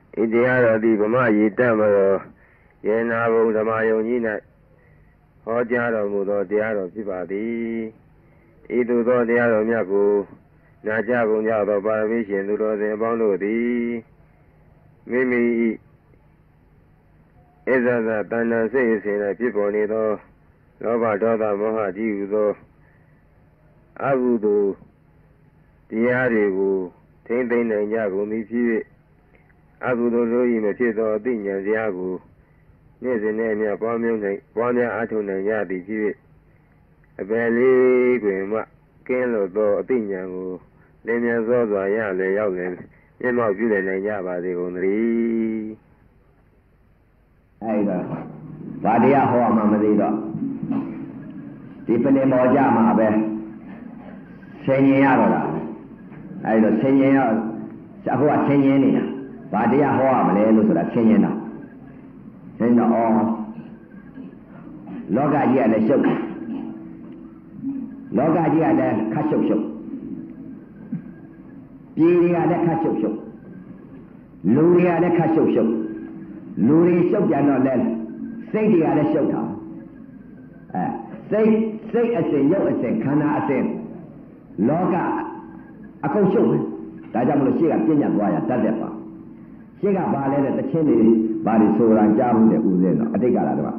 ဣတိယရောတိဗမယေတ္တမရောယေနာဘုံဓမ္မယုံကြီး၌ဟောကြားတော်မူသောတရားတော်ဖြစ်ပါသည်ဤသို့သောတရားတော်မြတ်ကိုနာကြားကုန်ကြသောပါရမီရှင်သူတော်စင်အပေါင်းတို့သည်မိမိ၏ဣဇဇတဏ္ဍစိတ်အစဉ်၌ဖြစ်ပေါ်နေသောလောဘဒေါသမောဟကြီးဟုသောအကုသိုလ်တရားတွေကိုထိမ့်သိမ့်နိုင်ကြကုန်သည်ဖြစ်၍အကုသိုလ်တို့၏မဖြစ်သောအသိဉာဏ်တရားကိုနေ့စဉ်နဲ့အမျှပွားများအားထုတ်နိုင်ကြသည်ဖြစ်၍အပယ်လေးတွင်မှကင်းလို့သောအသိဉာဏ်ကိုလင်းမြန်စွာစွာရလေရောက်လေမျက်မှောက်ပြုလည်နိုင်ကြပါစေကုန်သတည်းအဲ့တော့ဗာတရားဟောမှမသိတော့ဒီပလင်ပေါ်ကြမှာပဲဆင်ញင်ရတော့တာအဲ့တော့ဆင်ញင်ရအခုကဆင်ញင်နေတာဗာတရားဟောရမလဲလို့ဆိုတာဆင်ញင်တာဆင်တော့လောကကြီးကလည်းရှုပ်တယ်လောကကြီးကလည်းခတ်ရှုပ်ပြည်တွေကလည်းခတ်ရှုပ်လူတွေကလည်းခတ်ရှုပ်လူတွေရှုပ်ပြန်တော့လည်းစိတ်တွေကလည်းရှုပ်တာစိတ်အစဉ်ရုပ်အစဉ်ခန္ဓာအစဉ်လောကအကုန်ရှုပ်တယ်ဒါကြောင့်မလို့ရှေ့ကပြညာသွားရတတ်တယ်ပါရှေ့ကဘာလဲတဲ့တခြင်းတွေဘာတွေဆိုတာကြားမှုတဲ့ဥစဉ်တော့အတိတ်ကလာတော့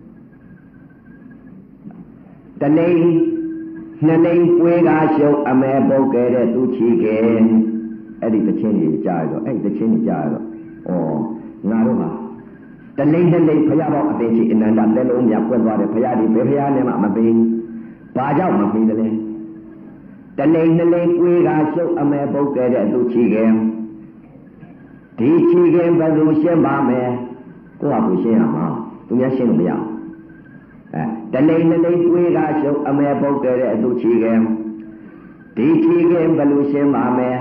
တလိန်နှစ်လိန်ပွေးကားရှုပ်အမဲပုတ်ခဲ့တဲ့သူချီခဲ့အဲ့ဒီတခြင်းတွေကြားတော့အဲ့ဒီတခြင်းတွေကြားတော့ငါတို့ဟာတလိန်နှစ်လိန်ဖရာပေါင်းအသိရှိအနန္တတဲလုံးမြတ်ပွက်သွားတယ်ဖရာဒီဘယ်ဖရာနဲ့မှမပေးဘာကြောင့်မပေးသလဲတလိန်နှစ်လိန်ပွေးကားရှုပ်အမဲပုတ်ခဲ့တဲ့သူချီခဲ့ဒီချီခင်ဘယ်သူရှင်းပါမယ်ကိုယ့်ဟာကိုရှင်းရမှာသူများရှင်းလို့မရဘူးတလိန်နှစ်လိန်ပွေးကားရှုပ်အမဲပုတ်ခဲ့တဲ့သူချီခင်ဒီချီခင်ဘယ်သူရှင်းပါမယ်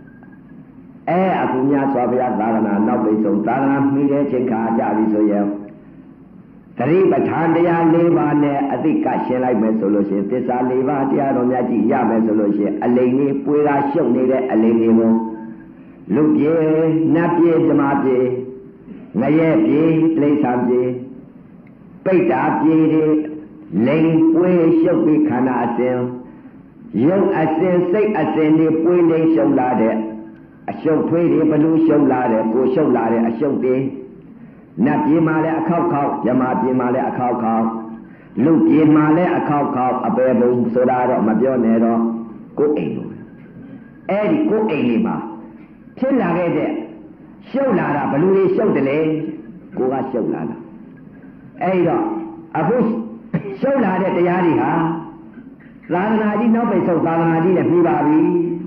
အခုများစွာဘုရားသာသနာနောက်ပိတ်ဆုံးသာသနာမှီတဲ့ချိန်ခါကြပြီဆိုရင်သတိပဋ္ဌာန်တရား၄ပါးနဲ့အသိကရှင်းလိုက်မယ်ဆိုလို့ရှိရင်သစ္စာ၄ပါးတရားတော်များကြီးရမယ်ဆိုလို့ရှိရင်အလိမ်လေးပွေးကားရှုပ်နေတဲ့အလိမ်လေးကိုလူပြေနတ်ပြေဓမ္မပြေငရဲပြေတိရစ္ဆာန်ပြေပိဋ္ဌာပြေတွေလိမ်ပွေးရှုပ်ပြီးခန္ဓာအစဉ်ရုပ်အစဉ်စိတ်အစဉ်တွေပွေးလိမ်ရှုပ်လာတဲ့အရှုပ်ထွေးတွေဘလူရှုပ်လာတယ်ကိုရှုပ်လာတဲ့အရှုပ်တွေနတ်ပြေမှာလည်းအခောက်ခောက်ဓမ္မပြေမှာလည်းအခောက်ခောက်လူပြေမှာလည်းအခောက်ခောက်အပေဘုံဆိုတာတော့မပြောနဲ့တော့ကိုယ်အိမ်လို့အဲ့ဒီကိုယ်အိမ်လေးမှာဖြစ်လာခဲ့တဲ့ရှုပ်လာတာဘလူတွေရှုပ်တယ်လေကိုကရှုပ်လာတာအဲ့တော့အခုရှုပ်လာတဲ့တရားတွေဟာသာသနာကြီးနောက်ပိတ်ဆုံးသာသနာကြီးနဲ့ပြီးပါပြီ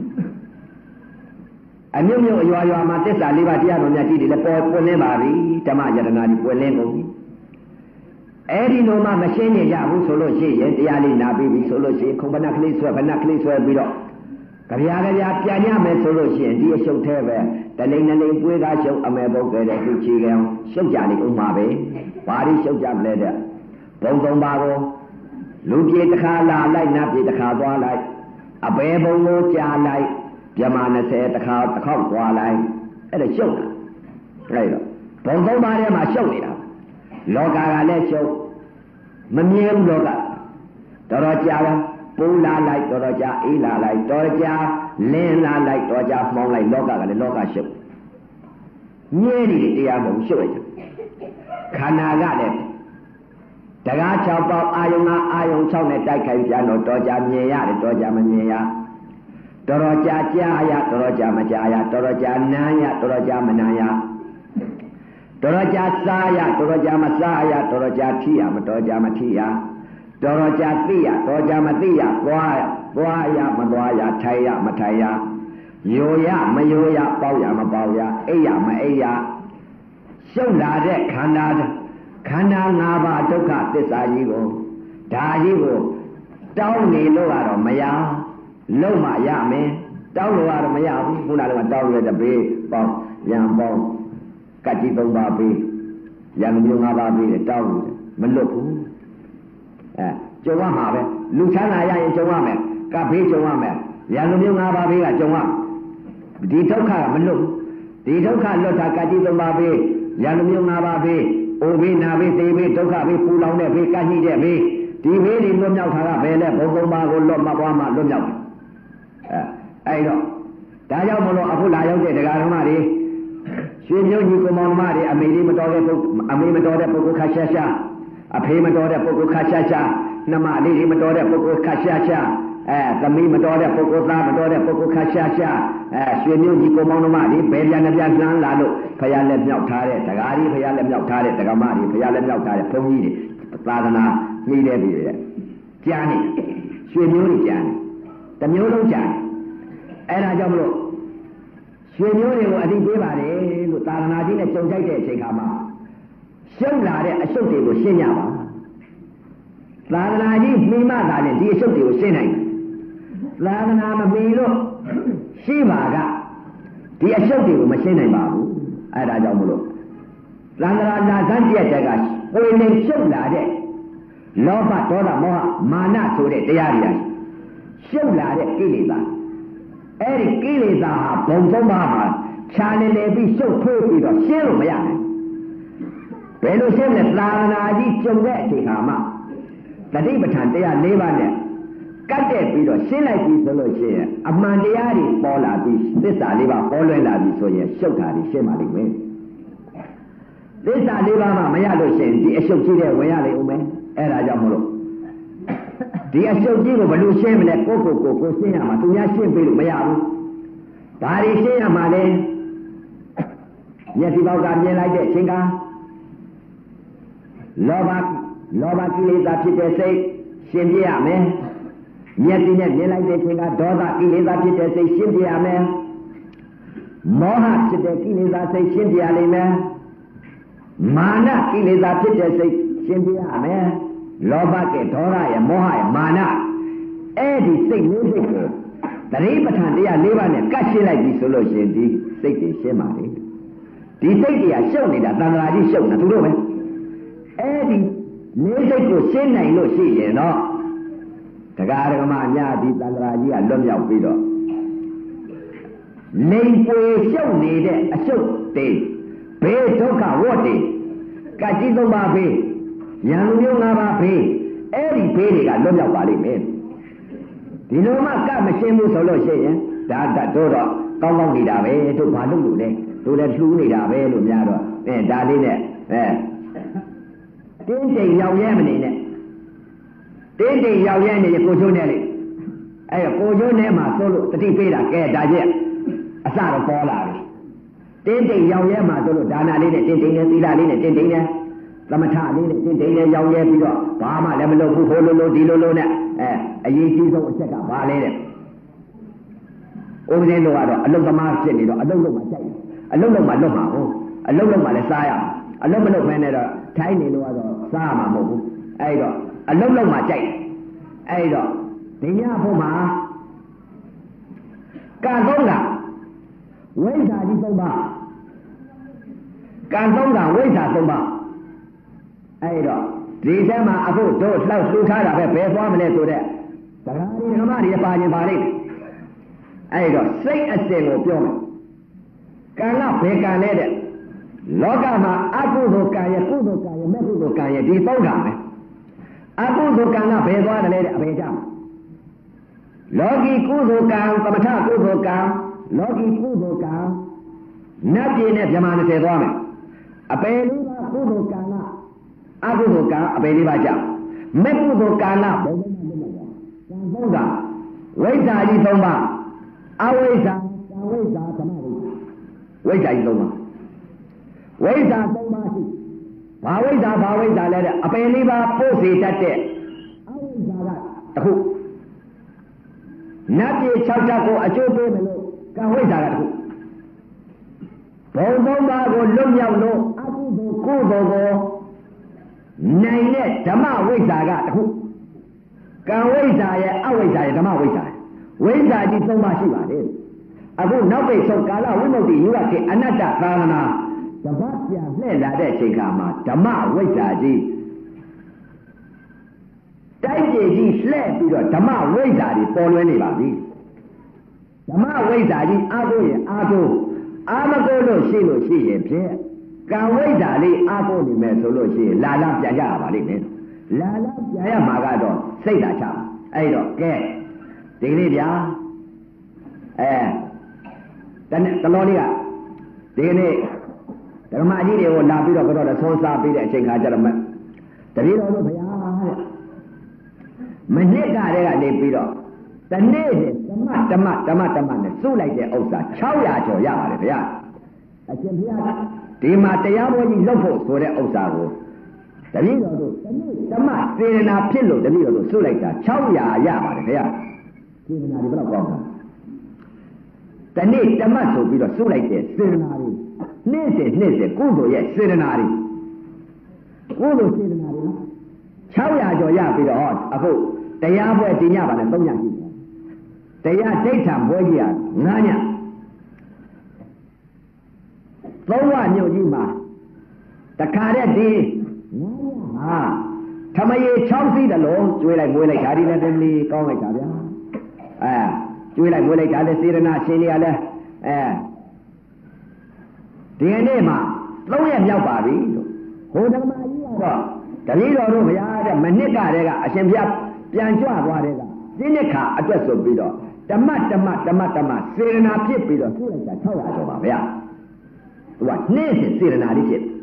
အမျိုးမျိုးအရွာရွာမှာသစ္စာ၄ပါးတရားတော်များကြီးတွေလည်းပွင့်လင်းပါပြီဓမ္မယတနာကြီးပွင့်လင်းကုန်ပြီအဲ့ဒီလိုမှမရှင်းကြဘူးဆိုလို့ရှိရင်တရားလေးနာပြီးပြီဆိုလို့ရှိရင်ခုံဖဏကလေးဆွဲပြီးတော့ကြပြာပြန်ရမယ်ဆိုလို့ရှိရင်ဒီအရှုပ်သေးပဲတလိန်နှလိန်ပွေးကားရှုပ်အမဲပုတ်ခဲ့တဲ့သူချီကံရှုပ်ကြလိမ့်ဦးမှာပဲဘာလို့ရှုပ်ကြမလဲတဲ့ဘုံသုံးပါးကိုလူပြေတစ်ခါလာလိုက်နတ်ပြေတစ်ခါသွားလိုက်အဘယ်ဘုံကိုကြာလိုက်ပြမ20တစ်ခါတစ်ခေါက်သွားလိုက်အဲ့ဒါရှုပ်တာအဲ့တော့ဘုံသုံးပါးထဲမှာရှုပ်နေတာလောကကလည်းရှုပ်မမြဲဘူးလောကတော်ကြာပါပူလာလိုက်တော်ကြာအေးလာလိုက်တော်ကြာလင်းလာလိုက်တော်ကြာမှောင်းလိုက်လောကကလည်းလောကရှုပ်မြဲနေတဲ့တရားမဟုတ်ရှုပ်လိုက်တယ်ခန္ဓာကလည်းတကား6ပေါက်အာယုံကအာယုံ6နဲ့တိုက်ခိုက်ပြန်တော့တော်ကြာမြင်ရတယ်တော်ကြာမမြင်ရတော်ကြာကြားရတော်ကြာမကြားရတော်ကြာနားရတော်ကြာမနားရတော်ကြာစားရတော်ကြာမစားရတော်ကြာထိရမတော်ကြာမထိရတော်ကြာသိရတော်ကြာမသိရသွားရမသွားရထိုင်ရမထိုင်ရယိုရမယိုရပေါက်ရမပေါက်ရအိပ်ရမအိပ်ရရှုပ်လာတဲ့ခန္ဓာ၅ပါးဒုက္ခသစ္စာကြီးကိုဒါကြီးကိုတောင်းနေလို့ကတော့မရလုံးမရမယ်တောင်းလို့ကတော့မရဘူးခုနကတောင်းရတဲ့ဘေးပေါင်းရံပေါင်းကတိ၃ပါးပေးရံမျိုး၅ပါးပေးတယ်တောင်းလို့မလွတ်ဘူးကြုံရမှာပဲလူချမ်းသာရရင်ကြုံရမယ်ကဘေးကြုံရမယ်ရံမျိုး၅ပါးပေးကကြုံရဒီဒုက္ခကမလွတ်ဒီဒုက္ခလွတ်တာကတိသုံးပါးပဲရန်မျိုး၅ပါးပဲအိုဘေးနာဘေးသေဘေးဒုက္ခဘေးပူလောင်တဲ့ဘေးကန့်ညှိတဲ့ဘေးဒီဘေးတွေလွတ်မြောက်တာကဘယ်လဲဘုံသုံးပါးကိုလွတ်မပွားမှလွတ်မြောက်တယ်အဲ့တော့ဒါကြောင့်မလို့အခုလာရောက်တဲ့တရားဓမ္မတွေရွှေမျိုးကြီးကိုမောင်မတွေအမေလေးမတော်တဲ့ပုဂ္ဂိုလ်အမေမတော်တဲ့ပုဂ္ဂိုလ်ခါရှာရှာအဖေမတော်တဲ့ပုဂ္ဂိုလ်ခါရှာရှာနှမလေးတွေမတော်တဲ့ပုဂ္ဂိုလ်ခါရှာရှာသမီးမတော်တဲ့ပုဂ္ဂိုလ်သားမတော်တဲ့ပုဂ္ဂိုလ်ခါရှာရှာရွှေမျိုးကြီးကိုမောင်မတွေဘယ်ပြန်နှပြလှမ်းလာလို့ဖရာလက်မြောက်ထားတဲ့တရားကြီးဖရာလက်မြောက်ထားတဲ့တရားမတွေဖရာလက်မြောက်ထားတဲ့ဘုန်းကြီးတွေသာသနာနှီးတဲ့ပြည်တဲ့ကြားနေရွှေမျိုးတွေကြားနေတစ်မျိုးလုံးကြားနေအဲ့ဒါကြောင့်မလို့ရွှေမျိုးတွေကိုအတိပေးပါတယ်လို့သာသနာကြီးနဲ့ကြုံကြိုက်တဲ့အချိန်ခါမှာရှုပ်လာတဲ့အရှုပ်တွေကိုရှင်းရပါသာသနာကြီးမှီမှသာနဲ့ဒီအရှုပ်တွေကိုရှင်းနိုင်တယ်သာသနာမမှီလို့ရှိပါကဒီအရှုပ်တွေကိုမရှင်းနိုင်ပါဘူးအဲ့ဒါကြောင့်မလို့သံဃာနာဇန်ပြည့်တဲ့ကပွေနေရှုပ်လာတဲ့လောဘဒေါသမောဟမာနဆိုတဲ့တရားတွေရှုပ်လာတဲ့ကိလေသာအဲ့ဒီကိလေသာဟာဘုံသုံးပါးမှာခြာနေနေပြီးရှုပ်ထွေးပြီးတော့ရှင်းလို့မရနိုင်ဘယ်လိုရှင်းလဲသာသနာကြီးကျုံတဲ့အချိန်ခါမှာတတိပဋ္ဌာန်တရား၄ပါးနဲ့ကတ်တဲ့ပြီးတော့ရှင်းလိုက်ပြီဆိုလို့ရှိရင်အမှန်တရားတွေပေါ်လာပြီးသစ္စာ၄ပါးပေါ်လွင်လာပြီဆိုရင်ရှုပ်တာတွေရှင်းပါလိမ့်မယ်သစ္စာ၄ပါးမှမရလို့ရှိရင်ဒီအရှုပ်ကြီးတဲ့ဝင်ရလိမ့်ဦးမယ်အဲ့ဒါကြောင့်မလို့ဒီအရှုပ်ကြီးကိုဘယ်လိုရှင်းမလဲကိုရှင်းရမှာသူများရှင်းပေးလို့မရဘူးဘာတွေရှင်းရမှာလဲမျက်စိပေါက်ကမြင်လိုက်တဲ့အချိန်ကလောဘကိလေသာဖြစ်တဲ့စိတ်ရှင်းပြရမယ်မျက်စိနဲ့မြင်လိုက်တဲ့အချိန်ကဒေါသကိလေသာဖြစ်တဲ့စိတ်ရှင်းပြရမယ်မောဟဖြစ်တဲ့ကိလေသာစိတ်ရှင်းပြရလိမ့်မယ်မာနကိလေသာဖြစ်တဲ့စိတ်ရှင်းပြရမယ်လောဘကဒေါသရဲ့မောဟရဲ့မာနအဲ့ဒီစိတ်လေးစိတ်ကိုတတိပဋ္ဌာန်တရား၄ပါးနဲ့ကတ်ရှင်းလိုက်ပြီဆိုလို့ရှိရင်ဒီစိတ်တွေရှင်းပါလေဒီစိတ်တွေကရှုပ်နေတာသံဃာကြီးရှုပ်နေသူတို့ပဲအဲ့ဒီလေးစိတ်ကိုရှင်းနိုင်လို့ရှိရင်တော့တရားဓမ္မများဒီသံဃာကြီးကလွတ်မြောက်ပြီးတော့လိမ်ပွေရှုပ်နေတဲ့အရှုပ်တွေဘေးဒုက္ခဝတ်တွေကတ်ကြီးသုံးပါဘေးရန်လူမျိုး၅ပါးဘေးအဲ့ဒီဘေးတွေကလွတ်မြောက်ပါလိမ့်မယ်ဒီလိုမှကမရှင်းဘူးဆိုလို့ရှိရင်ဒါတို့တော့ကောင်းကောင်းနေတာပဲတို့ဘာလုပ်လို့လဲတို့လည်းလှူးနေတာပဲလို့များတော့ဒါလေးနဲ့တင်းတိမ်ရောက်ရဲမနေနဲ့တင်းတိမ်ရောက်ရဲနေကိုချိုးနဲ့လေအဲ့ကိုချိုးနဲ့မှသို့လို့တတိပေးတာကဲဒါကျက်အစတော့ပေါ်လာပြီတင်းတိမ်ရောက်ရဲမှသို့လို့ဒါနာလေးနဲ့တင်းတိမ်နဲ့သီလလေးနဲ့တင်းတိမ်နဲ့သမထလေးနဲ့တင်းတိမ်နဲ့ရောက်ရဲပြီးတော့ဘာမှလည်းမလုပ်ဘူးဟိုလိုဒီလိုနဲ့အရေးကြီးဆုံးအချက်ကဘာလဲတဲ့ဥပဒေလိုကတော့အလုသမားဖြစ်နေတော့အလုလုံးမှကြိုက်တယ်အလုလုံးမှလွတ်မှာဟုတ်အလုလုံးမှလည်းစားရအောင်အလုမလုပ်မဲနဲ့တော့ထိုင်းနေလို့ကတော့စားရမှာမဟုတ်ဘူးအဲ့တော့အလုလုံးမှကြိုက်အဲ့တော့ဒီညဖို့မှာကံသုံးကဝိဇ္ဇာကြီးသုံးပါကံသုံးကဝိဇ္ဇာသုံးပါအဲ့တော့ဒီထဲမှာအခုတို့လှောက်လှူထားတာပဲဘယ်သွားမလဲဆိုတဲ့တရားဒီဓမ္မတွေပါရင်ပါလိမ့်အဲ့တော့စိတ်အစဉ်ကိုပြောမယ်ကံကဘယ်ကံလဲတဲ့လောကမှာအကုသိုလ်ကံရဲ့ကုသိုလ်ကံရဲ့မဲ့ကုသိုလ်ကံရဲ့ဒီသုံးကံပဲအကုသိုလ်ကံကဘယ်သွားတယ်လဲတဲ့အဘယ်ကြောင့်လောကီကုသိုလ်ကံသမထကုသိုလ်ကံလောကီကုသိုလ်ကံနတ်ပြည်နဲ့ဗြဟ္မာ20သွားမယ်အပယ်လေးပါကုသိုလ်ကံကအကုသိုလ်ကံအပယ်လေးပါကြောင့်မဲ့ကုသိုလ်ကံကဘယ်လိုမှမလုပ်ဘူးကံသုံးကဝိဇ္ဇာကြီးသုံးပါအဝိဇ္ဇာကံဝိဇ္ဇာသမဝိဇ္ဇာကြီးသုံးပါဝိဇ္ဇာသုံးပါရှိဘာဝိဇ္ဇာလဲတဲ့အပယ်လေးပါပို့စေတတ်တဲ့အဝိဇ္ဇာကတခုနတ်ပြည်6ဓာတ်ကိုအကျိုးပေးမယ်လို့ကံဝိဇ္ဇာကတခုဘုံသုံးပါးကိုလွတ်မြောက်လို့အကုသိုလ်ကုသိုလ်ကိုနိုင်တဲ့ဓမ္မဝိဇ္ဇာကတခုကံဝိဇ္ဇာရဲ့အဝိဇ္ဇာရဲ့ဓမ္မဝိဇ္ဇာဝိဇ္ဇာကြီးသုံးပါးရှိပါတယ်အခုနောက်ပိတ်ဆုံးကာလဝိမု ക്തി ယောဂခေအနတ္တသာသနာတပတ်ပြန်လှည့်လာတဲ့အချိန်ခါမှာဓမ္မဝိဇ္ဇာကြီးတိုက်ကြည်ကြီးလှည့်ပြီးတော့ဓမ္မဝိဇ္ဇာကြီးပေါ်လွင်နေပါပြီဓမ္မဝိဇ္ဇာကြီးအားကိုးရင်အားကိုးအာမကိုလို့ရှိရင်ဖြင့်ကံဝိဇ္ဇာလေးအားကိုနေမယ်ဆိုလို့ရှိရင်လာပြန်ကြရပါလိမ့်မယ်လာပြန်ရမှာကတော့စိတ်သာချအဲ့တော့ကဲဒီကနေ့ဗျာတလောလေးကဒီကနေ့ဓမ္မကြီးတွေကိုလာပြီးတော့ကတော့သုံးစားပြီးတဲ့အချိန်ခါကျတော့တပည့်တော်တို့ဘုရားတဲ့မနစ်ကတည်းကနေပြီးတော့တနေ့ဓမ္မနဲ့စုလိုက်တဲ့ဥစ္စာ600ကျော်ရပါတယ်ဗျာအရှင်ဘုရားဒီမှာတရားပွဲကြီးလုပ်ဖို့ဆိုတဲ့ဥစ္စာကိုတပည့်တော်တို့ဓမ္မစေရနာဖြစ်လို့တပည့်တော်တို့စုလိုက်တာ600ရပါတယ်ဗျာစေရနာတွေဘယ်တော့ကောင်းလဲတနေ့ဓမ္မဆိုပြီးတော့စုလိုက်တဲ့စေရနာတွေနေ့စဉ်ကုသိုလ်ရဲ့စေရနာတွေကုသိုလ်စေရနာတွေနော်600ကျော်ရပြီးတော့အခုတရားပွဲတင်ရပါနဲ့3ညရှိတယ်တရားဒိဋ္ဌံပွဲကြီးက9ည3ဝမြို့ကြီးမှာတခါတည်းဒီ9ညဟာထမရေ6စီးတယ်လို့ကျွေးလိုက်မွေးလိုက်ဒါဒီလည်းတမီကောင်းလိုက်တာဗျာကျွေးလိုက်မွေးလိုက်ဒါလည်းစေရနာရှင်တွေကလည်းဒီနေ့မှာ3ရက်မြောက်ပါပြီလို့ဟိုဓမ္မကြီးကတော့တပည့်တော်တို့ဘုရားတဲ့မနစ်ကတည်းကအရှင်ဘုရားပြန်ကြွသွားတဲ့ကစိနှစ်ခါအတွက်ဆိုပြီးတော့ဓမ္မစေရနာဖြစ်ပြီးတော့သူ့လိုက်တာ600ကျော်ပါဗျာသူကနေ့စဉ်စေရနာလေးဖြစ်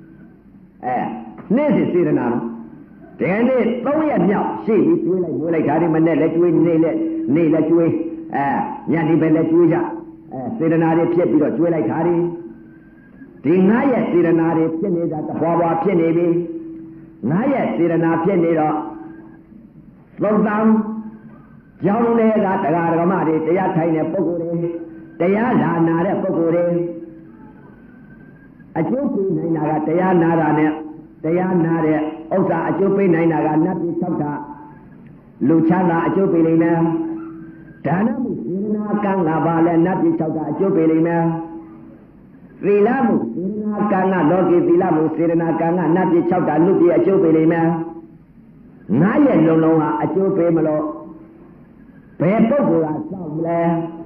နေ့စဉ်စေရနာတော့ဒီနေ့3ရက်မြောက်ရှိပြီးကျွေးလိုက်မွေးလိုက်ဒါဒီမနဲ့လည်းကျွေးနေလည်းကျွေးညနေပဲလည်းကျွေးကြစေရနာတွေဖြစ်ပြီးတော့ကျွေးလိုက်တာဒီ9ရက်စေရနာတွေဖြစ်နေတာတဘွားဖြစ်နေပြီ9ရက်စေရနာဖြစ်နေတော့သုံးသောကျောင်းတွေကတရားဓမ္မတွေတရားထိုင်တဲ့ပုဂ္ဂိုလ်တွေတရားလာနာတဲ့ပုဂ္ဂိုလ်တွေအကျိုးပေးနိုင်တာကတရားနာတာနဲ့တရားနာတဲ့ဥစ္စာအကျိုးပေးနိုင်တာကနတ်ပြည်6တာလူချမ်းသာအကျိုးပေးလိမ့်မယ်ဒါနမှုစေရနာကံ5ပါးလည်းနတ်ပြည်6တာအကျိုးပေးလိမ့်မယ်သီလမှုစေရနာကံကလောကီသီလမှုစေရနာကံကနတ်ပြည်6တာလူပြည်အကျိုးပေးလိမ့်မယ်9ရက်လုံးဟာအကျိုးပေးမလို့ဘယ်ပုဂ္ဂိုလ်ကစောင့်မလဲ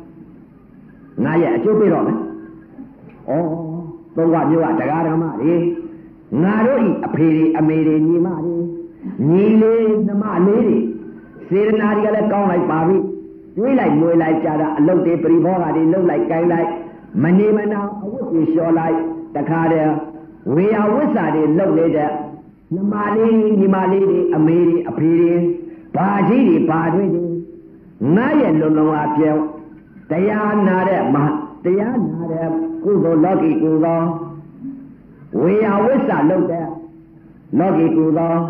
9ရက်အကျိုးပေးတော့မယ်သုံးဝမျိုးကတရားဓမ္မတွေငါတို့ဤအဖေတွေအမေတွေညီမတွေညီလေးနှမလေးတွေစေရနာတွေကလည်းကောင်းလိုက်ပါပြီတွေးလိုက်ငွေလိုက်ကြတာအလုတ်တွေပရိဘောဂတွေလှုပ်လိုက်ကိုင်းလိုက်မနေမနာအဝတ်တွေလျှော်လိုက်တခါတည်းဝေယဝိဇ္ဇာတွေလှုပ်နေတဲ့နှမလေးညီမလေးတွေအမေတွေအဖေတွေဘာကြီးတွေဘာတွေ9ရက်လုံးအပြောင်းတရားနာတဲ့ကုသိုလ်လောကီကုသိုလ်ဝေယဝိဇ္ဇာလုပ်တဲ့လောကီကုသိုလ်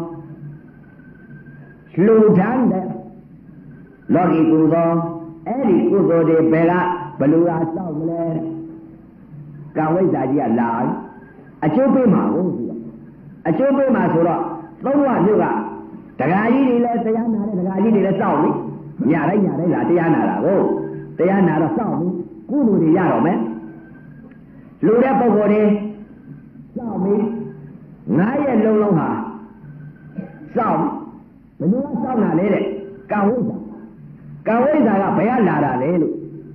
လှူဒန်းတဲ့လောကီကုသိုလ်အဲ့ဒီကုသိုလ်တွေဘယ်ကဘလူကစောက်မလဲကံဝိဇ္ဇာကြီးကလာအကျိုးပေးမှာဟုတ်ပြီအကျိုးပေးမှာဆိုတော့သုံးဝမြို့ကဒကာကြီးတွေလည်းတရားနာတဲ့ဒကာကြီးတွေလည်းစောက်ပြီညတိုင်းလာတရားနာတာကိုတရားနာတော့စောက်ပြီကုသိုလ်တွေရတော့မယ်လူတဲ့ပုဂ္ဂိုလ်တွေစောက်ပြီ9ရက်လုံးဟာစောက်ဘယ်လိုစောက်လာလဲတဲ့ကံဝိဇ္ဇာကံဝိဇ္ဇာကဘယ်ကလာတာလဲလို့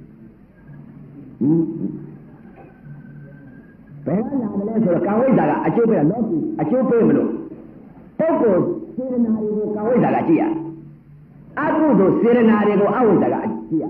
ဘယ်ကလာတယ်လဲဆိုတော့ကံဝိဇ္ဇာကအကျိုးပေးတော့အကျိုးပေးမလို့ပုဂ္ဂိုလ်စေရနာတွေကိုကံဝိဇ္ဇာကကြည့်ရအကုသိုလ်စေရနာတွေကိုအဝိဇ္ဇာကကြည့်ရ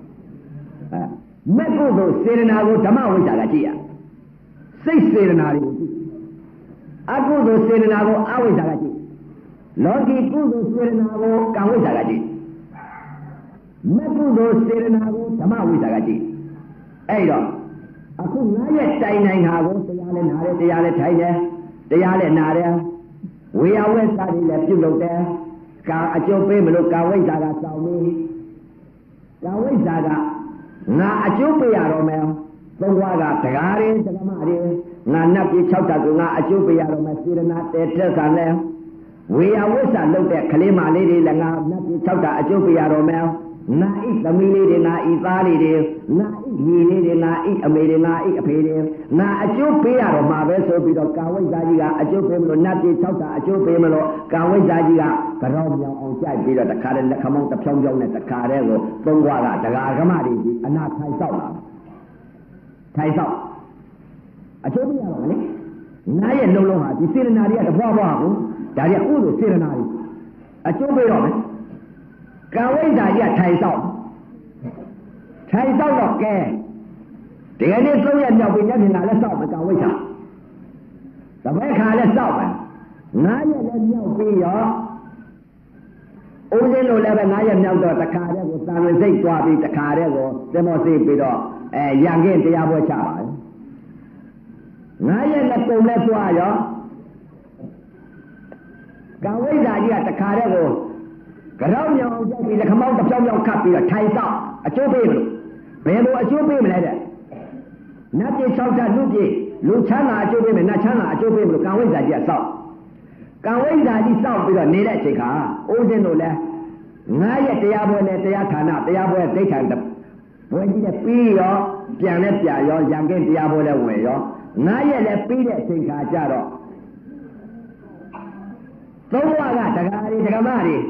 မကုသိုလ်စေရနာကိုဓမ္မဝိဇ္ဇာကကြည့်ရစိတ်စေရနာတွေကိုကြည့်အကုသိုလ်စေရနာကိုအဝိဇ္ဇာကကြည့်လောကီကုသိုလ်စေရနာကိုကံဝိဇ္ဇာကကြည့်မကုသိုလ်စေရနာကိုဓမ္မဝိဇ္ဇာကကြည့်အဲ့တော့အခု9ရက်တိုင်နိုင်တာကိုတရားလည်းနာတယ်တရားလည်းထိုင်တယ်တရားလည်းနာတယ်ဝေယဝိဇ္ဇာတွေလည်းပြုလုပ်တယ်ကာအကျိုးပေးမလို့ကာဝိဇ္ဇာကစောင့်နေကာဝိဇ္ဇာကငါအကျိုးပေးရတော့မယ်သုံးခွားကတရားရင်းဓမ္မတွေငါနတ်ပြည်6ဓာတ်ကိုငါအကျိုးပေးရတော့မယ်စေရနာတဲတက်ကလည်းဝေယဝိဇ္ဇာလုပ်တဲ့ကလေးမလေးတွေလည်းငါနတ်ပြည်6ဓာတ်အကျိုးပေးရတော့မယ်နာဣသမီးလေးတွေနာဣသားလေးတွေနာဣညီလေးတွေနာဣအမေတွေနာဣအဖေတွေနာအကျိုးပေးရတော့မှာပဲဆိုပြီးတော့ကာဝိဇ္ဇာကြီးကအကျိုးပေးမလို့နတ်ပြည်6ဓာတ်အကျိုးပေးမလို့ကာဝိဇ္ဇာကြီးကကြောင်ပြောင်အောင်ကြိုက်ပြီးတော့တခါတည်းလက်ခမောင်းတစ်ဖြောင်းဖြောင်းနဲ့တခါတည်းကိုသုံးခွားကဒကာကမတွေကြီးအနာထိုင်ဆောက်လာထိုင်ဆောက်အကျိုးပေးရပါမယ်ငါရဲ့လုံးလုံးဟာဒီစေရနာတွေကတဘွားဘွားကိုဒါတွေကကုသိုလ်စေရနာတွေအကျိုးပေးတော့မယ်ကံဝိဇ္ဇာကြီးကထိုင်ဆောက်တော့ကဲဒီကနေ့3ရက်မြောက်ပြီညနေကလည်းဆောက်မယ်ကံဝိဇ္ဇာတပည့်ခါလည်းဆောက်မယ်9ရက်လည်းမြောက်ပြီရောဦးဇင်းတို့လည်းပဲ9ရက်မြောက်တော့တခါတည်းကိုသံဝင်စိတ်သွားပြီးတခါတည်းကိုသင်္ဘောစိတ်ပြီးတော့ရံခင်းတရားပွဲချပါတယ်9ရက်နဲ့ပုံလဲသွားရောကံဝိဇ္ဇာကြီးကတခါတည်းကိုကြောင်ညောင်ကြိုက်ပြီးလက်ခမောင်းတစ်ပြောင်းပြောင်းခတ်ပြီးတော့ထိုင်ဆောက်အကျိုးပေးမလို့ဘယ်လိုအကျိုးပေးမလဲတဲ့နတ်ပြည်6ဓာတ်လူပြည်လူချမ်းသာအကျိုးပေးမယ်နတ်ချမ်းသာအကျိုးပေးမလို့ကံဝိဇ္ဇာကြီးကဆောက်ကံဝိဇ္ဇာကြီးဆောက်ပြီးတော့နေတဲ့အချိန်ခါဦးဇင်းတို့လည်း9ရက်တရားပွဲနဲ့တရားဌာနတရားပွဲဒိဋ္ဌံဘွယ်ကြီးနဲ့ပြီးရောပြန်လဲပြန်ရောရံကင်းတရားပွဲလည်းဝင်ရော9ရက်လည်းပြီးတဲ့အချိန်ခါကျတော့သုံးဝကဒကာတွေဒကာမတွေ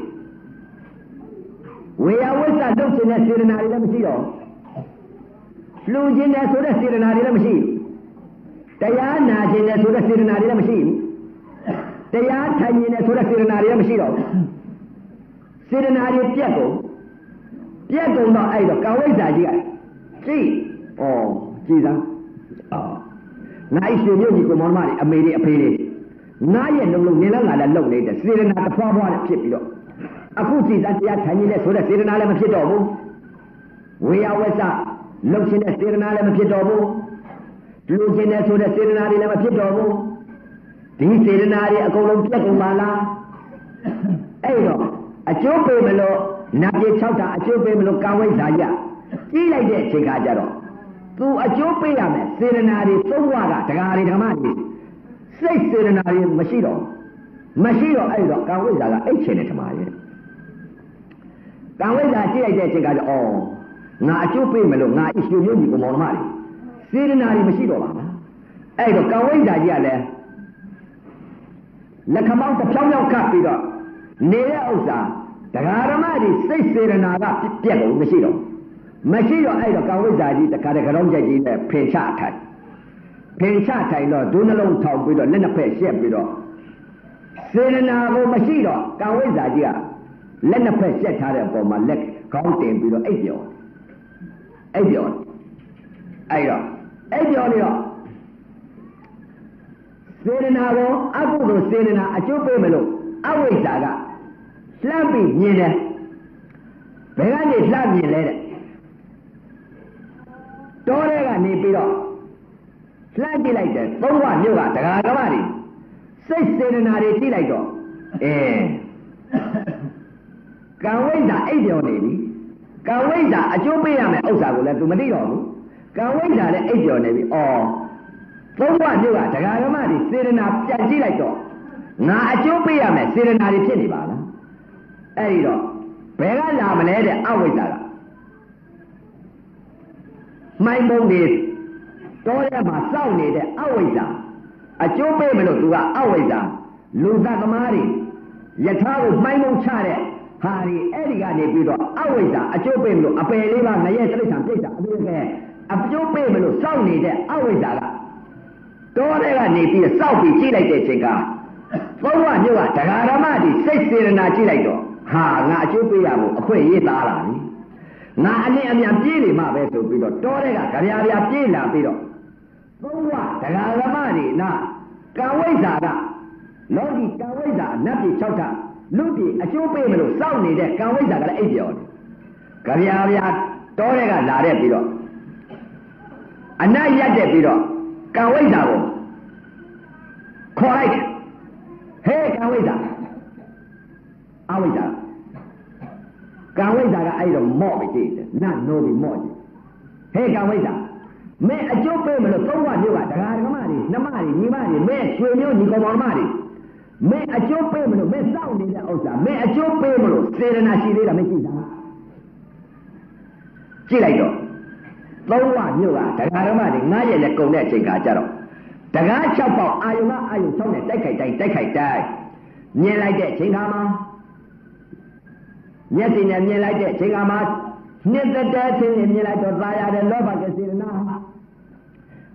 ဝေယဝိသလုပ်ခြင်းနဲ့စေတနာတွေလည်းမရှိတော့လူခြင်းနဲ့ဆိုတဲ့စေတနာတွေလည်းမရှိတရားနာခြင်းနဲ့ဆိုတဲ့စေတနာတွေလည်းမရှိတရားထိုင်ခြင်းနဲ့ဆိုတဲ့စေတနာတွေလည်းမရှိတော့စေတနာတွေပြက်ကုန်တော့အဲ့တော့ကာဝိဇ္ဇာကြီးကကြည့်ကြည်စမ်းနိုင်ရှင်မြို့ကြီးကိုမောင်မတွေအမေတွေအဖေတွေ9ရက်လုံးလုံးနေလည်းငါလည်းလုံနေတဲ့စေတနာတစ်ဖွားဖွားနဲ့ဖြစ်ပြီးတော့အခုကြည်စမ်းတရားထိုင်ခြင်းနဲ့ဆိုတဲ့စေတနာလည်းမဖြစ်တော့ဘူးဝေယဝိသလုံခြင်းနဲ့စေတနာလည်းမဖြစ်တော့ဘူးလူခြင်းနဲ့ဆိုတဲ့စေတနာတွေလည်းမဖြစ်တော့ဘူးဒီစေတနာတွေအကုန်လုံးပြတ်ကုန်ပါလားအဲ့တော့အကျိုးပေးမလို့နတ်ပြည်6ဓာတ်အကျိုးပေးမလို့ကာဝိဇ္ဇာကြီးကြီးလိုက်တဲ့အချိန်ခါကျတော့သူအကျိုးပေးရမယ်စေတနာတွေသုံးဝကဒကာတွေဓမ္မတွေစိတ်စေတနာတွေမရှိတော့အဲ့တော့ကာဝိဇ္ဇာကအိတ်ချင်တဲ့ဓမ္မတွေကာဝိဇ္ဇာကြီးလိုက်တဲ့အချိန်ခါကျငါအကျိုးပေးမလို့ငါအရှင်မျိုးကြီးကိုမောင်နှမတွေစေတနာတွေမရှိတော့ပါဘူးအဲ့တော့ကာဝိဇ္ဇာကြီးကလည်းလက်ခမောင်းတစ်ဖြောင်းဖြောင်းခတ်ပြီးတော့နေတဲ့ဥစ္စာဒကာဓမ္မတွေစိတ်စေတနာကပြက်ကုန်မရှိတော့အဲ့တော့ကာဝိဇ္ဇာကြီးတခါတည်းကြောင်းကြိုက်ကြီးနဲ့ဖင်ချထိုင်တော့ဒုနှလုံးထောင်ပြီးတော့လက်နှစ်ဖက်ရှက်ပြီးတော့စေတနာကိုမရှိတော့ကာဝိဇ္ဇာကြီးကလက်နှစ်ဖက်ရှက်ထားတဲ့အပေါ်မှာလက်ခေါင်းတင်ပြီးတော့အိပ်ပျော်အဲ့တော့နေတော့စေတနာကိုအကုသိုလ်စေတနာအကျိုးပေးမလို့အဝိဇ္ဇာကလှမ်းပြီးမြင်တယ်ဘယ်ကနေလှမ်းမြင်လဲတဲ့တောထဲကနေပြီးတော့လှမ်းကြည့်လိုက်တယ်သုံးဝမြို့ကဒကာဓမ္မတွေစိတ်စေတနာတွေကြည့်လိုက်တော့ကံဝိဇ္ဇာအိပ်ပျော်နေပြီကံဝိဇ္ဇာအကျိုးပေးရမယ်ဥစ္စာကိုလည်းသူမသိတော့ဘူးကံဝိဇ္ဇာလည်းအိပ်ပျော်နေပြီသုံးဝမြို့ကဒကာဓမ္မတွေစေတနာပြန်ကြည့်လိုက်တော့ငါအကျိုးပေးရမယ်စေတနာတွေဖြစ်နေပါလားအဲ့ဒီတော့ဘယ်ကလာမလဲတဲ့အဝိဇ္ဇာကမိုင်းမုံတွေတောထဲမှာစောင့်နေတဲ့အဝိဇ္ဇာအကျိုးပေးမလို့သူကအဝိဇ္ဇာလူသတ်သမားတွေယထာကိုမိုင်းမုံချတဲ့ဟာဒီအဲ့ဒီကနေပြီးတော့အဝိဇ္ဇာအကျိုးပေးမလို့အပယ်လေးပါငရဲတိရစ္ဆာန်ပြိတ္တာအပြည့်ကအကျိုးပေးမလို့စောင့်နေတဲ့အဝိဇ္ဇာကတောထဲကနေပြီးစောင့်ပြီးကြည့်လိုက်တဲ့အချိန်ကသုံးဝမြို့ကဒကာဓမ္မတွေစိတ်စေတနာကြည့်လိုက်တော့ငါအကျိုးပေးရဖို့အခွင့်ရေးသားလာပြီငါအနည်းအမြန်ပြေးနေမှပဲဆိုပြီးတော့တောထဲကကြပြားပြားပြေးလာပြီးတော့သုံးဝဒကာဓမ္မတွေနာကံဝိဇ္ဇာကလောကီကံဝိဇ္ဇာနတ်ပြည်6ဓာတ်လူပြည်အကျိုးပေးမလို့စောင့်နေတဲ့ကံဝိဇ္ဇာကလည်းအိပ်ပျော်တယ်ကြပြားပြားတောထဲကလာတဲ့ပြီးတော့အနတ်ရက်တဲ့ပြီးတော့ကံဝိဇ္ဇာကိုခေါ်လိုက်ဟဲ့ကံဝိဇ္ဇာအဝိဇ္ဇာကံဝိဇ္ဇာကအဲ့တော့မော့ပြီးကြည့်တယ်နတ်နိုးပြီးမော့ကြည့်ဟဲ့ကံဝိဇ္ဇာမင်းအကျိုးပေးမလို့သုံးဝမြို့ကဒကာဓမ္မတွေနှမတွေညီမတွေမင်းရွှေမျိုးညီကောင်မောင်နှမတွေမင်းအကျိုးပေးမလို့မင်းစောင့်နေတဲ့ဥစ္စာမင်းအကျိုးပေးမလို့စေတနာရှိသေးတာမင်းကြည့်တာကြည့်လိုက်တော့သုံးဝမြို့ကဒကာဓမ္မတွေ9ရက်နဲ့ကုန်တဲ့အချိန်ခါကျတော့ဒကာ6ပေါက်အာယုံ6နဲ့တိုက်ခိုက်တိုင်းမြင်လိုက်တဲ့အချိန်ခါမှာမျက်စိနဲ့မြင်လိုက်တဲ့အချိန်ခါမှာနှစ်သက်တဲ့ချင်းမြင်လိုက်တော့သာယာတဲ့လောဘကစေတနာ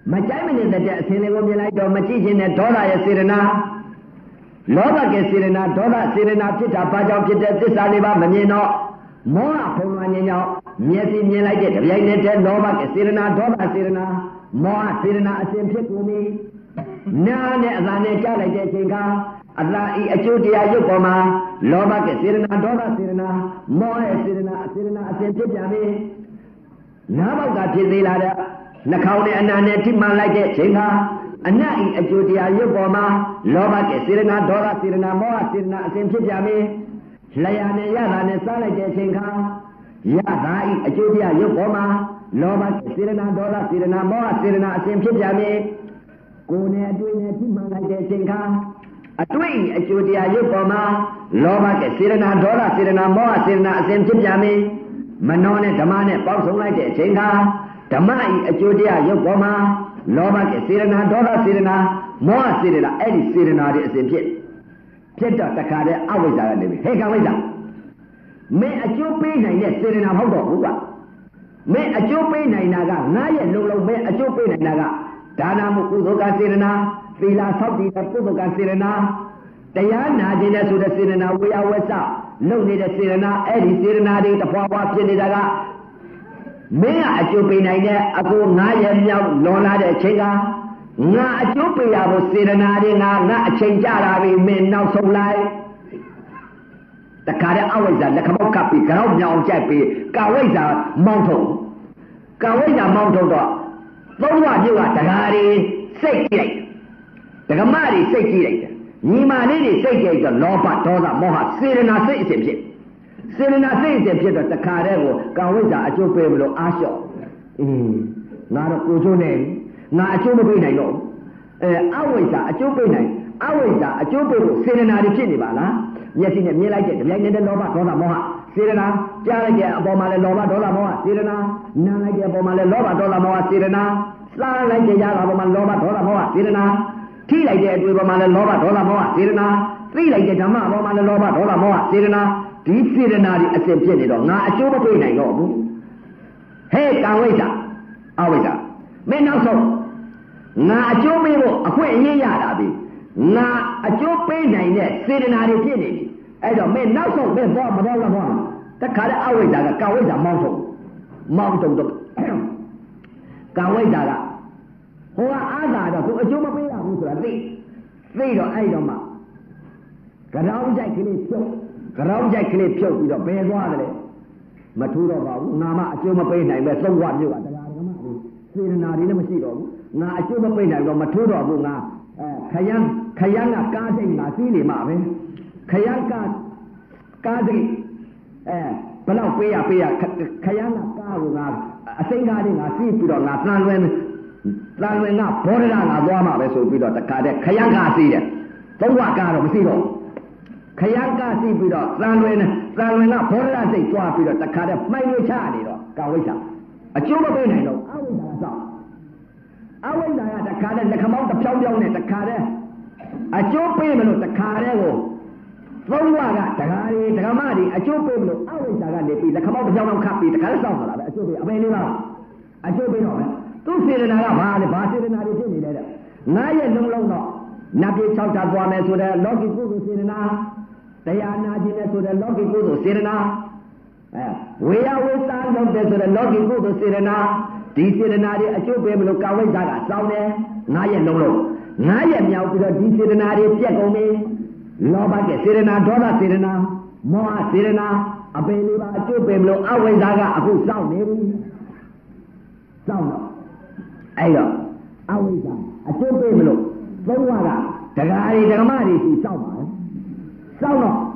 မကြိုက်မနေတဲ့အစဉ်လေးကိုမြင်လိုက်တော့မကြည့်ခြင်းနဲ့ဒေါသရဲ့စေရနာလောဘကစေရနာဒေါသစေရနာဖြစ်တာဘာကြောင့်ဖြစ်တဲ့သစ္စာလေးပါမမြင်တော့မောဟဖုံးလွှမ်းခြင်းကြောင့်မျက်စိမြင်လိုက်တဲ့တပြိုင်နက်တည်းလောဘကစေရနာဒေါသစေရနာမောဟစေရနာအစဉ်ဖြစ်ကုန်ပြီနာနဲ့အသာနဲ့ကြားလိုက်တဲ့အချိန်ကအသာဤအကျိုးတရားရုပ်ပေါ်မှာလောဘကစေရနာဒေါသစေရနာမောဟစေရနာအစဉ်ဖြစ်ပြန်ပြီနားပေါက်ကဖြစ်သေးလားတဲ့နှာခေါင်းနဲ့အနာနဲ့ထိမှန်လိုက်တဲ့အချိန်ကအနတ်ဤအကျိုးတရားရုပ်ပေါ်မှာလောဘကစေရနာဒေါသစေရနာမောဟစေရနာအစဉ်ဖြစ်ပြန်ပြီလျာနဲ့ရတာနဲ့စားလိုက်တဲ့အချိန်ကရတာဤအကျိုးတရားရုပ်ပေါ်မှာလောဘကစေရနာဒေါသစေရနာမောဟစေရနာအစဉ်ဖြစ်ပြန်ပြီကိုယ်နဲ့အတွေ့နဲ့ထိမှန်လိုက်တဲ့အချိန်ကအတွေ့အကျိုးတရားရုပ်ပေါ်မှာလောဘကစေရနာဒေါသစေရနာမောဟစေရနာအစဉ်ဖြစ်ပြန်ပြီမနောနဲ့ဓမ္မနဲ့ပေါင်းစုံလိုက်တဲ့အချိန်ကဓမ္မဤအကျိုးတရားရုပ်ပေါ်မှာလောဘကစေရနာဒေါသစေရနာမောဟစေရနာအဲ့ဒီစေရနာတွေအစဉ်ဖြစ်တော့တခါတည်းအဝိဇ္ဇာကနေပြီဟဲ့ကဝိဇ္ဇာမင်းအကျိုးပေးနိုင်တဲ့စေရနာမဟုတ်တော့ဘူးကွာမင်းအကျိုးပေးနိုင်တာကငါရဲ့လုံမင်းအကျိုးပေးနိုင်တာကဒါနမှုကုသိုလ်ကစေရနာသီလဆောက်တည်တဲ့ကုသိုလ်ကစေရနာတရားနာခြင်းနဲ့ဆိုတဲ့စေရနာဝေယဝဆလုံနေတဲ့စေရနာအဲ့ဒီစေရနာတွေတဖွာဖွာဖြစ်နေတာကမင်းကအကျိုးပေးနိုင်တဲ့အကူ9ရက်မြောက်လွန်လာတဲ့အချိန်ကငါအကျိုးပေးရဖို့စေရနာတွေငါအချိန်ကြတာပြီမင်းနောက်ဆုံးလိုက်တခါတည်းအဝိဇ္ဇာလက်ခမောက်ကပ်ပြီးကြောက်မြောင်ကြိုက်ပြီးကဝိဇ္ဇာမောင်းထုတ်တော့သုံးဝပြုတ်ကတရားတွေစိတ်ကြည့်လိုက်ဒကမတွေစိတ်ကြည့်လိုက်တယ်ညီမလေးတွေစိတ်ကြည့်တော့လောဘဒေါသမောဟစေရနာစိတ်အစဉ်ဖြစ်စေရနာစိတ်အစဉ်ဖြစ်တော့တခါတည်းကိုကဝိဇ္ဇာအကျိုးပေးမလို့အားလျှော့ငါတော့ကိုချိုးနေငါအကျိုးမပေးနိုင်တော့အဝိဇ္ဇာအကျိုးပေးနိုင်အဝိဇ္ဇာအကျိုးပေးဖို့စေရနာတွေဖြစ်နေပါလားမျက်စိနဲ့မြင်လိုက်တဲ့တပြိုင်နက်တည်းလောဘဒေါသမောဟစေရနာကြားလိုက်တဲ့အပေါ်မှာလည်းလောဘဒေါသမောဟစေရနာနားလိုက်တဲ့အပေါ်မှာလည်းလောဘဒေါသမောဟစေရနာစားလိုက်တဲ့ရတာပေါ်မှာလောဘဒေါသမောဟစေရနာထိလိုက်တဲ့အတွေ့ပေါ်မှာလည်းလောဘဒေါသမောဟစေရနာသိလိုက်တဲ့ဓမ္မပေါ်မှာလည်းလောဘဒေါသမောဟစေရနာဒီစေရနာတွေအစဉ်ဖြစ်နေတော့ငါအကျိုးမပေးနိုင်တော့ဘူးဟဲ့ကံဝိဇ္ဇာအဝိဇ္ဇာမင်းနောက်ဆုံးငါအကျိုးပေးဖို့အခွင့်အရေးရတာပြီငါအကျိုးပေးနိုင်တဲ့စေတနာတွေဖြစ်နေပြီအဲ့တော့မင်းနောက်ဆုံးမင်းဘောမတော်လားဘောတခါတည်းအဝိဇ္ဇာကကဝိဇ္ဇာမောင်းထုတ်တော့ကဝိဇ္ဇာကဟိုကအားသာတော့သူအကျိုးမပေးရဘူးဆိုတာသိတော့အဲ့တော့မှကြောင်ကြိုက်ကလေးဖြုတ်ပြီးတော့ဘယ်သွားတယ်လဲမထူးတော့ပါဘူးငါမှအကျိုးမပေးနိုင်ပဲသုံးခွပြုတ်ကတရားဓမ္မတွေစေတနာတွေလည်းမရှိတော့ဘူးငါအကျိုးမပေးနိုင်တော့မထူးတော့ဘူးငါခယန်းကကားစိတ်ငါစီးနေမှာပဲခယန်းကကားစိတ်ဘယ်တော့ပေးရခယန်းကကားကိုငါအစိမ်းကားတွေငါစီးပြီးတော့ငါတန်လွင်ကဘောဒနာငါသွားမှာပဲဆိုပြီးတော့တခါတည်းခယန်းကားစီးတယ်သုံးခွကားတော့မရှိတော့ခယန်းကားစီးပြီးတော့တန်လွင်ကဘောဒနာစိတ်သွားပြီးတော့တခါတည်းမှိုင်းလို့ချနေတော့ကာဝိဇ္ဇာအကျိုးမပေးနိုင်တော့အဝိဇ္ဇာဆောက်အဝိဇ္ဇာကတခါတည်းလက်ခမောင်းတစ်ဖြောင်းနဲ့တခါတည်းအကျိုးပေးမလို့တခါတည်းကိုသုံးဝကတရားတွေဓမ္မတွေအကျိုးပေးမလို့အဝိဇ္ဇာကနေပြီးလက်ခမောင်းတစ်ဖြောင်းခတ်ပြီးတခါတည်းဆောက်လာတာပဲအကျိုးပေးအပင်လေးပါအကျိုးပေးတော့မယ်သူစေတနာကဘာလဲဘာစေတနာတွေဖြစ်နေလဲတဲ့ငါရဲ့လုံးလုံးတော့နတ်ပြည်၆ဓာတ်သွားမယ်ဆိုတဲ့လောကီကုသိုလ်စေတနာတရားနာခြင်းနဲ့ဆိုတဲ့လောကီကုသိုလ်စေတနာဝေယဝေစာလုပ်တဲ့ဆိုတဲ့လောကီကုသိုလ်စေတနာဒီစေတနာတွေအကျိုးပေးမလို့ကာဝိဇ္ဇာကစောင်းတယ်ငါရဲ့လုံးလုံးငါရဲ့မြောက်ပြီးတော့ဒီစေတနာတွေပြက်ကုန်ပြီလောဘကစေတနာဒေါသစေတနာမောဟစေတနာအပင်လေးပါအကျိုးပေးမလို့အဝိဇ္ဇာကအခုစောင်းနေပြီစောင်းတော့အဲ့တော့အဝိဇ္ဇာအကျိုးပေးမလို့သုံးဝကတရားတွေဓမ္မတွေစီစောင်းပါလေစောင်းတော့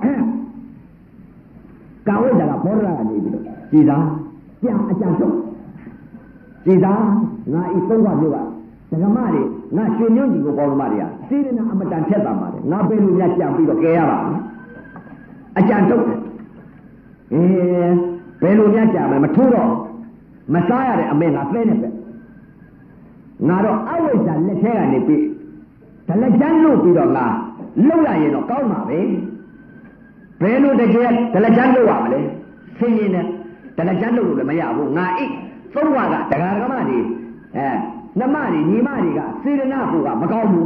ကာဝိဇ္ဇာကဘောဓရာကနေပြီးတော့ကြည်သာပြန်အကြံဆုံးကြည်သာငါဤသုံးဝမျိုးကဓမ္မတွေငါရွှေညွန့်ကြီးကိုပေါ်ဓမ္မတွေကစေရနာအမတန်ထက်တာပါတယ်ငါဘယ်လိုများကြံပြီးတော့ကဲရပါ့မလဲအကြံထုတ်တယ်ဘယ်လိုများကြံမလဲမထိုးတော့မစားရတဲ့အမေငါသဲနေပဲငါတော့အဝိဇ္ဇာလက်ထဲကနေပြီးဒလကြမ်းလို့ပြီးတော့ငါလှုပ်ရရင်တော့ကောင်းပါပဲဘယ်လိုတကယ်ဒလကြမ်းလို့ရမလဲဆင်းရဲနဲ့ဒလကြမ်းလို့လည်းမရဘူးငါအိသုံးဝကတရားဓမ္မတွေ Namari, Nimariga, Siranapuga, Magamu.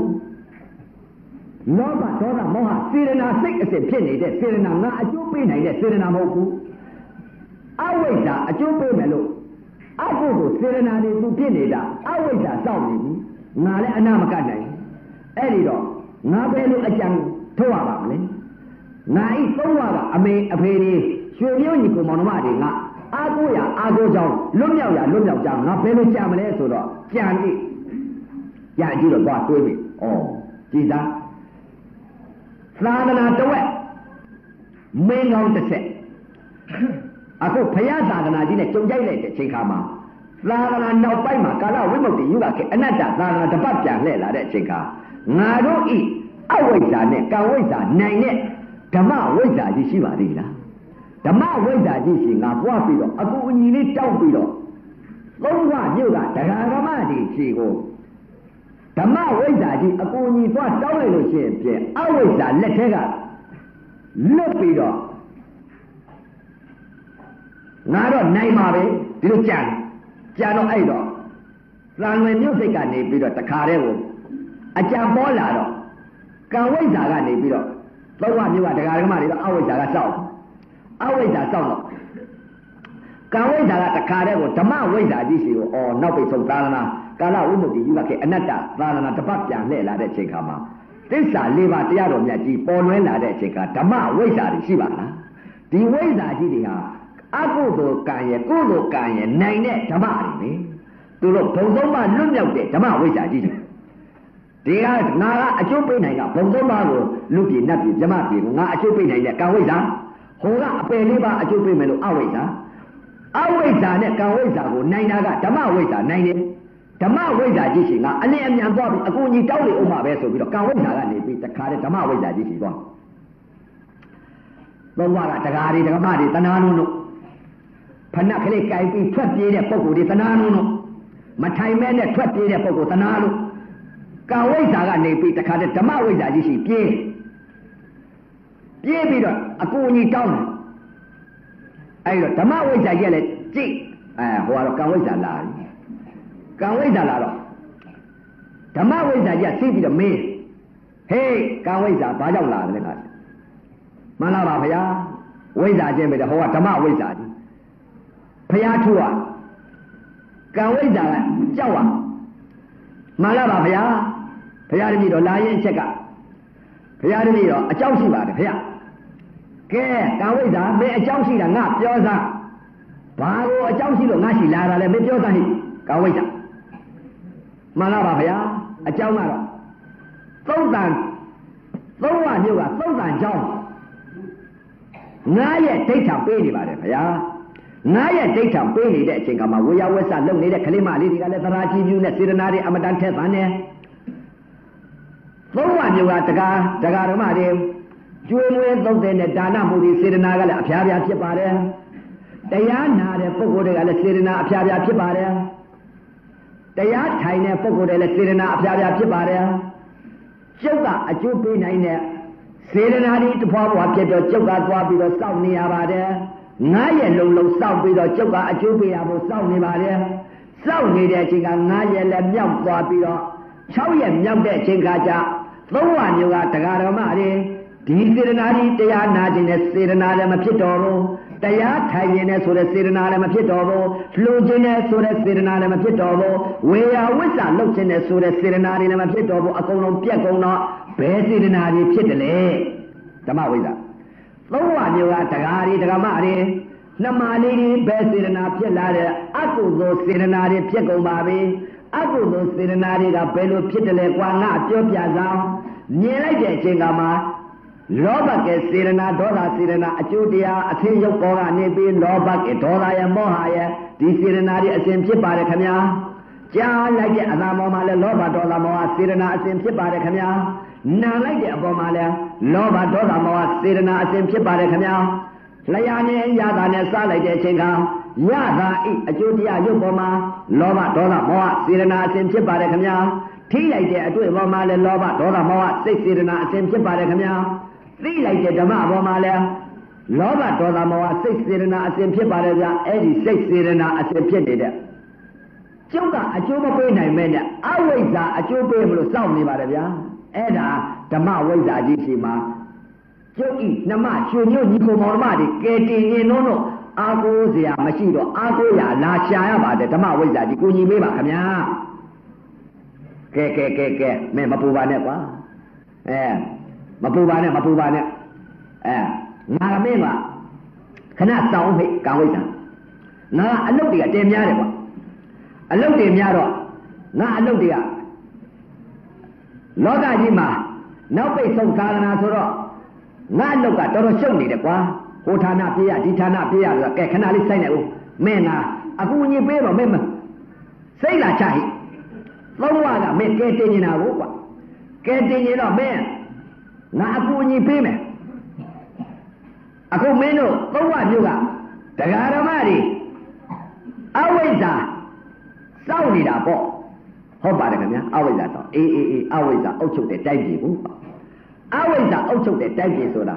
Loba, Dora, Moha, Sirana, sick as a penny, the Sirana, a Jupina, the Sirana Moku. Always a Jupe Melo. Abu Sirana, the Pinida, always a sounding. Nale Anamakane. Elido, Nabelu Ajang, Toa. Nai Toa, a may a penny, Shurionico Monomadi, Agoya, Agojang, Lumia, Jam, not Pelu Jamale, Solo, Jami. Yajiro got to me. Oh, Jesus. Sadana to wet. Main on the set. Ako Payasana didn't get Chinkama. Sadana no Paima, Kala, Wimoti, you like another Sadana the Babja, Lela, that Chinka. Nado eat. Always a neck, always a nine. Tama, always a Dishiva Dina. Tama, always a Dishing, a Wapido, a good unit down below. Long one, you got the Ramadi, Chigo. Tama, always a good unit down below. Always a letter. Lopido. Nado Naimabe, Luchan, Jano Aido. Lanway music at Nibido, the Careo. A Jambolado. Kawaii Zaga Nibido. The one you are the Garamari, always a sound. Always a sound. Kawaii Zaga, the Careo, Tama, ways at this or not be so Rana. Kala Umuti, you like another Rana, the Babja, Lela, the Chikama. This are Liva Tiaro, Yaki, Bonwella, the Chika, Tama, ways at Shivana. The ways at Didia. Agodo Kanye, Godo Kanye, Nine, Tamari, to look Pondoma, Lumia, Tama, which I did. They are Nara, a Chopina, Pondoma, looking at the Jamati, not a Chopina, Kawiza, Hola, Peliva, a Chopimelo, Awiza. Awiza, Kawiza, Nainaga, Tama, Wiza, Nine, Tama, Wiza, Jishina, and then Bobby, a good Italy, Oma Vessel, with a Kawiza, and they beat the car, Tama, Wiza, Jishina. The Wara, the Gari, the Gamadi, the Nano. Panakale Kaipi, 20 years, Poco, the Tanano. Matai men at 20 years, Poco, Tanano. Kawaisa, and they beat the car, Tamawiza, Jishi, Pie. Pie, Peter, a Kuni town. I got Tamawiza yell at G. Who are Kawaisa line. Kawaisa laro. Tamawiza, yes, see the me. Hey, Kawaisa, Bajala, Malabaya, Wiza, Jimmy, the Hoa Tamawiza. Payachua, Kawaida, Jawa, Malabaya, Payarmido, Lion Cheka, Payarmido, a Chausiba, Paya. Care, Kawaida, may a Chausi and not Josa. Paro, a Chausi, Nashi, Lara, let me Josa, Kawaida. Malabaya, a Chaumara. Sultan, Sowan, you are Sultan John. Naya, take up anybody, Paya. Naya data Bailey that Chingama, we are West and Lonely, the Kalima, Lidia, the Raji, Sirenari, Amadan Tefane. So one you got the Garamari, Julian, those in the Dana, Moody, Sirenaga, Apia Chipare. They are not a Pogo de la Sirena, Apia Chipare. They are tiny Pogo de la Sirena, Apia Chipare. Joga, a Jupi Nine, Sirenari to Papa, Joga, Wabi, the South Niabade. Naya Lolo South with a Joga, a Jupia, South Nibade. South needed Chinga, Naya, and Young Wabido. Chow Young de Chingaja. No one you got the Garamari. These Sirenari, they are not in a Sirenada Mapitoro. They are tinyness with a Sirenada Mapitoro. Fluginess with a Sirenada Mapitoro. We are with a lookiness with a Sirenadi Mapitoro. A colon Piacona. Besirinadi Pitele. Tamawiza. No one you got the Gari, the Gamari. Namani, Besirina Pilare. Akuzo Sirenadi Piaco Babi. Akuzo Sirenadi, the Pelu Pitele, Guana, Jopiaza. Near Chingama. Lobak is Sirena, Dora Sirena, Achudia, Atinjo Pora, Nibi, Lobak, Etora, Mohaya, the Sirenari, Asim Chipare Kamia. Ja like it, Azamomale, Loba Dola Moa, Sirena, Asim Chipare Kamia. Na like it, Abomale, Loba Dola Moa, Sirena, Asim Chipare Kamia. Layane, Yadane, Salade Chinga, Yada, Achudia, Yuboma, Loba Dola Moa, Sirena, Asim Chipare Kamia. Tea like it, Abomale, Loba Dola Moa, 6 Sirena, Asim Chipare Kamia. 3 like the Dama Bomale, Loba Dola Moa, 6 Sirena, Asim Chipare, 86 Sirena, Asim Chipare. ကျုပ်ကအကျိုးမပေးနိုင်မဲ့နဲ့အဝိဇ္ဇာအကျိုးပေးမလို့စောင့်နေပါတယ်ဗျာအဲ့ဒါဓမ္မဝိဇ္ဇာကြီးရှိမှာကျုပ်ဤနှမရွှေမျိုးညီကိုမောင်နှမတွေကဲတင်ရင်တော့အာကိုးစရာမရှိတော့အာကိုးရလာရှာရပါတယ်ဓမ္မဝိဇ္ဇာကြီးကိုညီပေးပါခင်ဗျာကဲမင်းမပူပါနဲ့ကွာမပူပါနဲ့ငါမင်းကခဏစောင်းဖိတ်ကံဝိဇ္ဇာငါအလုပ်တွေကတင်များတယ်ကွာအလုပ်တွေများတော့ငါအလုပ်တွေကလောကကြီးမှာနောက်ပိတ်ဆုံးသာသနာဆိုတော့ငါအလုပ်ကတော်တော်ရှုပ်နေတယ်ကွာဟိုဌာနပြေးရဒီဌာနပြေးရဆိုတော့ကဲခဏလေးစိုက်နေဦးမင်းကအကူညီပေးတော့မင်းမစိတ်လာချဟိသုံးဝကမင်းကဲတင်နေတာကိုကွာကဲတင်ရင်တော့မင်းငါအကူညီပေးမယ်အခုမင်းတို့သုံးဝမျိုးကတရားဓမ္မတွေအဝိဇ္ဇာစောင့်နေတာပေါ့ဟုတ်ပါတယ်ခင်ဗျာအဝိဇ္ဇာတော့အေးအဝိဇ္ဇာအုပ်ချုပ်တဲ့တိုက်ပြည်ကိုအဝိဇ္ဇာအုပ်ချုပ်တဲ့တိုက်ပြည်ဆိုတာ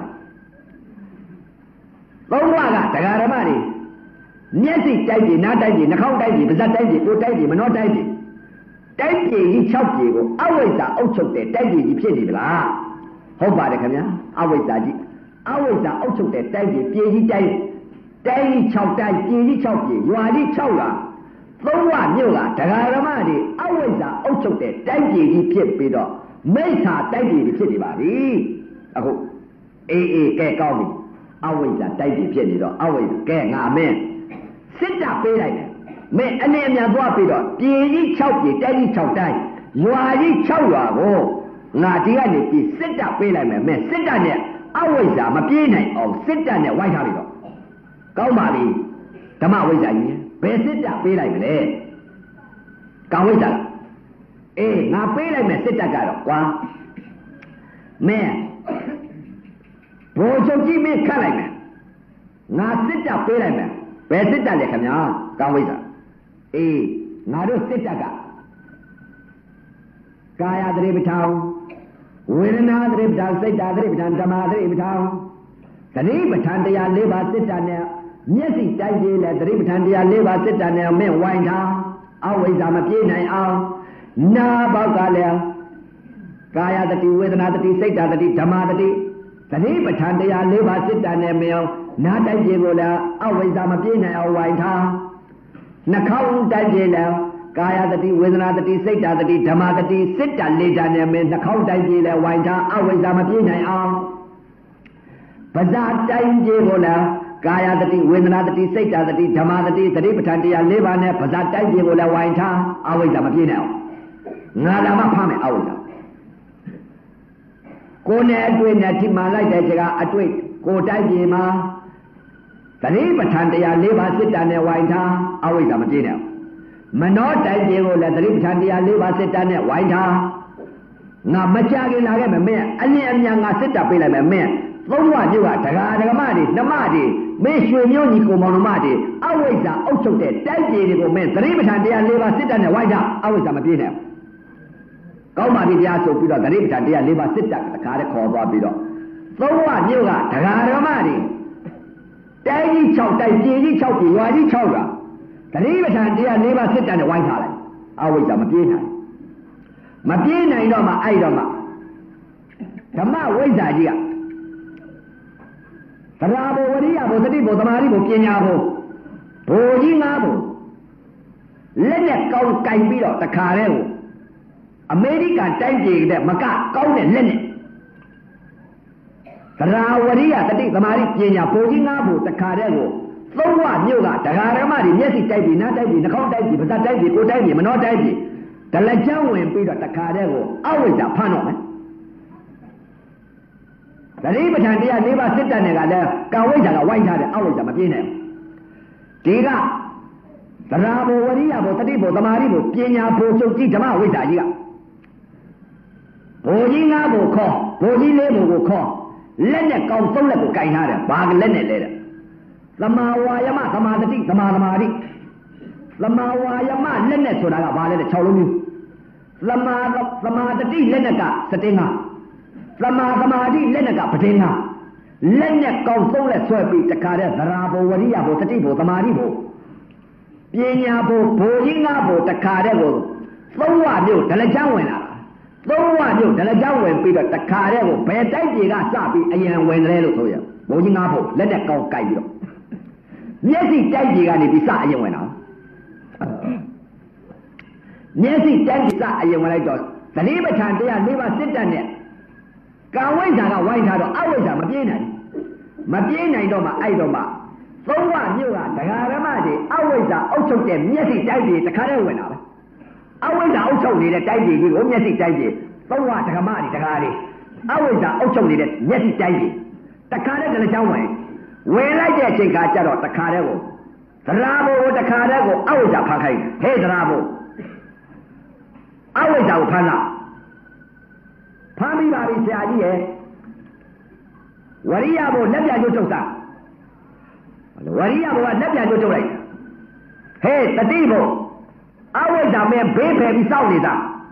သုံးဝကတရားဓမ္မတွေမျက်စိတိုက်ပြည်နားတိုက်ပြည်နှာခေါင်းတိုက်ပြည်ပါးစပ်တိုက်ပြည်ကိုယ်တိုက်ပြည်မနှောတိုက်ပြည်တိုက်ပြည်ကြီး6ပြည်ကိုအဝိဇ္ဇာအုပ်ချုပ်တဲ့တိုက်ပြည်ကြီးဖြစ်နေပြီလားဟုတ်ပါတယ်ခင်ဗျာအဝိဇ္ဇာကြီးအဝိဇ္ဇာအုပ်ချုပ်တဲ့တိုက်ပြည်ပြည်ကြီးတိုက်ကြီး6တိုက်ပြည်ကြီး6ပြည်ရွာကြီး6ရွာသုံးဝမြို့ကတရားဓမ္မတွေအဝိဇ္ဇာအုပ်ချုပ်တဲ့တိုက်ပြည်ကြီးဖြစ်ပြီးတော့မိစ္ဆာတိုက်ပြည်ကြီးဖြစ်နေပါပြီအခုအေးကဲကောင်းပြီအဝိဇ္ဇာတိုက်ပြည်ဖြစ်နေတော့အဝိဇ္ဇာကဲငါမင်းစစ်တာပေးလိုက်တယ်မင်းအနေအများသွားပြီးတော့ပြည်ကြီး6ပြည်တိုက်ကြီး6တိုက်ရွာကြီး6ရွာကိုငါဒီကနေပြီးစစ်တာပေးလိုက်မယ်မင်းစစ်တာနဲ့အဝိဇ္ဇာမပြေးနိုင်အောင်စစ်တာနဲ့ဝိုင်းထားပြီးတော့ကောင်းပါပြီဓမ္မဝိဇ္ဇာကြီးဘယ်စစ်တာပေးလိုက်မလဲကောင်းဝိဇ္ဇာအေးငါပေးလိုက်မယ်စစ်တာကတော့ကွာမင်းဘိုးချုပ်ကြီးမင်းခတ်လိုက်မယ်ငါစစ်တာပေးလိုက်မယ်ဘယ်စစ်တာလဲခင်ဗျာကောင်းဝိဇ္ဇာအေးငါတို့စစ်တာကကာယသတိပဋ္ဌာန်ဝေဒနာသတိပဋ္ဌာန်စိတ်ဓာတ်သတိပဋ္ဌာန်ဓမ္မသတိပဋ္ဌာန်သတိပဋ္ဌာန်တရား၄ပါးစစ်တာနဲ့မျက်စိတိုက်ကြည့်လဲသတိပဋ္ဌာန်တရား၄ပါးစစ်တာနဲ့မင်းဝိုင်းထားအဝိဇ္ဇာမပြေးနိုင်အောင်နာဘောက်ကလည်းကာယတတိဝေဒနာတတိစိတ်ဓာတ်တတိဓမ္မတတိသတိပဋ္ဌာန်တရား၄ပါးစစ်တာနဲ့မင်းနာတိုက်ကြည့်ကိုလည်းအဝိဇ္ဇာမပြေးနိုင်အောင်ဝိုင်းထားနှာခေါင်းတိုက်ကြည့်လဲကာယတတိဝေဒနာတတိစိတ်ဓာတ်တတိဓမ္မတတိစစ်တာ၄ဓာတ်နဲ့မင်းနှာခေါင်းတိုက်ကြည့်လဲဝိုင်းထားအဝိဇ္ဇာမပြေးနိုင်အောင်ပဇာတိုက်ကြည့်ကိုလည်းကာယတတိဝေဒနာတတိစိတ်ဓာတ်တတိဓမ္မတတိသတိပဋ္ဌာန်တရား၄ပါးနဲ့ပဇာတိုက်ကြည့်ကိုလည်းဝိုင်းထားအဝိဇ္ဇာမပြေးနိုင်အောင်ငါလာမဖမ်းမယ်အဝိဇ္ဇာကိုယ်နဲ့အတွေ့နဲ့ထိမှန်လိုက်တဲ့စကားအတွေ့ကိုယ်တိုက်ကြည့်မှာသတိပဋ္ဌာန်တရား၄ပါးစစ်တာနဲ့ဝိုင်းထားအဝိဇ္ဇာမပြေးနိုင်အောင်မနောတိုက်ကြည့်ကိုလည်းသတိပဋ္ဌာန်တရား၄ပါးစစ်တာနဲ့ဝိုင်းထားငါမကြခင်လာခဲ့မယ်မင်းအလင်းအမြန်ငါစစ်တာပေးလိုက်မယ်မင်းသုံးဝမြို့ကတရားဓမ္မတွေနှမတွေမင်းရွှေမျိုးညီကိုမောင်နှမတွေအဝိဇ္ဇာအုပ်ချုပ်တဲ့တိုက်ကြည့်တွေကိုမင်းသတိပဋ္ဌာန်တရား၄ပါးစစ်တာနဲ့ဝိုင်းထားအဝိဇ္ဇာမပြေးနိုင်အောင်ကောင်းပါပြီတရားဆိုပြီးတော့သတိပဋ္ဌာန်တရား၄ပါးစစ်တာတခါတည်းခေါ်သွားပြီးတော့သုံးဝမြို့ကတရားဓမ္မတွေတိုက်ကြီး6တိုက်ပြည်ကြီး6ပြည်ရွာကြီး6ရွာသတိပဋ္ဌာန်တရား၄ပါးစစ်တာနဲ့ဝိုင်းထားလိုက်အဝိဇ္ဇာမပြေးနိုင်တော့မှအဲ့တော့မှဓမ္မဝိဇ္ဇာကြီးကသရာဘဝရိယဘသတိဘသမာဓိဘပညာဘဘိုလ်ကြီး၅ဘလက်နဲ့ကောင်းကင်ပြီးတော့တခါတည်းကိုအမေရိကန်တိုင်းပြည်တဲ့မကကောင်းတဲ့လက်နဲ့သရာဝရိယတတိသမာဓိပညာဘိုလ်ကြီး၅ဘတခါတည်းကိုသုံးဝမြို့ကတရားဓမ္မတွေမျက်စိတိုက်ပြီးနားတိုက်ပြီးနှာခေါင်းတိုက်ပြီးပါးစပ်တိုက်ပြီးကိုယ်တိုက်ပြီးမနှောတိုက်ပြီးဒလကြမ်းဝင်ပြီးတော့တခါတည်းကိုအဝိဇ္ဇာဖမ်းတော့မယ်သတိပဋ္ဌာန်တရား၄ပါးစစ်တပ်နဲ့ကလည်းကာဝိဇ္ဇာကဝိုင်းထားတယ်အဝိဇ္ဇာမပြေးနိုင်ဘူးဒီကသရာဘဝရိယဘတတိဘသမာဓိဘပညာဘချုပ်ကြီးဓမ္မဝိဇ္ဇာကြီးကဘိုလ်ကြီး၅ဘခေါ်ဘိုလ်ကြီး၄ဘကိုခေါ်လက်နဲ့ကောင်းသုံးလက်ကိုကင်ထားတယ်ဘာကလက်နဲ့လဲတဲ့သမာဝါယမသမာတတိသမာသမာဓိသမာဝါယမလက်နဲ့ဆိုတာကဘာလဲတဲ့6လုံးမျိုးသမာတတိလက်နဲ့ကစတင်းငါသမာသမာဓိလက်နဲ့ကပတင်းငါလက်နဲ့ကောင်းသုံးလက်ဆွဲပြီးတခါတည်းသရာဘဝရိယဘတတိဘသမာဓိဘပ边nhà部人家部，他看那个东华庙，他来讲完了。东华庙他来讲完，比了他看那个白带几个傻逼，哎呀，完来了所以，部人家部来得高改了。你是带几个你比啥样完了？你是带几啥样完来着？แต่นี่ประชาชนนี่ว่าสิทธิ์เนี่ยการไหว้ศาลก็ไหว้ศาลတော့အဝိဇ္ဇာမပြေးနိုင်တော့မှအဲ့တော့မှသုံးဝမြို့ကတရားဓမ္မတွေအဝိဇ္ဇာအုပ်ချုပ်တဲ့မျက်စိတိုက်ကြီးတခါတည်းဝင်လာပဲအဝိဇ္ဇာအုပ်ချုပ်နေတဲ့တိုက်ကြီးကိုမျက်စိတိုက်ကြီးသုံးဝဓမ္မတွေတရားတွေအဝိဇ္ဇာအုပ်ချုပ်နေတဲ့မျက်စိတိုက်ကြီးတခါတည်းကလည်းချောင်းဝင်လိုက်တဲ့အချိန်ခါကျတော့တခါတည်းကိုသရာဘုံကိုတခါတည်းကိုအဝိဇ္ဇာဖန်ခိုင်းဟဲ့သရာဘုံအဝိဇ္ဇာကိုဖမ်းမိပါပြီဆရာကြီးရဲ့ဝရိယဘုလက်ပြကျုပ်ထုတ်တာဝရိယဘုကလက်ပြကျုပ်ထုတ်လိုက်ဟဲ့တတိဘုအဝိဇ္ဇာမဲဘေးဖယ်ပြီးစောင့်နေတာ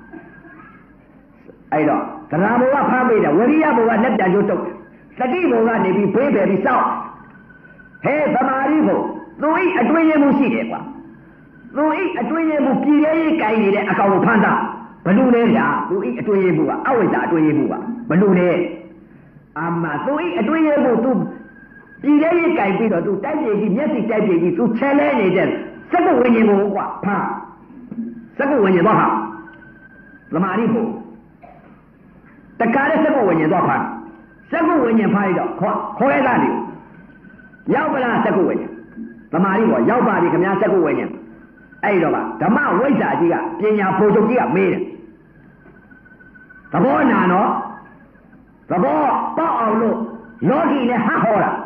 အဲ့တော့သရဘုကဖမ်းမိတယ်ဝရိယဘုကလက်ပြကျုပ်ထုတ်တတိဘုကနေပြီးဘေးဖယ်ပြီးစောင့်ဟဲ့သမာဓိဘုသူဤအတွင်းရမှုရှိတယ်ကွာသူဤအတွင်းရမှုပြည်ရေးကိုင်နေတဲ့အကောင်ကိုဖမ်းတာဘလူလဲဗျာသူဤအတွင်းရမှုကအဝိဇ္ဇာအတွင်းရမှုကဘလူလဲအာမသူဤအတွင်းရမှုသူပြည်ရေးကိုင်ပြီးတော့သူတိုက်ပြေကြီးမျက်စိတိုက်ပြေကြီးသူချဲလဲနေတဲ့စက္ကဝိညာဉ်ကိုကွာဖမ်းစက္ကဝိညာဉ်တော့ဟာသမာဓိဘုတခါတဲ့စက္ကဝိညာဉ်တော့ဖမ်းစက္ကဝိညာဉ်ဖမ်းရတော့ခေါ်ရတာလေရောက်ပလားစက္ကဝိညာဉ်သမာဓိဘောရောက်ပါပြီခင်ဗျာစက္ကဝိညာဉ်အဲ့တော့ဓမ္မဝိဇ္ဇာကြီးကပညာဘုံချုပ်ကြီးကမေးတယ်သဘောနာနော်သဘောပေါက်အောင်လို့လောကီနဲ့ဟဟောတာ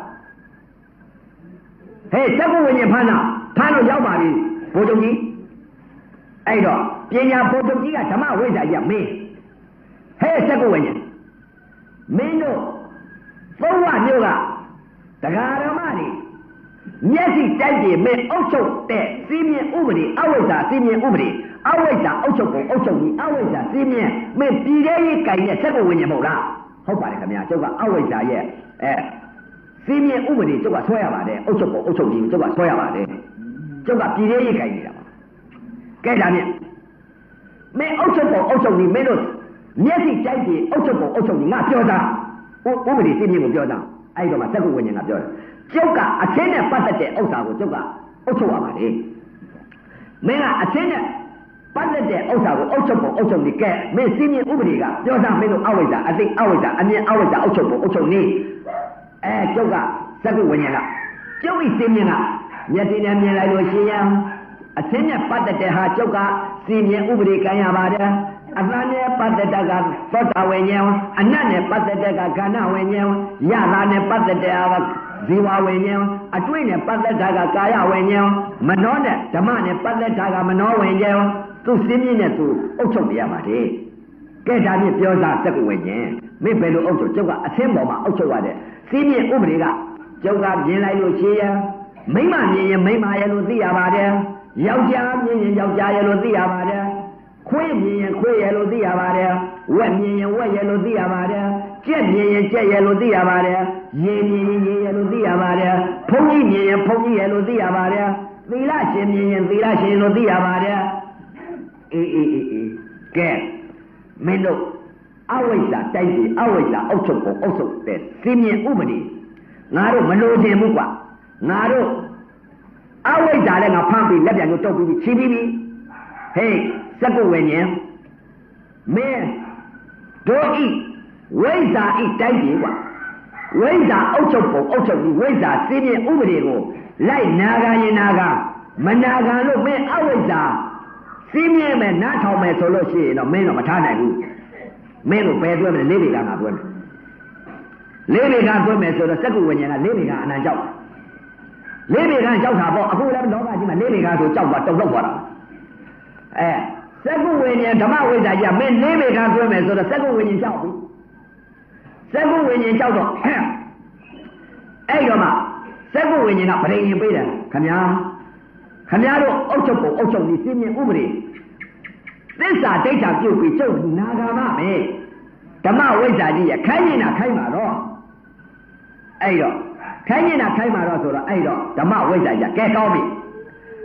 ဟဲ့စက္ကဝိညာဉ်ဖမ်းလို့ရောက်ပါပြီဘုံချုပ်ကြီးအဲ့တော့ပညာဘုံချုပ်ကြီးကဓမ္မဝိဇ္ဇာကြီးကမေးဟဲ့စက္ကဝိညာဉ်မင်းတို့သုံးဝမျိုးကတရားဓမ္မတွေမျက်စိတိုက်ကြည့်မင်းအုပ်ချုပ်တဲ့စီးမြင်ဥပဒေအဝိဇ္ဇာစီးမြင်ဥပဒေအဝိဇ္ဇာအုပ်ချုပ်ပုံအုပ်ချုပ်ကြီးအဝိဇ္ဇာစီးမြင်မင်းပြည်တဲ့ရေးကြိုင်တဲ့စက္ကဝိညာဉ်မဟုတ်လားဟုတ်ပါတယ်ခင်ဗျာကျုပ်ကအဝိဇ္ဇာရဲ့စီးမြင်ဥပဒေကျုပ်ကဆွဲရပါတယ်အုပ်ချုပ်ပုံအုပ်ချုပ်ကြီးကျုပ်ကဆွဲရပါတယ်ကျုပ်ကပြည်တဲ့ရေးကြိုင်နေတာပါကဲဒါနဲ့မင်းအုပ်ချုပ်ပုံအုပ်ချုပ်ကြီးမင်းတို့မျက်စိတိုက်ကြည့်အုပ်ချုပ်ပုံအုပ်ချုပ်ကြီးငါပြောတာဥပဒေစီးမြင်ကိုပြောတာအဲ့တော့မှစက္ကဝိညာဉ်ကပြောတယ်ကျုပ်ကအသင်းနဲ့ပတ်သက်တဲ့ဥစ္စာကိုကျုပ်ကအုပ်ချုပ်ရပါလေမင်းကအသင်းနဲ့ပတ်သက်တဲ့ဥစ္စာကိုအုပ်ချုပ်ဖို့အုပ်ချုပ်နေကဲမင်းစီးမြင်ဥပဒေကပြောတာမင်းတို့အဝိဇ္ဇာအသိအဝိဇ္ဇာအမြင်အဝိဇ္ဇာအုပ်ချုပ်ဖို့အုပ်ချုပ်နေကျုပ်ကစက္ကဝိညာဉ်ကကျုပ်ဤစီးမြင်ကမျက်စိနဲ့မြင်လိုက်လို့ရှိရင်အသင်းနဲ့ပတ်သက်တဲ့ဟာကျုပ်ကစီးမြင်ဥပဒေကံရပါတယ်အသံနဲ့ပတ်သက်တဲ့ကသောတာဝိညာဉ်အနတ်နဲ့ပတ်သက်တဲ့ကခန္ဓာဝိညာဉ်ယတာနဲ့ပတ်သက်တဲ့ကဇီဝဝိညာဉ်အတွေ့နဲ့ပတ်သက်တာကကာယဝိညာဉ်မနောနဲ့ဓမ္မနဲ့ပတ်သက်တာကမနောဝိညာဉ်သူစင်းမြင့်နဲ့သူအုပ်ချုပ်ပြရပါတယ်ကဲဒါဖြင့်ပြောစားစက္ကဝိညာဉ်မင်းဘယ်လိုအုပ်ချုပ်ကျုပ်ကအသင်းပေါ်မှာအုပ်ချုပ်ရတဲ့စင်းမြင့်ဥပဒေကကျုပ်ကမြင်လိုက်လို့ရှိရင်မိမမြင်ရင်မိမရဲ့လို့သိရပါတယ်ယောက်ျားမြင်ရင်ယောက်ျားရဲ့လို့သိရပါတယ်ခွေးမြင်ရင်ခွေးရဲ့လို့သိရပါတယ်ဝက်မြင်ရင်ဝက်ရဲ့လို့သိရပါတယ်ကြက်မြင်ရင်ကြက်ရဲ့လို့သိရပါတယ်ရေမြင်ရင်ရေရဲ့လို့သိရပါတယ်ဘုန်းကြီးမြင်ရင်ဘုန်းကြီးရဲ့လို့သိရပါတယ်သီလရှင်မြင်ရင်သီလရှင်လို့သိရပါတယ်အေးကဲမင်းတို့အဝိဇ္ဇာတိုက်ပြီးအဝိဇ္ဇာအုပ်ချုပ်ပုံအုပ်ချုပ်တဲ့စီမြင်ဥပဒေငါတို့မလို့ခြင်းဘူးကွာငါတို့အဝိဇ္ဇာလည်းငါဖမ်းပြီးလက်ပြန်ကိုတုပ်ပြီးချီးပြီးဟေးစက္ကဝိညာဉ်မင်းတို့ဤဝိဇ္ဇာဤတိုက်ပြီးကွာဝိဇ္ဇာအုပ်ချုပ်ပုံအုပ်ချုပ်ပြီးဝိဇ္ဇာစီးပြင်းဥပဒေကိုလိုက်နာခံရင်နာခံမနာခံလို့မင်းအဝိဇ္ဇာစီးမြဲမယ်နားထောင်မယ်ဆိုလို့ရှိရင်တော့မင်းတော့မထားနိုင်ဘူးမင်းတို့ပဲတွဲမယ်လေးတွေကငါတွဲမယ်လေးတွေကတွဲမယ်ဆိုတော့စက္ကဝိညာဉ်ကလေးတွေကအနံကြောက်လေးတွေကကြောက်တာပေါ့အခုလည်းလောကကြီးမှာလေးတွေကဆိုကြောက်သွားတုံလောက်သွားတာစက္ကဝိညာဉ်ဓမ္မဝိဇ္ဇာကြီးကမင်းလေးတွေကတွဲမယ်ဆိုတော့စက္ကဝိညာဉ်ကြောက်ပြီစက္ကဝိညာဉ်ကြောက်တော့အဲ့တော့မှစက္ကဝိညာဉ်ကပရိညာဉ်ပေးတယ်ခင်ဗျာတို့အုပ်ချုပ်ပုံအုပ်ချုပ်ပြီးစီးမြင်ဥပဒေသစ္စာဒိဋ္ဌာပြုတ်ပြီးကျုပ်နာဂာမပဲဓမ္မဝိဇ္ဇာကြီးရခိုင်းနေတာခိုင်းမှာတော့အဲ့တော့ခိုင်းနေတာခိုင်းမှာတော့ဆိုတော့အဲ့တော့ဓမ္မဝိဇ္ဇာကြီးကဲကောင်းပြီ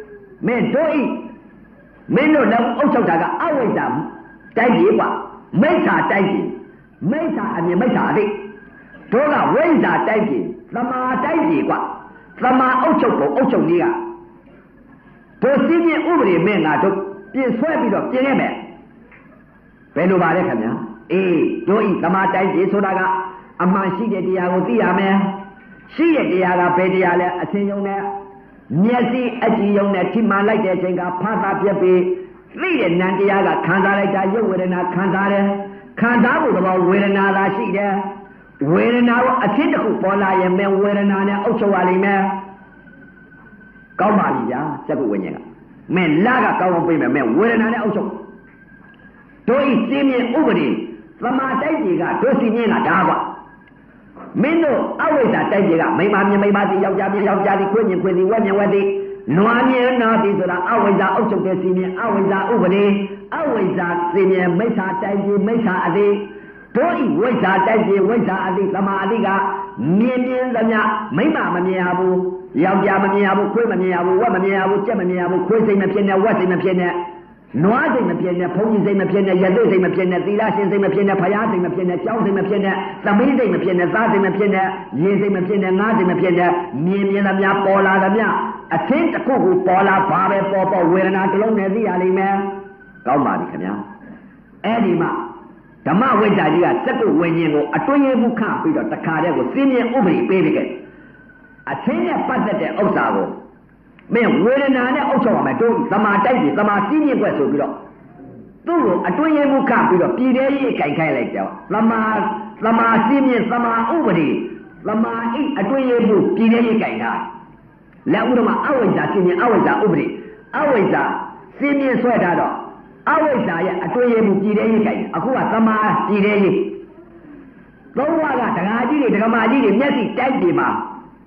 没多一，没弄那欧洲这个阿维达代际吧，没啥代际，没啥也没啥的，多个为啥代际，怎么代际吧，怎么欧洲不欧洲的啊？多些年屋里面啊，都变衰变了，变了没？别路吧的看呀，多一怎么代际说那个阿妈洗的地下我地下没？洗的地下个白地下嘞，阿先用的。မျက်စိအကြည့်ယုံနဲ့ထိမှန်လိုက်တဲ့အချိန်ကဖတ်တာပြက်ပြီးသိတဲ့နံတရားကခံစားလိုက်တာရုပ်ဝေဒနာခံစားတယ်ခံစားဖို့သဘောဝေဒနာသာရှိတယ်ဝေဒနာကိုအဖြစ်တစ်ခုပေါ်လာရင်မဲ့ဝေဒနာနဲ့အုပ်ချုပ်ရလိမ့်မယ်ကောင်းပါပြီဗျာစက္ကုဝိညာဉ်ကမဲ့လာကကောင်းအောင်ပြေးမယ်မဲ့ဝေဒနာနဲ့အုပ်ချုပ်တို့ဤစင်းမြင့်ဥပဒေသမာတိုက်ကြီးကတို့စီမြင့်ကဒါကွာမင်းတို့အဝိဇ္ဇာတိုက်ကြီးကမိမမြင်မိမသိယောက်ျားမြင်ယောက်ျားသိခွေးမြင်ခွေးသိဝက်မြင်ဝက်သိနွားမြင်နာသိဆိုတာအဝိဇ္ဇာအုပ်ချုပ်တဲ့စီမြင်အဝိဇ္ဇာဥပဒေအဝိဇ္ဇာစီမြင်မိစ္ဆာတိုက်ကြီးမိစ္ဆာအသိတို့ဤဝိဇ္ဇာတိုက်ကြီးဝိဇ္ဇာအသိသမာအသိကမြင်သမျှမိမမမြင်ရဘူးယောက်ျားမမြင်ရဘူးခွေးမမြင်ရဘူးဝက်မမြင်ရဘူးကြက်မမြင်ရဘူးခွေးစိတ်မဖြစ်နဲ့ဝက်စိတ်မဖြစ်နဲ့နွားစိတ်မဖြစ်နဲ့ဘုန်းကြီးစိတ်မဖြစ်နဲ့ရသေးစိတ်မဖြစ်နဲ့သီလရှင်စိတ်မဖြစ်နဲ့ဖယားစိတ်မဖြစ်နဲ့ကျောင်းစိတ်မဖြစ်နဲ့သမီးစိတ်မဖြစ်နဲ့သားစိတ်မဖြစ်နဲ့ရေစိတ်မဖြစ်နဲ့ငါးစိတ်မဖြစ်နဲ့မြင်သမျှပေါ်လာသမျှအသင်းတစ်ခုခုပေါ်လာပါပဲပေါ်ဝေဒနာတစ်လုံးနဲ့သိရလိမ့်မယ်ကောင်းပါပြီခင်ဗျာအဲ့ဒီမှာဓမ္မဝိဇ္ဇာကြီးကစက္ကုဝိညာဉ်ကိုအတွင်းရေးမှုခန့်ပြီးတော့တခါတည်းကိုစင်းမြင်ဥပဒေပေးပြီးခဲ့အသင်းနဲ့ပတ်သက်တဲ့ဥစ္စာကိုမင်းဝေဒနာနဲ့အုပ်ချုပ်ရမယ်တို့သမာတိုက်ကြီးသမာစီးမြင့်ွက်ဆိုပြီးတော့သူ့ကိုအတွင်းရေးမှုခပြီးတော့ပြည်သေးရေးကြိုင်ခိုင်းလိုက်တယ်သမာစီးမြင့်သမာဥပဒေသမာဣအတွင်းရေးမှုပြည်သေးရေးကြိုင်တာလက်ဥဒ္ဓမှာအဝိဇ္ဇာစီးမြင့်အဝိဇ္ဇာဥပဒေအဝိဇ္ဇာစီးမြင့်ဆွဲထားတော့အဝိဇ္ဇာရဲ့အတွင်းရေးမှုပြည်သေးရေးကြိုင်အခုကသမာပြည်သေးရေးသုံးဝါကဒကာကြီးတွေဒကမာကြီးတွေမျက်စိတိုက်ပြီမှာ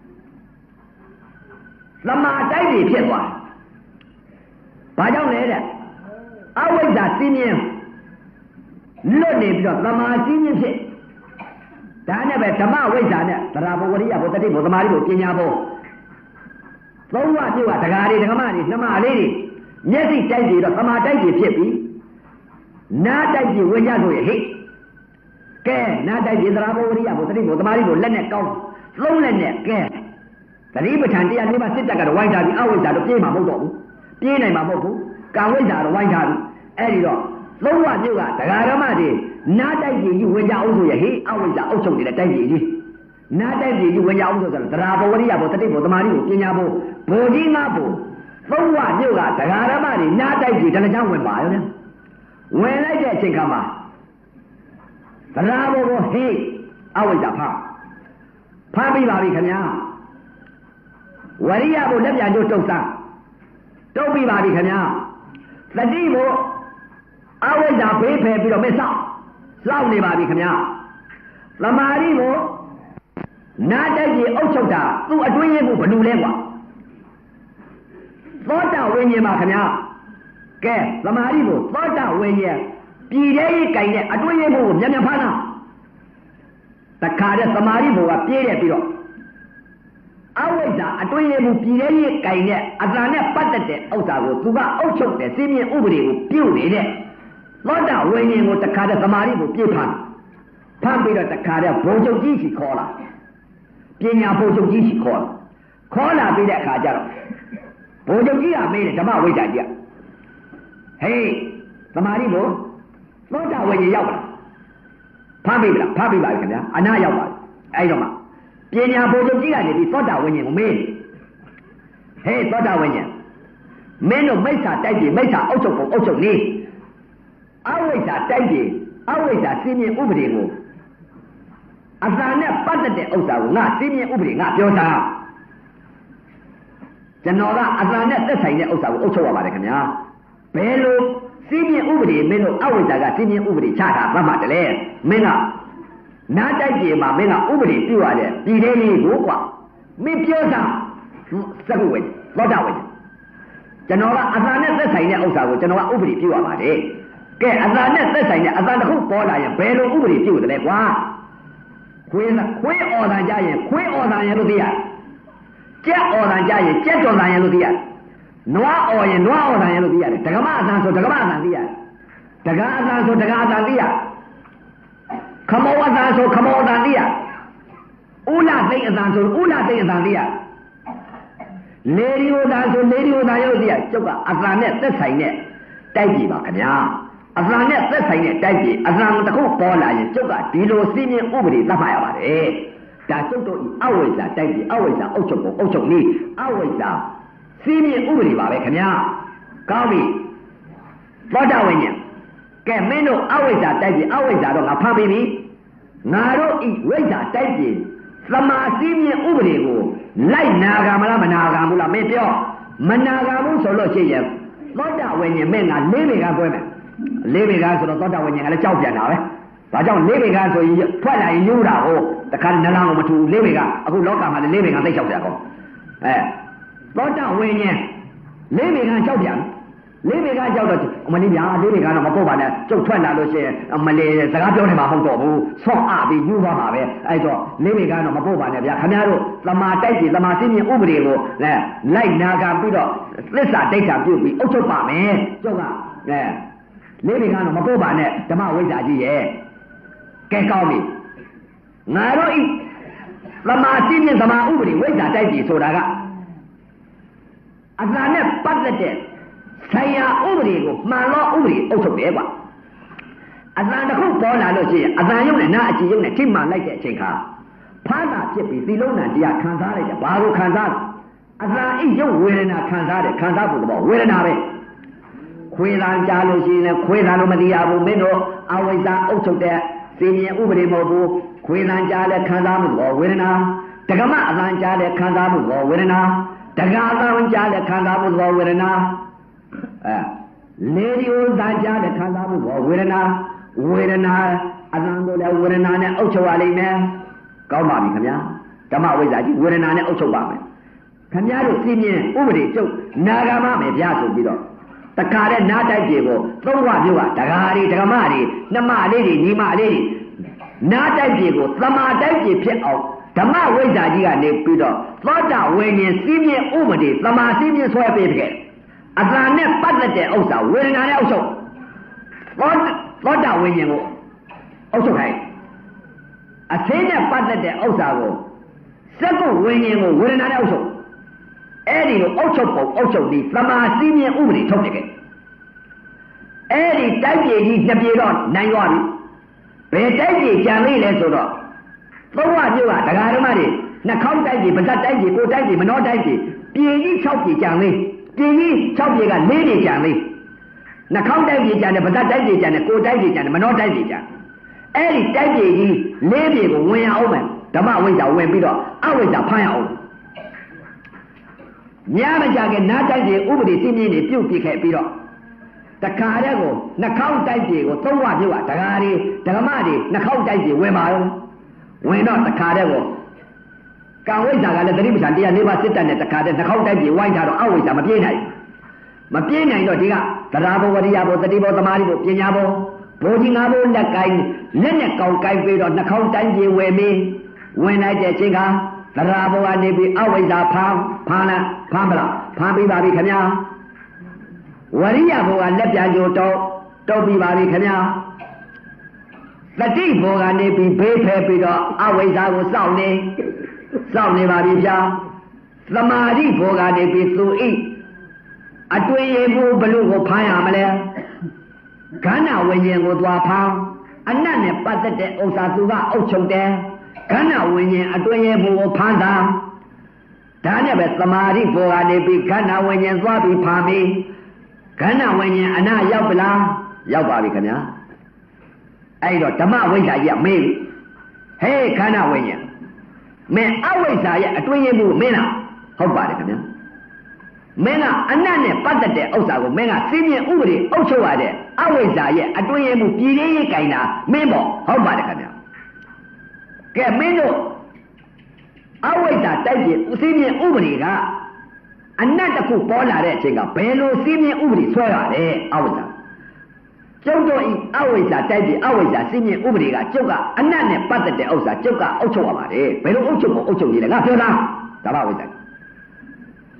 သမာတိုက်တွေဖြစ်သွားဘာကြောင့်လဲတဲ့အဝိဇ္ဇာစီးမြင်လွတ်နေပြီးတော့သမာစီးမြင်ဖြစ်ဒါနဲ့ပဲဓမ္မဝိဇ္ဇာနဲ့သရဘဝရိယဘုတ္တိဘုသမာဓိဘုပညာဘုသုံးဝပြုတ်ကဒကာတွေဒကမတွေနှမလေးတွေမျက်စိတိုက်ပြီးတော့သမာတိုက်တွေဖြစ်ပြီးနားတိုက်ပြီးဝိညာဉ်ဆိုရဟိကဲနားတိုက်ပြီးသရဘဝရိယဘုတ္တိဘုသမာဓိဘုလက်နဲ့ကောင်းသုံးလက်နဲ့ကဲသတိပဋ္ဌာန်တရားလေးပါစစ်တပ်ကတော့ဝိုင်းထားပြီးအဝိဇ္ဇာတော့ပြေးမှာမဟုတ်တော့ဘူးပြေးနိုင်မှာမဟုတ်ဘူးကာဝိဇ္ဇာတော့ဝိုင်းထားပြီးအဲ့ဒီတော့သုံးဝပြုတ်ကဒကာဓမ္မတွေနားတိုက်ကြီးကြီးဝိညာဉ်အောင်ဆိုရဟိအဝိဇ္ဇာအုပ်ချုပ်နေတဲ့တိုက်ကြီးကြီးနားတိုက်ကြီးကြီးဝိညာဉ်အောင်ဆိုတော့သရဘဝရိယဘုတ္တိဘုသမာဓိဘုပညာဘုဘုကြီးငါဘုသုံးဝပြုတ်ကဒကာဓမ္မတွေနားတိုက်ကြီးတလချောင်းဝင်ပါရောလေဝင်လိုက်တဲ့အချိန်ခါမှာသရဘဝဟိအဝိဇ္ဇာဖမ်းပြီးပါပြီခင်ဗျာဝရိယဘုလက်ပြန်ကျုပ်တုတ်စားတုတ်ပြီးပါပြီခင်ဗျာသတိဘုအဝိဇ္ဇာဖေးဖယ်ပြီးတော့မဆောက်နေပါပြီခင်ဗျာသမာဓိဘုနာတိုက်ကြီးအုပ်ချုပ်တာသူ့အတွင်းရေးမှုဘယ်လိုလဲကွာသောတာဝိညာဉ်ပါခင်ဗျာကဲသမာဓိဘုသောတာဝိညာဉ်ပြည်သေးရေးကြိုင်တဲ့အတွင်းရေးမှုကိုမြန်မြန်ဖမ်းတာတခါတည်းသမာဓိဘုကပြေးတယ်ပြီးတော့အဝိဇ္ဇာအတွင်းရေးမှုပြည်သေးရေးကြိုင်တဲ့အတန်နဲ့ပတ်သက်တဲ့ဥစ္စာကိုသူကအုပ်ချုပ်တဲ့စီးမြင့်ဥပဒေကိုပြုတ်နေတဲ့သောတာဝိညာဉ်ကိုတခါတည်းသမာဓိကိုပြေးဖမ်းပြီးတော့တခါတည်းဘုံချုပ်ကြီးစီခေါ်လာပညာဘုံချုပ်ကြီးစီခေါ်လာပြီးတဲ့အခါကျတော့ဘုံချုပ်ကြီးကမေးတယ်ဓမ္မဝိဇ္ဇာကြီးကဟေးသမာဓိကိုသောတာဝိညာဉ်ရောက်လာဖမ်းပြီးပါပြီခင်ဗျာအနာရောက်ပါပြီအဲ့တော့မှပညာဘုံချုပ်ကြီးကနေပြီးသောတာဝိညာဉ်ကိုမေးဟေးသောတာဝိညာဉ်မင်းတို့မိစ္ဆာတိုက်ပြီးမိစ္ဆာအုပ်ချုပ်ပုံအုပ်ချုပ်နေအဝိဇ္ဇာတိုက်ပြီးအဝိဇ္ဇာစီးမြင်ဥပဒေကိုအတန်နဲ့ပတ်သက်တဲ့ဥစ္စာကိုငါစီးမြင်ဥပဒေငါပြောတာကျွန်တော်ကအတန်နဲ့သက်ဆိုင်တဲ့ဥစ္စာကိုအုပ်ချုပ်ရပါတယ်ခင်ဗျာဘယ်လိုစီးမြင်ဥပဒေမင်းတို့အဝိဇ္ဇာကစီးမြင်ဥပဒေချတာသတ်မှတ်တယ်လေမင်းကနားတိုက်ပြေမှာမင်းကဥပဒေပြုရတယ်ပြည်သေးလေးကိုကွာမင်းပြောတာစကုဝိသောတာဝိကျွန်တော်ကအတန်နဲ့သက်ဆိုင်တဲ့ဥစ္စာကိုကျွန်တော်ကဥပဒေပြုရပါတယ်ကဲအတန်နဲ့သက်ဆိုင်တဲ့အတန်တစ်ခုပေါ်လာရင်ဘယ်လိုဥပဒေပြုတယ်လဲကွာခွေးအော်တန်ကြရင်ခွေးအော်တန်ရလို့သိရကြက်အော်တန်ကြရင်ကြက်တော်တန်ရလို့သိရနွားအော်ရင်နွားအော်တယ်လို့သိရတယ်ဒကမအသံဆိုဒကမအသံသိရတယ်ဒကာအသံဆိုဒကာအသံသိရခမောအသံဆိုခမောအသံသိရဥလာသိအသံဆိုဥလာသိအသံသိရလေဒီယိုအသံဆိုလေဒီယိုအသံရုပ်သိရကျုပ်ကအသံနဲ့သက်ဆိုင်နဲ့တိုက်ပြီပါခင်ဗျာအသံနဲ့သက်ဆိုင်နဲ့တိုက်ပြီအသံတစ်ခုပေါ်လာရင်ကျုပ်ကဒီလိုစီးမြင်ဥပဒေသတ်မှတ်ရပါတယ်ဒါကျုပ်တို့အဝိဇ္ဇာတိုက်ပြီအဝိဇ္ဇာအုပ်ချုပ်ပုံအုပ်ချုပ်နည်းအဝိဇ္ဇာစီးမြင်ဥပဒေပါပဲခင်ဗျာကောင်းပြီသောတာဝိညာဉ်ကဲမင်းတို့အဝိဇ္ဇာတိုက်ပြီအဝိဇ္ဇာတော့ငါဖမ်းပြီးပြီငါတို့ဤဝိဇ္ဇာတိုက်ပြီသမာစီးမြင်ဥပဒေကိုလိုက်နာကြမလားမနာကြဘူးလားမင်းပြောမနာကြဘူးဆိုလို့ရှိရင်သောတာဝိညာဉ်မင်းကလေးပေကပွဲမယ်လေးပေကဆိုတော့သောတာဝိညာဉ်ကလည်းကြောက်ပြန်တာပဲဒါကြောင့်လေးပေကဆိုရင်ထွက်လာရင်ယူတာဟိုတခါနလန်ကိုမထူလေးပေကအခုလောကမှာလည်းလေးပေကသိချောက်ကြကောသောတာဝိညာဉ်လေးပေကကြောက်ပြန်လေးပေကကြောက်တော့မလေးဗျာလေးပေကတော့မပုတ်ပါနဲ့ကျုပ်ထွက်လာလို့ရှိရင်မလေးစကားပြောနေမှာဟုတ်တော့ဘူးဆော့အပြီးယူသွားမှာပဲအဲ့တော့လေးပေကတော့မပုတ်ပါနဲ့ဗျာခင်ဗျားတို့သမာတိုက်စီသမာစည်းမြင်ဥပဒေကိုလိုက်နာကပြီးတော့သစ္စာဒိဋ္ဌာပြုပြီးအုပ်ချုပ်ပါမယ်ကျုပ်ကလေးပေကတော့မပုတ်ပါနဲ့ဓမ္မဝိဇ္ဇာကြီးရဲ့ကဲကောင်းပြီငါတို့ဤသမာစည်းမြင်သမာဥပဒေဝိဇ္ဇာတိုက်စီဆိုတာကအသာနဲ့ပတ်သက်တဲ့ဆိုင်ရာဥပဒေကိုမှန်သောဥပဒေအုပ်ချုပ်တယ်ကွာအသံတစ်ခုပေါ်လာလို့ရှိရင်အသံရုပ်နဲ့နားအကြည့်ရုပ်နဲ့ထိမှန်လိုက်တဲ့အချိန်ခါဖားတာဖြစ်ပြီးသီလုံးနံတရားခံစားလိုက်တယ်ဘာလို့ခံစားအသံအိရုပ်ဝေဒနာခံစားတယ်ခံစားဖို့တော့ဝေဒနာပဲခွေးတန်ကြားလို့ရှိရင်ခွေးတန်လို့မသိရဘူးမင်းတို့အဝိဇ္ဇာအုပ်ချုပ်တဲ့စီရင်ဥပဒေမဟုတ်ဘူးခွေးတန်ကြားလဲခံစားမှုတော့ဝေဒနာဒကမအသံကြားလဲခံစားမှုတော့ဝေဒနာဒကာအသံကြားလဲခံစားမှုတော့ဝေဒနာလေဒီယိုသံကြားတဲ့ခံစားမှုပေါ်ဝေဒနာအသံတို့လည်းဝေဒနာနဲ့အုပ်ချုပ်ရလိမ့်မယ်ကောင်းပါပြီခင်ဗျာဓမ္မဝိဇ္ဇာကြီးဝေဒနာနဲ့အုပ်ချုပ်ပါမယ်ခင်ဗျားတို့သိမြင်ဥပဒေကျုပ်နာဂမမယ်ဗျာဆိုပြီးတော့တခါတဲ့နားတိုက်ပြေကိုသုံးဝမျိုးကဒကာတွေဒကမတွေနှမလေးတွေညီမလေးတွေနားတိုက်ပြေကိုသမာတိုက်ပြေဖြစ်အောင်ဓမ္မဝိဇ္ဇာကြီးကနေပြီးတော့သောတာဝိညာဉ်သိမြင်ဥပဒေသမာသိမြင်ဆွဲပေးခဲ့အသံနဲ့ပတ်သက်တဲ့ဥစ္စာဝေဒနာနဲ့အုပ်ချုပ်သောတာဝိညာဉ်ကိုအုပ်ချုပ်ခိုင်းအသိနဲ့ပတ်သက်တဲ့ဥစ္စာကိုစက္ကုဝိညာဉ်ကိုဝေဒနာနဲ့အုပ်ချုပ်အဲ့ဒီလိုအုပ်ချုပ်ပုံအုပ်ချုပ်ပြီးသမာစည်းမြင်ဥပဒေထုတ်တယ်ကဲအဲ့ဒီတိုက်ပြေကြီးနှစ်ပြေတော့နိုင်သွားပြီဘယ်တိုက်ပြေကြံလေးလဲဆိုတော့သုံးဝမျိုးကဒကာဓမ္မတွေနှာခေါင်းတိုက်ပြေပါးစပ်တိုက်ပြေကိုယ်တိုက်ပြေမနှောတိုက်ပြေပြေကြီး6ပြေကြံလေးပြည်ကြီး6ပြေက4ပြေကြံလေးနှာခေါင်းတိုက်ပြေကြံတယ်ပါးစပ်တိုက်ပြေကြံတယ်ကိုယ်တိုက်ပြေကြံတယ်မနှောတိုက်ပြေကြံအဲ့ဒီတိုက်ပြေကြီး4ပြေကိုဝင်အောင်မယ်ဓမ္မဝိဇ္ဇာဝင်ပြီးတော့အဝိဇ္ဇာဖမ်းရအောင်ညမကြခင်နားတိုက်ပြေဥပဒေစီးမြင်နေပြုတ်ပြခဲ့ပြီးတော့တခါတည်းကိုနှာခေါင်းတိုက်ပြေကိုသုံးဝပြုတ်ကဒကာတွေဒကမတွေနှာခေါင်းတိုက်ပြေဝင်ပါရောဝင်တော့တခါတည်းကိုကံဝိဇ္ဇာကလည်းသတိပဋ္ဌာန်တရား၄ပါးစစ်တတ်တဲ့တခါတည်းနှာခေါင်းတိုက်ပြေဝိုင်းထားတော့အဝိဇ္ဇာမပြေးနိုင်တော့ဒီကသရဘောဝရိယဘောသတိဘောသမာဓိဘောပညာဘောဘိုးကြီး၅ဘိုးလက်ကိုင်းလက်နဲ့ကောင်းကိုင်းပြီးတော့နှာခေါင်းတိုက်ပြေဝယ်ပြီးဝင်လိုက်တဲ့အချိန်ကသရဘောကနေပြီးအဝိဇ္ဇာဖမ်းမလားဖမ်းပြီးပါပြီခင်ဗျာဝရိယဘောကလက်ပြန်ကြိုတော့ပြီးပါပြီခင်ဗျာသတိဘောကနေပြီးဘေးဖယ်ပြီးတော့အဝိဇ္ဇာကိုစောင့်နေပါပြီဗျာသမာဓိဘောကနေပြီးသူဤအတွင်ရေဘူးဘလို့ကိုဖမ်းရမလဲခန္ဓာဝိညာဉ်ကိုသွားဖမ်းအနတ်နဲ့ပတ်သက်တဲ့ဥစ္စာသူကအုပ်ချုပ်တယ်ခန္ဓာဝိညာဉ်အတွင်ရေဘူးကိုဖမ်းတာဒါနဲ့ပဲသမာဓိဘောကနေပြီးခန္ဓာဝိညာဉ်သွားပြီးဖမ်းပြီးခန္ဓာဝိညာဉ်အနရောက်ပလားရောက်ပါပြီခင်ဗျာအဲ့တော့ဓမ္မဝိဇ္ဇာကြီးကမေးဟေးခန္ဓာဝိညာဉ်မင်းအဝိဇ္ဇာရဲ့အတွင်းရမှုမင်းလားဟုတ်ပါတယ်ခင်ဗျာမင်းကအနတ်နဲ့ပတ်သက်တဲ့ဥစ္စာကိုမင်းကသိမြင်ဥပဒေအုပ်ချုပ်ရတဲ့အဝိဇ္ဇာရဲ့အတွင်းရမှုပြည်ရင်းရေးကြိုင်တာမင်းပေါ့ဟုတ်ပါတယ်ခင်ဗျာကဲမင်းတို့အဝိဇ္ဇာတိုက်ပြီးသိမြင်ဥပဒေကအနတ်တစ်ခုပေါ်လာတဲ့အချိန်ကဘယ်လိုသိမြင်ဥပဒေဆွဲရလဲအဝိဇ္ဇာကျုပ်တို့ဤအဝိဇ္ဇာတိုက်ပြီးအဝိဇ္ဇာသိမြင်ဥပဒေကကျုပ်ကအနတ်နဲ့ပတ်သက်တဲ့ဥစ္စာကျုပ်ကအုပ်ချုပ်ရပါတယ်ဘယ်လိုအုပ်ချုပ်ဖို့အုပ်ချုပ်ရလဲငါပြောလားဓမ္မဝိဇ္ဇာ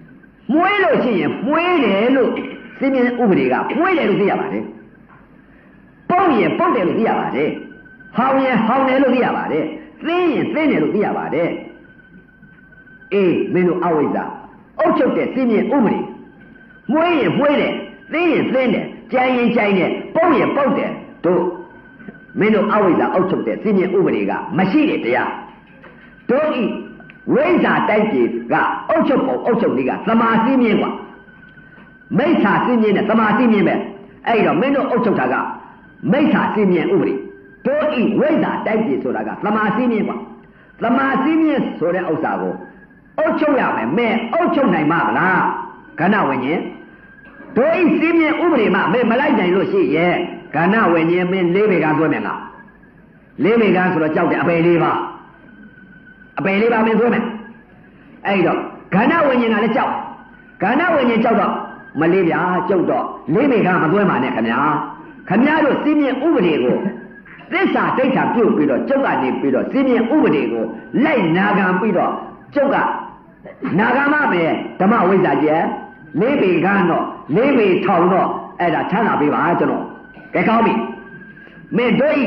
မွေးလို့ရှိရင်မွေးတယ်လို့စီးမြင်ဥပဒေကမွေးတယ်လို့သိရပါတယ်ပုတ်ရင်ပုတ်တယ်လို့သိရပါတယ်ဟောင်းရင်ဟောင်းတယ်လို့သိရပါတယ်သင်းရင်သင်းတယ်လို့သိရပါတယ်အေးမင်းတို့အဝိဇ္ဇာအုပ်ချုပ်တဲ့စီးမြင်ဥပဒေမွေးရင်မွေးတယ်သင်းရင်သင်းတယ်ကြိုင်ရင်ကြိုင်တယ်ပုတ်ရင်ပုတ်တယ်တို့မင်းတို့အဝိဇ္ဇာအုပ်ချုပ်တဲ့စီးမြင်ဥပဒေကမရှိတဲ့တရားတို့ဤဝိဇ္ဇာတိုက်ကြီးကအုပ်ချုပ်ပုံအုပ်ချုပ်နည်းကသမာစီးမြင်กว่าမိစ္ဆာစီးမြင်နဲ့သမာစီးမြင်ပဲအဲ့တော့မင်းတို့အုပ်ချုပ်တာကမိစ္ဆာစီးမြင်ဥပဒေတို့ဤဝိဇ္ဇာတိုက်ကြီးဆိုတာကသမာစီးမြင်กว่าသမာစီးမြင်ဆိုတဲ့ဥစ္စာကိုအုပ်ချုပ်ရမယ်မင်းအုပ်ချုပ်နိုင်မှာမလားခန္ဓာဝိညာဉ်တို့ဤစီးမြင်ဥပဒေမှာမင်းမလိုက်နိုင်လို့ရှိရဲ့ခန္ဓာဝိညာဉ်မင်း၄ပေကဆွဲမယ်လား၄ပေကဆိုတော့ကြောက်တယ်အပေ၄ပါးအပေလေးပါမင်းဆိုမယ်အဲ့တော့ခန္ဓာဝိညာဉ်ကလည်းကြောက်ခန္ဓာဝိညာဉ်ကြောက်တော့မလေးဗျာကြောက်တော့လေးမိကမသွဲပါနဲ့ခင်ဗျာတို့စီးမြင်ဥပဒေကိုသစ္စာဒိဋ္ဌာပြုတ်ပြီးတော့ကြောက်ကနေပြီးတော့စီးမြင်ဥပဒေကိုလိုက်နာခံပြီးတော့ကြောက်ကနာခံမှပဲဓမ္မဝိဇ္ဇာကျဲလေးမိကတော့လေးမိထောင်တော့အဲ့ဒါချမ်းသာပေးပါကျွန်တော်ကဲကောင်းပြီမင်းတို့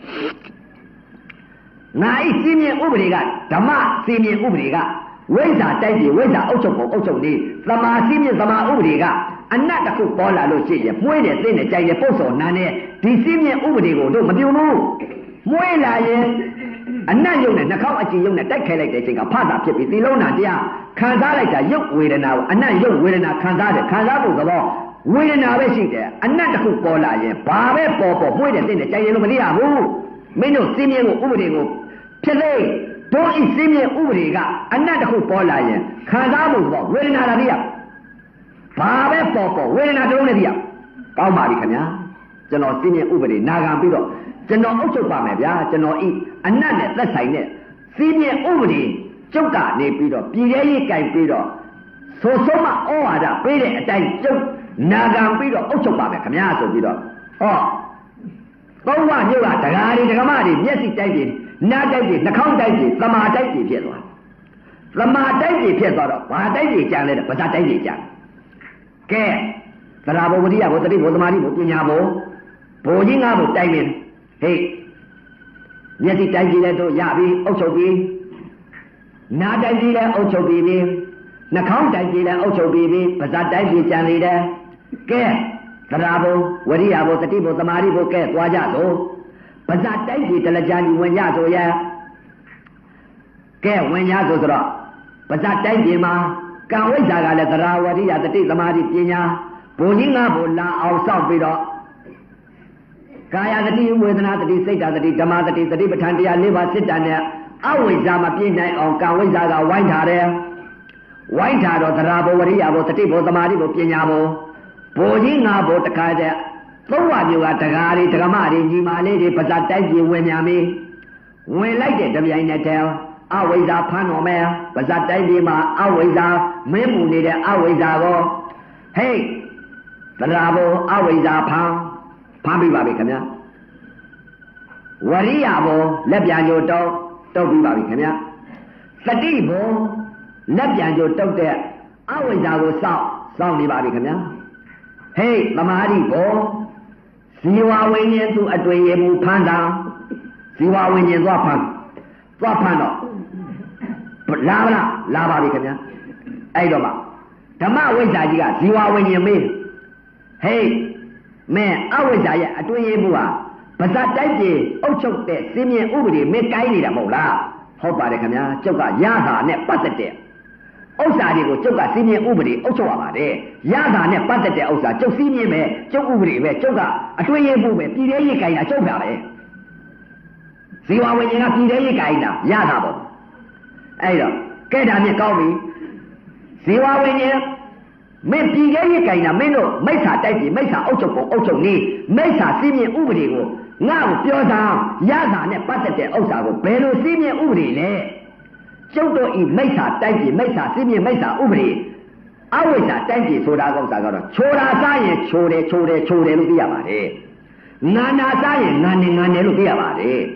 ငါဤစီးမြင်ဥပဒေကဓမ္မစီးမြင်ဥပဒေကဝိဇ္ဇာတိုက်ပြီးဝိဇ္ဇာအုပ်ချုပ်ပုံအုပ်ချုပ်နေသမာစီးမြင်သမာဥပဒေကအနတ်တစ်ခုပေါ်လာလို့ရှိရင်မွေးတယ်သိတယ်ကြိုက်တယ်ပုတ်စော်နန်းတယ်ဒီစီးမြင်ဥပဒေကိုတို့မပြုံဘူးမွေးလာရင်အနတ်ယုံနဲ့နှာခေါင်းအကြည့်ယုံနဲ့တိုက်ခဲလိုက်တဲ့အချိန်ကဖတာဖြစ်ပြီးသီလုံးနာတရားခံစားလိုက်တာရုပ်ဝေဒနာကိုအနတ်ရုပ်ဝေဒနာခံစားတယ်ခံစားဖို့သဘောဝေဒနာပဲရှိတယ်အနတ်တစ်ခုပေါ်လာရင်ဘာပဲပေါ်မွေးတယ်သိတယ်ကြိုက်တယ်လို့မသိရဘူးမင်းတို့စီးမြင်ကိုဥပဒေကိုဖြစ်လေတို့ဤစီးမြင်ဥပဒေကအနတ်တစ်ခုပေါ်လာရင်ခံစားမှုတော့ဝေဒနာလာသိရဘာပဲပေါ်ဝေဒနာတုံးနဲ့သိရကောင်းပါပြီခင်ဗျာကျွန်တော်စီးမြင်ဥပဒေနာခံပြီးတော့ကျွန်တော်အုပ်ချုပ်ပါမယ်ဗျာကျွန်တော်ဤအနတ်နဲ့သက်ဆိုင်တဲ့စီးမြင်ဥပဒေကျုပ်ကနေပြီးတော့ပြည်ရဲရေးကြိုင်ပြီးတော့ဆိုဆုံးမဩဝါဒပေးတဲ့အတိုင်းကျုပ်နာခံပြီးတော့အုပ်ချုပ်ပါမယ်ခင်ဗျာဆိုပြီးတော့ဟောသုံးဝမြို့ကဒကာတွေဒကမတွေမျက်စိတိုက်ပြီးနားတိုက်ပြီးနှာခေါင်းတိုက်ပြီးသမာတိုက်ပြီးဖြစ်သွားသမာတိုက်ပြီးဖြစ်သွားတော့ဘာတိုက်ပြီးကြံလဲဗဇာတိုက်ပြီးကြံကဲသရဘဝတိယဘုတတိဘုသမာတိဘုပညာဘုဘိုလ်ကြီးငါ့ဘုတိုက်ပြီးဟေးမျက်စိတိုက်ပြီးလဲတို့ရပြီအုပ်ချုပ်ပြီးနားတိုက်ပြီးလဲအုပ်ချုပ်ပြီးနှာခေါင်းတိုက်ပြီးလဲအုပ်ချုပ်ပြီးဗဇာတိုက်ပြီးကြံနေတယ်ကဲသရဘဝဝရိယဘုတတိဘုသမာတိဘုကဲသွားကြသို့ဗဇာတိုက်ပြီးတလကြကြီးဝင်ကြဆိုရဲ့ကဲဝင်ကြဆိုတော့ဗဇာတိုက်ပြီးမှာကံဝိဇ္ဇာကလည်းသရဝရိယတတိသမာဓိပညာဘုံကြီးငါဘုလာအောင်စောင့်ပြီးတော့ကာယတတိဝေဒနာတတိစိတ်တတိဓမ္မတတိသတိပဋ္ဌာန်တရား၄ပါးစစ်တန်နဲ့အဝိဇ္ဇာမပြည့်နိုင်အောင်ကံဝိဇ္ဇာကဝိုင်းထားတယ်ဝိုင်းထားတော့သရဘဝရိယဘုတတိဘုသမာဓိဘုပညာဘုဘုံကြီးငါဘုတခါတဲ့သုံးဝမျိုးကဒကာတွေဒကမတွေညီမလေးတွေပါဇာတိုက်ပြေဝင်များမေးဝင်လိုက်တဲ့တပြိုင်နက်တည်းအဝိဇ္ဇာဖမ်းတော်မယ်ပါဇာတိုက်ပြေမှာအဝိဇ္ဇာမင်းမူနေတဲ့အဝိဇ္ဇာကိုဟေးသရဘောအဝိဇ္ဇာဖမ်းပြီးပါပြီခင်ဗျာဝရိယဘောလက်ပြန်ကြိုတုတ်ပြီးပါပြီခင်ဗျာသတိဘောလက်ပြန်ကြိုတုတ်တဲ့အဝိဇ္ဇာကိုစောင့်နေပါပြီခင်ဗျာဟေးသမာဓိဘောဇီဝဝိညာဉ်သူအတွေ့ရမှုဖန်တာဇီဝဝိညာဉ်သွားဖန်တော့လာပါလားလာပါပြီခင်ဗျာအဲ့တော့မှဓမ္မဝိဇ္ဇာကြီးကဇီဝဝိညာဉ်မေးဟေးမင်းအဝိဇ္ဇာရဲ့အတွေ့ရမှုဟာဗဇာတိုက်ပြေအုပ်ချုပ်တဲ့စင်းမြင်ဥပဒေမင်းကိုင်းနေတာမဟုတ်လားဟုတ်ပါတယ်ခင်ဗျာကျုပ်ကရတာနဲ့ပတ်သက်တဲ့ဥစ္စာတွေကိုကျုပ်ကစည်းမျဉ်းဥပဒေအုပ်ချုပ်ရပါတယ်ရတာနဲ့ပတ်သက်တဲ့ဥစ္စာကျုပ်စည်းမျဉ်းပဲကျုပ်ဥပဒေပဲကျုပ်ကအတွေ့ရမှုပဲပြည်သေးရေးကိုင်းတာကျုပ်တာပဲဇီဝဝိညာဉ်ကပြည်သေးရေးကိုင်းတာရတာပေါ့အဲ့တော့ကဲဒါမြင်ကောင်းပြီဇီဝဝိညာဉ်မင်းပြည်သေးရေးကိုင်းတာမင်းတို့မိစ္ဆာတိုက်ပြီးမိစ္ဆာအုပ်ချုပ်ပုံအုပ်ချုပ်နေမိစ္ဆာစည်းမျဉ်းဥပဒေကိုငါ့ကိုပြောတာရတာနဲ့ပတ်သက်တဲ့ဥစ္စာကိုဘယ်လိုစည်းမျဉ်းဥပဒေလဲကျုပ်တို့ဤမိစ္ဆာတိုက်ပြီးမိစ္ဆာစည်းမျဉ်းမိစ္ဆာဥပဒေအဝိဇ္ဇာတိုက်ပြီးဆိုတာကောက်တာကတော့ချိုးတာစားရင်ချိုးတယ်လို့သိရပါတယ်ငါနာစားရင်ငါနေလို့သိရပါတယ်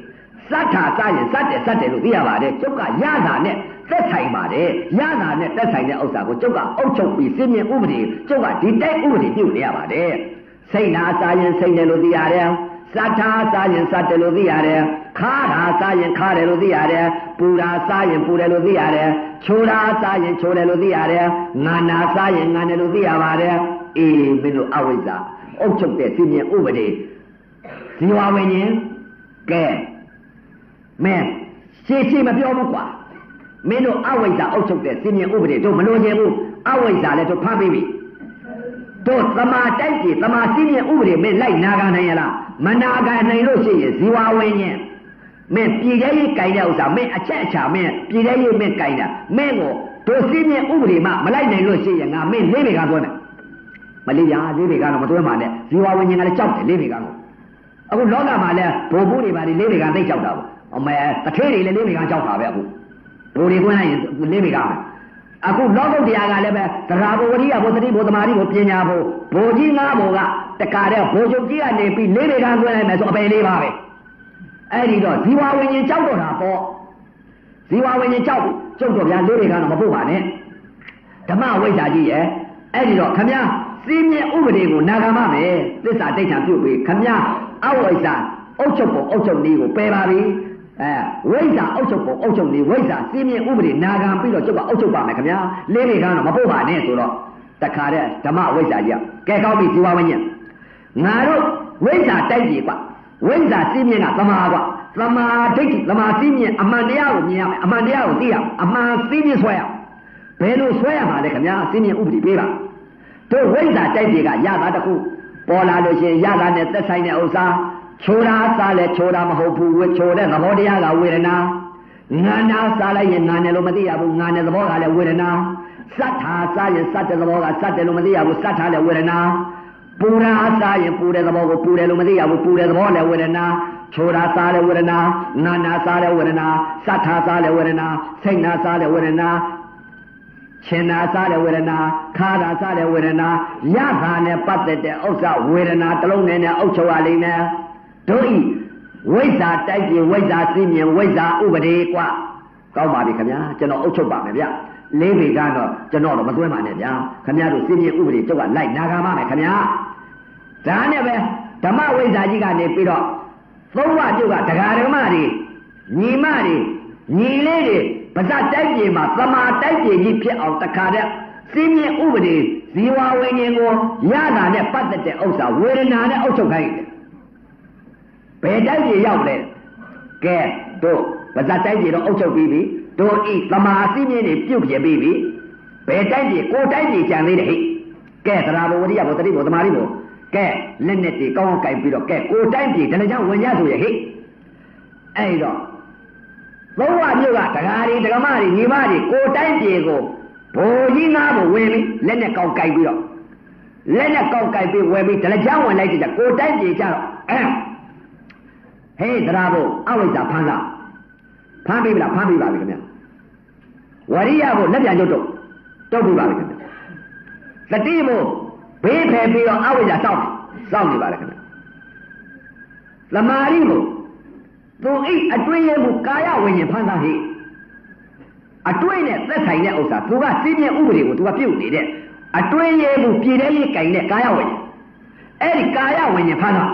Sata sayin sate lu dia ba de chokka yada neသက်ဆိုင်ပါတယ်ရတာနဲ့သက်ဆိုင်တဲ့ဥစ္စာကိုကျုပ်ကအုပ်ချုပ်ပြီးစည်းမျဉ်းဥပဒေကျုပ်ကဒီတိုက်ဥပဒေပြုနေရပါတယ်စိတ်နာစားရင်စိတ်တယ်လို့သိရတယ်စတ်ထားစားရင်စတ်တယ်လို့သိရတယ်ခါတာစားရင်ခါတယ်လို့သိရတယ်ပူတာစားရင်ပူတယ်လို့သိရတယ်ချိုတာစားရင်ချိုတယ်လို့သိရတယ်ငါနာစားရင်ငါတယ်လို့သိရပါတယ်အေးမင်းတို့အဝိဇ္ဇာအုပ်ချုပ်တဲ့စည်းမျဉ်းဥပဒေဇီဝဝိညာဉ်ကဲမင်းရှေ့မပြောဘူးကွာမင်းတို့အဝိဇ္ဇာအုပ်ချုပ်တဲ့စည်းမျဉ်းဥပဒေတို့မလို့ခြင်းဘူးအဝိဇ္ဇာလည်းတို့ဖမ်းပြီးပြီတို့သမာတိုက်ကြီးသမာစည်းမျဉ်းဥပဒေမင်းလိုက်နာခံနိုင်ရလားမနာခံနိုင်လို့ရှိရင်ဇီဝဝိညာဉ်မင်းပြည်ထဲရေးကြိုင်တဲ့ဥစ္စာမင်းအချက်အချာမင်းပြည်ထဲရေးမင်းကြိုင်တာမင်းကိုတို့စည်းမျဉ်းဥပဒေမှမလိုက်နိုင်လို့ရှိရင်ငါမင်းလေးပေကသွင်းမယ်မလေးပြလေးပေကတော့မသွင်းပါနဲ့ဇီဝဝိညာဉ်ကလည်းကြောက်တယ်လေးပေကတော့အခုလောကမှာလည်းဘိုလ်ဘူးတွေပါလေးပေကသိကြောက်တာပေါ့အမေတထဲတွေလည်းလေးပေကကြောက်တာပဲအခုဘိုလ်တွေသွင်းလိုက်ရင်လေးပေကမယ်အခုလောကုတ္တရာကလည်းပဲသရဘဝရိယဘုသတိဘုသမာဓိဘုပညာဘုဘိုလ်ကြီး၅ဘုကတကာတဲ့ဘိုလ်ချုပ်ကြီးကနေပြီးလေးပေကသွင်းလိုက်မယ်ဆိုအပယ်လေးပါပဲအဲ့ဒီတော့ဇီဝဝိညာဉ်ကြောက်တော့တာပေါ့ဇီဝဝိညာဉ်ကြောက်ကျုပ်တော့ဗျာလေးပေကတော့မပုတ်ပါနဲ့ဓမ္မဝိဇ္ဇာကြီးရဲ့အဲ့ဒီတော့ခမည်းစည်းမျဉ်းဥပဒေကိုနာခံပါမယ်သစ္စာတိဋ္ဌာပြုတ်ပြီးခမည်းအဝိဇ္ဇာအုပ်ချုပ်ပုံအုပ်ချုပ်နည်းကိုပယ်ပါပြီဝိဇ္ဇာအုပ်ချုပ်ပုံအုပ်ချုပ်နည်းဝိဇ္ဇာစည်းမျဉ်းဥပဒေနာခံပြီးတော့ကျုပ်ကအုပ်ချုပ်ပါမယ်ခင်ဗျာလေးပေကတော့မပုတ်ပါနဲ့ဆိုတော့တခါတဲ့ဓမ္မဝိဇ္ဇာကြီးကဲကောင်းပြီဇီဝဝိညာဉ်ငါတို့ဝိဇ္ဇာတိုက်ကြီးကွာဝိဇ္ဇာစည်းမျဉ်းကသမာကွာသမာဒိဋ္ဌိသမာစည်းမျဉ်းအမှန်တရားကိုမြင်ရမယ်အမှန်တရားကိုသိရမယ်အမှန်စည်းမျဉ်းဆွဲရဘယ်လိုဆွဲရမှာလဲခင်ဗျာစည်းမျဉ်းဥပဒေပေးပါတို့ဝိဇ္ဇာတိုက်ကြီးကရတာတခုပေါ်လာလို့ရှိရင်ရတာနဲ့သက်ဆိုင်တဲ့ဥစ္စာချိုတာစားလဲချိုတာမဟုတ်ဘူးဝေချိုတဲ့သဘောတရားကဝေဒနာငါနာစားလိုက်ရင်ငါနဲ့လို့မသိရဘူးငါနဲ့သဘောကလည်းဝေဒနာစတ်ထာစားရင်စတ်တဲ့သဘောကစတ်တယ်လို့မသိရဘူးစတ်ထားလည်းဝေဒနာပူရာစားရင်ပူတဲ့သဘောကိုပူတယ်လို့မသိရဘူးပူတဲ့သဘောလည်းဝေဒနာချိုတာစားလည်းဝေဒနာငါနာစားလည်းဝေဒနာစတ်ထာစားလည်းဝေဒနာစိတ်နာစားလည်းဝေဒနာရှင်နာစားတဲ့ဝေဒနာခါတာစားတဲ့ဝေဒနာရတာနဲ့ပတ်သက်တဲ့ဥစ္စာဝေဒနာတစ်လုံးနဲ့အုပ်ချုပ်ရလိမ့်မယ်တို့ဤဝိဇ္ဇာတိုက်ကြီးဝိဇ္ဇာစည်းမြင်ဝိဇ္ဇာဥပဒေကွာကောင်းပါပြီခင်ဗျာကျွန်တော်အုပ်ချုပ်ပါမယ်ဗျလေးပေကတော့ကျွန်တော်တော့မသွင်းပါနဲ့ဗျာခင်ဗျားတို့စည်းမြင်ဥပဒေကျုပ်ကလိုက်နာခံပါမယ်ခင်ဗျာဒါနဲ့ပဲဓမ္မဝိဇ္ဇာကြီးကနေပြီးတော့သုံးဝကျုပ်ကဒကာဓမ္မတွေညီမတွေညီလေးတွေပါဇက်တိုက်ပြေမှာသမာတိုက်ပြေကြီးဖြစ်အောင်တခါတည်းစည်းမြင်ဥပဒေဇီဝဝိညာဉ်ကိုရတာနဲ့ပတ်သက်တဲ့ဥစ္စာဝေဒနာနဲ့အုပ်ချုပ်ခိုင်းတယ်ဘယ်တိုက်ပြေရောက်လဲကဲတို့ပါဇက်တိုက်ပြေတော့အုပ်ချုပ်ပြီးပြီတို့ဤသမာစည်းမြင်တွေပြုတ်ပြပြီးပြီဘယ်တိုက်ပြေကိုတိုက်ပြေကြံသေးတယ်ဟိကဲသရဘဝရိယဘုသတိဘုသမာဓိဘုကဲလက်နဲ့တီကောင်းအောင်ကြိုက်ပြီးတော့ကဲကိုတိုက်ပြေဒါလည်းကြောင့်ဝင်ရဆိုရဟိအဲ့တော့သုံးဝမြို့ကဒကာတွေဒကမတွေညီမတွေကိုတိုင်းပြေကိုဘိုလ်ကြီးငါးကိုဝင်ပြီးလက်နဲ့ကောက်ကြိုက်ပြီးတော့လက်နဲ့ကောက်ကြိုက်ပြီးဝယ်ပြီးဒလချမ်းဝင်လိုက်ကြကိုတိုင်းပြေကြတော့ဟေးသရဘုအဝိဇ္ဇာဖမ်းလားဖမ်းပြီးလားဖမ်းပြီးပါပြီခင်ဗျဝရိယဘုလက်ပြန်ကျုပ်တုတ်ပြီးပါပြီခင်ဗျသတိဘုဘေးဖယ်ပြီးတော့အဝိဇ္ဇာစောင့်နေပါလေခင်ဗျသမာဓိဘုသူအိအတွင်းရဲ့မှုကာယဝိညာဉ်ဖန်ဆာဟိအတွင်းနဲ့သက်ဆိုင်တဲ့ဥစ္စာသူကစည်းမျဉ်းဥပဒေကိုသူကပြုတ်နေတဲ့အတွင်းရဲ့မှုပြည်ထဲရေးကင်တဲ့ကာယဝိညာဉ်အဲ့ဒီကာယဝိညာဉ်ဖန်ဆာ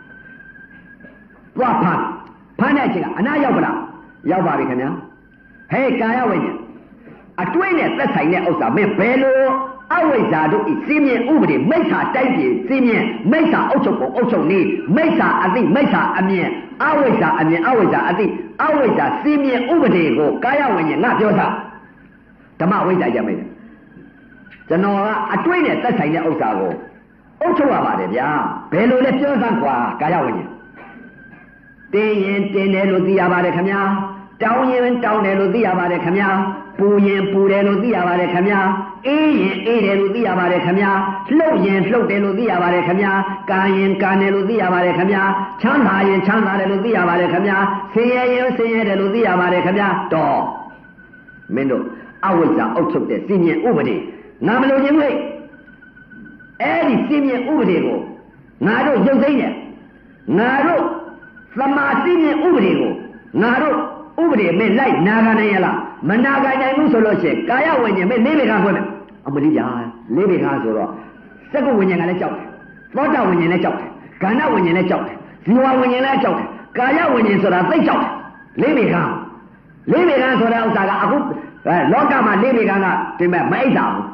သွားဖန်တဲ့အချိန်ကအနာရောက်ပလားရောက်ပါပြီခင်ဗျာဟဲ့ကာယဝိညာဉ်အတွင်းနဲ့သက်ဆိုင်တဲ့ဥစ္စာမင်းဘယ်လိုအဝိဇ္ဇာတို့ဤစည်းမျဉ်းဥပဒေမိစ္ဆာတိုက်ပြေစည်းမျဉ်းမိစ္ဆာအုပ်ချုပ်ပုံအုပ်ချုပ်နည်းမိစ္ဆာအသိမိစ္ဆာအမြင်အဝိဇ္ဇာအမြင်အဝိဇ္ဇာအသိအဝိဇ္ဇာစည်းမျဉ်းဥပဒေကိုကာယဝိညာဉ်ငါပြောတာဓမ္မဝိဇ္ဇာကြမယ်ကျွန်တော်ကအတွင်းနဲ့သက်ဆိုင်တဲ့ဥစ္စာကိုအုပ်ချုပ်ရပါတယ်ဗျာဘယ်လိုလဲပြောစမ်းကွာကာယဝိညာဉ်တင်းရင်တင်းတယ်လို့သိရပါတယ်ခင်ဗျာတောင်းရင်တောင်းတယ်လို့သိရပါတယ်ခင်ဗျာပူရင်ပူတယ်လို့သိရပါတယ်ခင်ဗျာအေးရင်အေးတယ်လို့သိရပါတယ်ခင်ဗျာလှုပ်ရင်လှုပ်တယ်လို့သိရပါတယ်ခင်ဗျာကာရင်ကာတယ်လို့သိရပါတယ်ခင်ဗျာချမ်းသာရင်ချမ်းသာတယ်လို့သိရပါတယ်ခင်ဗျာဆင်းရဲရင်ဆင်းရဲတယ်လို့သိရပါတယ်ခင်ဗျာတော်မင်းတို့အဝိဇ္ဇာအုပ်ချုပ်တဲ့စည်းမျဉ်းဥပဒေငါမလို့ခြင်းလေအဲ့ဒီစည်းမျဉ်းဥပဒေကိုငါတို့ရုပ်သိမ်းတယ်ငါတို့သမာစည်းမျဉ်းဥပဒေကို 나로 우브리 맨 라이 나가네야라 만나가냐고 솔로시 가야 원이 맨 레베가 보면 어머니야 레베가 소로 세고 원이가 내 적သောတာဝိညာဉ်နဲ့ကြောက်တယ်ကဏ္ဍဝိညာဉ်နဲ့ကြောက်တယ်ဇီဝဝိညာဉ်နဲ့ကြောက်တယ်ကာယဝိညာဉ်ဆိုတာသိကြောက်တယ်လေးပေကံဆိုတာဥစ္စာကအခုလောကမှာလေးပေကံကဒီမဲ့မအိတ်တာဘူး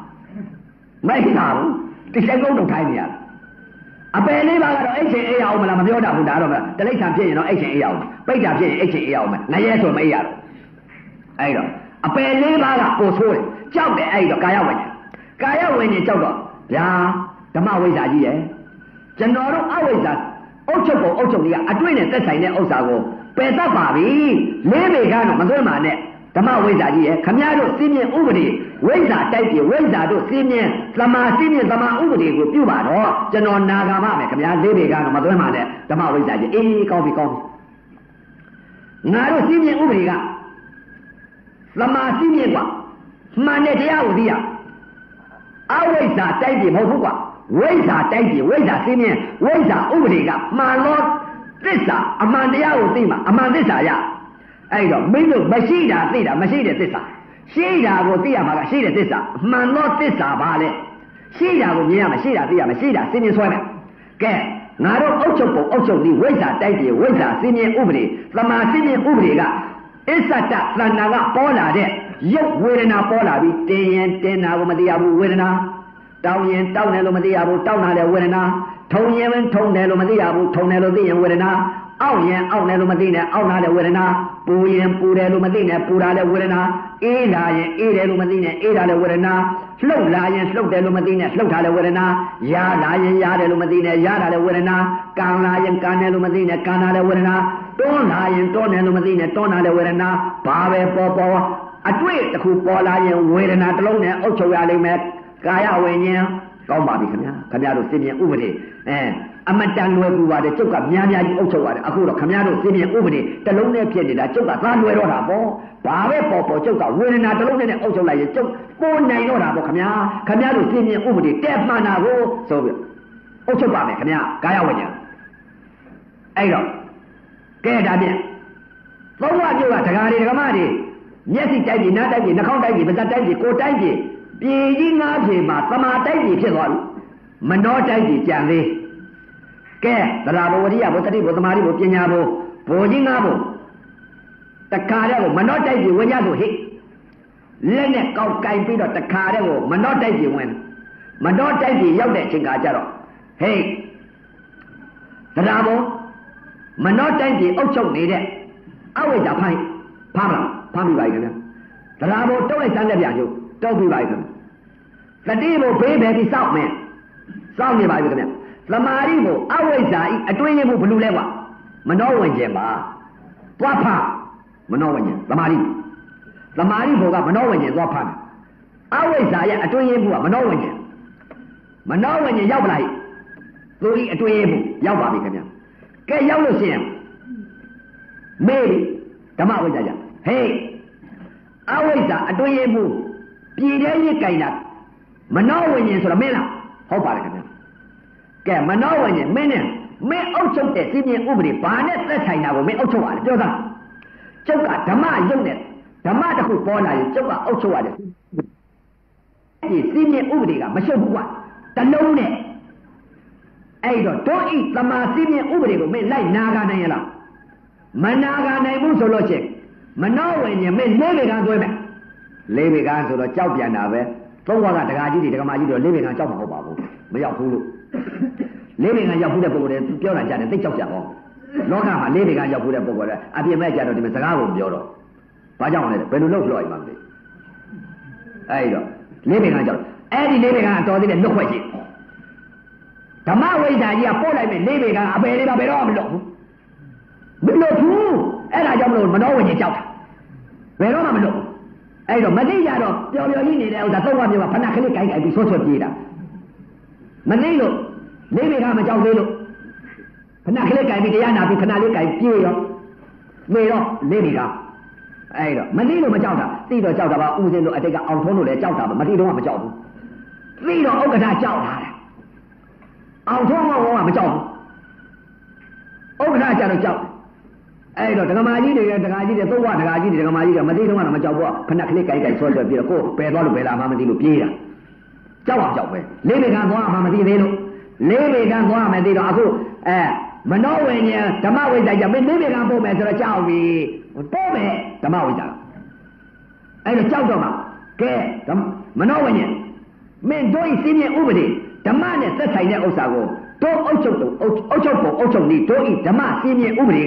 တိကျကုန်းတော့ထိုင်းနေရအပယ်လေးပါကတော့အိတ်ချင်အေးရအောင်မလားမပြောတတ်ဘူးဒါတော့တလိ္ဆာဖြစ်ရင်တော့အိတ်ချင်အေးရအောင်ပိတ်တာဖြစ်ရင်အိတ်ချင်အေးရအောင်ငရဲဆိုမအေးရတော့အဲ့တော့အပယ်လေးပါကပို့ဆိုးတယ်ကြောက်တယ်အဲ့တော့ကာယဝိညာဉ်ကြောက်တော့ဗျာဓမ္မဝိဇ္ဇာကြီးရဲ့ကျွန်တော်တို့အဝိဇ္ဇာအုတ်ချုပ်ပုံအုတ်ချုပ်ကြီးကအတွေ့နဲ့သက်ဆိုင်တဲ့ဥစ္စာကိုပယ်တတ်ပါပြီလေးပေကတော့မသွင်းပါနဲ့ဓမ္မဝိဇ္ဇာကြီးရဲ့ခမည်းတော်စီးမြင်ဥပဒေဝိဇ္ဇာတိုက်ပြီးဝိဇ္ဇာတို့စီးမြင်သမာစီးမြင်သမာဥပဒေကိုပြုပါတော့ကျွန်တော်နာဂါမမယ်ခမည်းလေးပေကတော့မသွင်းပါနဲ့ဓမ္မဝိဇ္ဇာကြီးအေးကောင်းပြီငါတို့စီးမြင်ဥပဒေကသမာစီးမြင်กว่าမှန်တဲ့တရားကိုသိရအဝိဇ္ဇာတိုက်ပြီးမဟုတ်ဘူးကွာဝိဇ္ဇာတိုက်ပြီးဝိဇ္ဇာစီးမြင်ဝိဇ္ဇာဥပဒေကမှန်လို့သစ္စာအမှန်တရားကိုသိမှအမှန်သစ္စာရအဲ့တော့မင်းတို့မရှိတာသိတာမရှိတဲ့သစ္စာရှိတာကိုသိရမှာကရှိတဲ့သစ္စာမှန်လို့သစ္စာပါလေရှိတာကိုမြင်ရမှာရှိတာသိရမှာရှိတာစီးမြင်ဆွဲမယ်ကဲငါတို့အုတ်ချုပ်ပုံအုတ်ချုပ်ပြီးဝိဇ္ဇာတိုက်ပြီးဝိဇ္ဇာစီးမြင်ဥပဒေသမာစီးမြင်ဥပဒေကအစ္ဆတသန္တာကပေါ်လာတဲ့ရုပ်ဝေဒနာပေါ်လာပြီးတင်းရင်တင်းတာကိုမသိရဘူးဝေဒနာတောင်းရင်တောင်းတယ်လို့မသိရဘူးတောင်းတာလည်းဝေဒနာထုံရင်ထုံတယ်လို့မသိရဘူးထုံတယ်လို့သိရင်ဝေဒနာအောက်ရင်အောက်တယ်လို့မသိနဲ့အောက်တာလည်းဝေဒနာပူရင်ပူတယ်လို့မသိနဲ့ပူတာလည်းဝေဒနာအေးလာရင်အေးတယ်လို့မသိနဲ့အေးတာလည်းဝေဒနာလှုပ်လာရင်လှုပ်တယ်လို့မသိနဲ့လှုပ်တာလည်းဝေဒနာရာလာရင်ရတယ်လို့မသိနဲ့ရာတာလည်းဝေဒနာကန်လာရင်ကန်တယ်လို့မသိနဲ့ကန်တာလည်းဝေဒနာတွန်းလာရင်တွန်းတယ်လို့မသိနဲ့တွန်းတာလည်းဝေဒနာဘာပဲပေါ်အတွေ့တစ်ခုပေါ်လာရင်ဝေဒနာတစ်လုံးနဲ့အုပ်ချုပ်ရလိမ့်မယ်ကာယဝိညာဉ်ကောင်းပါပြီခင်ဗျာတို့သိမြင်ဥပဒေအမတန်လွယ်ကူပါတယ်ကျုပ်ကများများကြီးအုပ်ချုပ်ရတယ်အခုတော့ခင်ဗျားတို့သိမြင်ဥပဒေတစ်လုံးနဲ့ဖြစ်နေတာကျုပ်ကသာလွယ်တော့တာပေါ့ဘာပဲပေါ်ကျုပ်ကဝေဒနာတစ်လုံးနဲ့အုပ်ချုပ်လိုက်ရင်ကျုပ်ပေါ်နိုင်တော့တာပေါ့ခင်ဗျားတို့သိမြင်ဥပဒေတဲ့မှန်တာကိုဆိုပြီးအုပ်ချုပ်ပါမယ်ခင်ဗျာကာယဝိညာဉ်အဲ့တော့ကဲဒါဖြင့်သုံးဝပြုတ်ကဒကာတွေဒကာမတွေမျက်စိတိုက်ပြီးနားတိုက်ပြီးနှာခေါင်းတိုက်ပြီးပါးစပ်တိုက်ပြီးကိုယ်တိုက်ပြီးပြေကြီးငါးပြေမှာသမာတိုက်ပြီးဖြစ်သွားပြီမနှောတိုက်ပြီးကြံသေးကဲသရဘဝရိယဘုတတိဘုသမာဓိဘုပညာဘုဘိုလ်ကြီးငါးဘုတခါတည်းကိုမနှောတိုက်ပြီးဝင်ကြဆိုဟိလက်နဲ့ကောက်ကင်ပြီးတော့တခါတည်းကိုမနှောတိုက်ပြီးဝင်မနှောတိုက်ပြီးရောက်တဲ့အချိန်ခါကျတော့ဟိသရဘုမနှောတိုက်ပြီးအုပ်ချုပ်နေတဲ့အဝိဇ္ဇာဖမ်းမလားဖမ်းပြီးပါခင်ဗျာသရဘုတုတ်လိုက်စမ်းတဲ့ပြန်ကျုပ်တုတ်ပြီးပါခင်ဗျာသတိဘုဘေးပဲပြီးစောင့်မယ်စောင့်နေပါပြီခင်ဗျာသမာဓိဘုအဝိဇ္ဇာဤအတွင်းရမှုဘလူလဲကွာမနှောဝင်ခြင်းပါသွားဖမနှောဝင်ခြင်းသမာဓိဘုကမနှောဝင်ခြင်းသွားဖမယ်အဝိဇ္ဇာရဲ့အတွင်းရမှုကမနှောဝင်ခြင်းရောက်လာပြီသူဤအတွင်းရမှုရောက်ပါပြီခင်ဗျာကဲရောက်လို့ရှိရင်မေးဓမ္မဝိဇ္ဇာကြဟေးအဝိဇ္ဇာအတွင်းရမှုပြည်ထဲရေးကြိုင်တာမနှောဝင်ခြင်းဆိုတော့မင်းလားဟုတ်ပါတယ်ခင်ဗျာကဲမနှောဝင်ခြင်းမင်းနဲ့မင်းအုပ်ချုပ်တဲ့စီးမြင်ဥပဒေဘာနဲ့သက်ဆိုင်တာကိုမင်းအုပ်ချုပ်ရတယ်ပြောသားကျုပ်ကဓမ္မရုပ်နဲ့ဓမ္မတစ်ခုပေါ်လာရင်ကျုပ်ကအုပ်ချုပ်ရတယ်ဒီစီးမြင်ဥပဒေကမရှုပ်ဘူးကွာတလုံးနဲ့အဲ့တော့တို့ဤသမာစီးမြင်ဥပဒေကိုမင်းလိုက်နာခံနိုင်ရလားမနာခံနိုင်ဘူးဆိုလို့ချင်းမနှောဝင်ခြင်းမင်းလေးပေကသွဲမယ်လေးပေကဆိုတော့ကြောက်ပြန်တာပဲသုံးဘွားကဒကာကြီးတွေဒကာမကြီးတွေလေးပေကကြောက်မှာဟုတ်ပါဘူးမရောက်ဘူးလို့လေးပေကရောက်ဘူးတဲ့ပုဂ္ဂိုလ်တွေပြောတာကြတယ်သိကြောက်ကြအောင်လောကမှာလေးပေကရောက်ဘူးတဲ့ပုဂ္ဂိုလ်တွေအပြစ်မဲ့ကြတော့ဒီမှာစကားကိုပြောတော့ဘာကြောင့်လဲဘယ်လိုလုပ်လို့အိမ်မှာမလဲအဲ့တော့လေးပေကကြောက်အဲ့ဒီလေးပေကတော်သေးတယ်လွတ်ခွက်ကြီးဓမ္မဝိဇ္ဇာကြီးကပို့လိုက်မယ်လေးပေကအပယ်လေးပါဘယ်တော့မှမလွတ်ဘူးအဲ့ဒါကြောင့်မလို့မနှောဝင်ကြီးကြောက်တာဘယ်တော့မှမလွတ်အဲ့တော့မသိကြတော့ပျော်ပျော်ကြီးနေတဲ့ဥစ္စာသုံးပါးမျိုးကဖဏခလေးကိုက်ပြီးဆွပြေးတာမသိလို့လေးပေကမကြောက်သေးလို့ဖဏခလေးကိုက်ပြီးတရားနာပြီးခဏလေးကိုက်ပြေးရောမေတော့လေးပေကအဲ့တော့မသိလို့မကြောက်တာသိတော့ကြောက်တာပါဦးစင်းတို့အတိတ်ကအောင်ထုံးလို့လည်းကြောက်တာပါမသိတော့မှမကြောက်ဘူးသိတော့ဥက္ကဋ္ဌကြောက်တာတဲ့အောင်ထုံးကမကြောက်ဘူးဥက္ကဋ္ဌကြတော့ကြောက်အဲ့တော့ဒကမာကြီးတွေဒကာကြီးတွေသုံးဝဒကာကြီးတွေဒကမာကြီးတွေမသိတော့မှမကြောက်ဘူးခဏကလေးကြိုက်ကြိုက်ဆွဲဆွဲပြီးတော့ကိုယ်ပယ်သွားလို့ပယ်လာမှမသိလို့ပြေးတာကြောက်အောင်ကြောက်ပဲလေးပေကံသွားမှမသိသေးလို့လေးပေကံသွားမှသိတော့အခုမနောဝိညာဉ်ဓမ္မဝိဇ္ဇာကြမင်းလေးပေကံပို့မယ်ဆိုတော့ကြောက်ပြီပို့မယ်ဓမ္မဝိဇ္ဇာအဲ့တော့ကြောက်တော့မှကဲမနောဝိညာဉ်မင်းတို့ဤစင်းမြဥပဒေဓမ္မနဲ့သက်ဆိုင်တဲ့ဥစ္စာကိုတို့အုပ်ချုပ်ပုံအုပ်ချုပ်နည်းတို့ဤဓမ္မစင်းမြဥပဒေက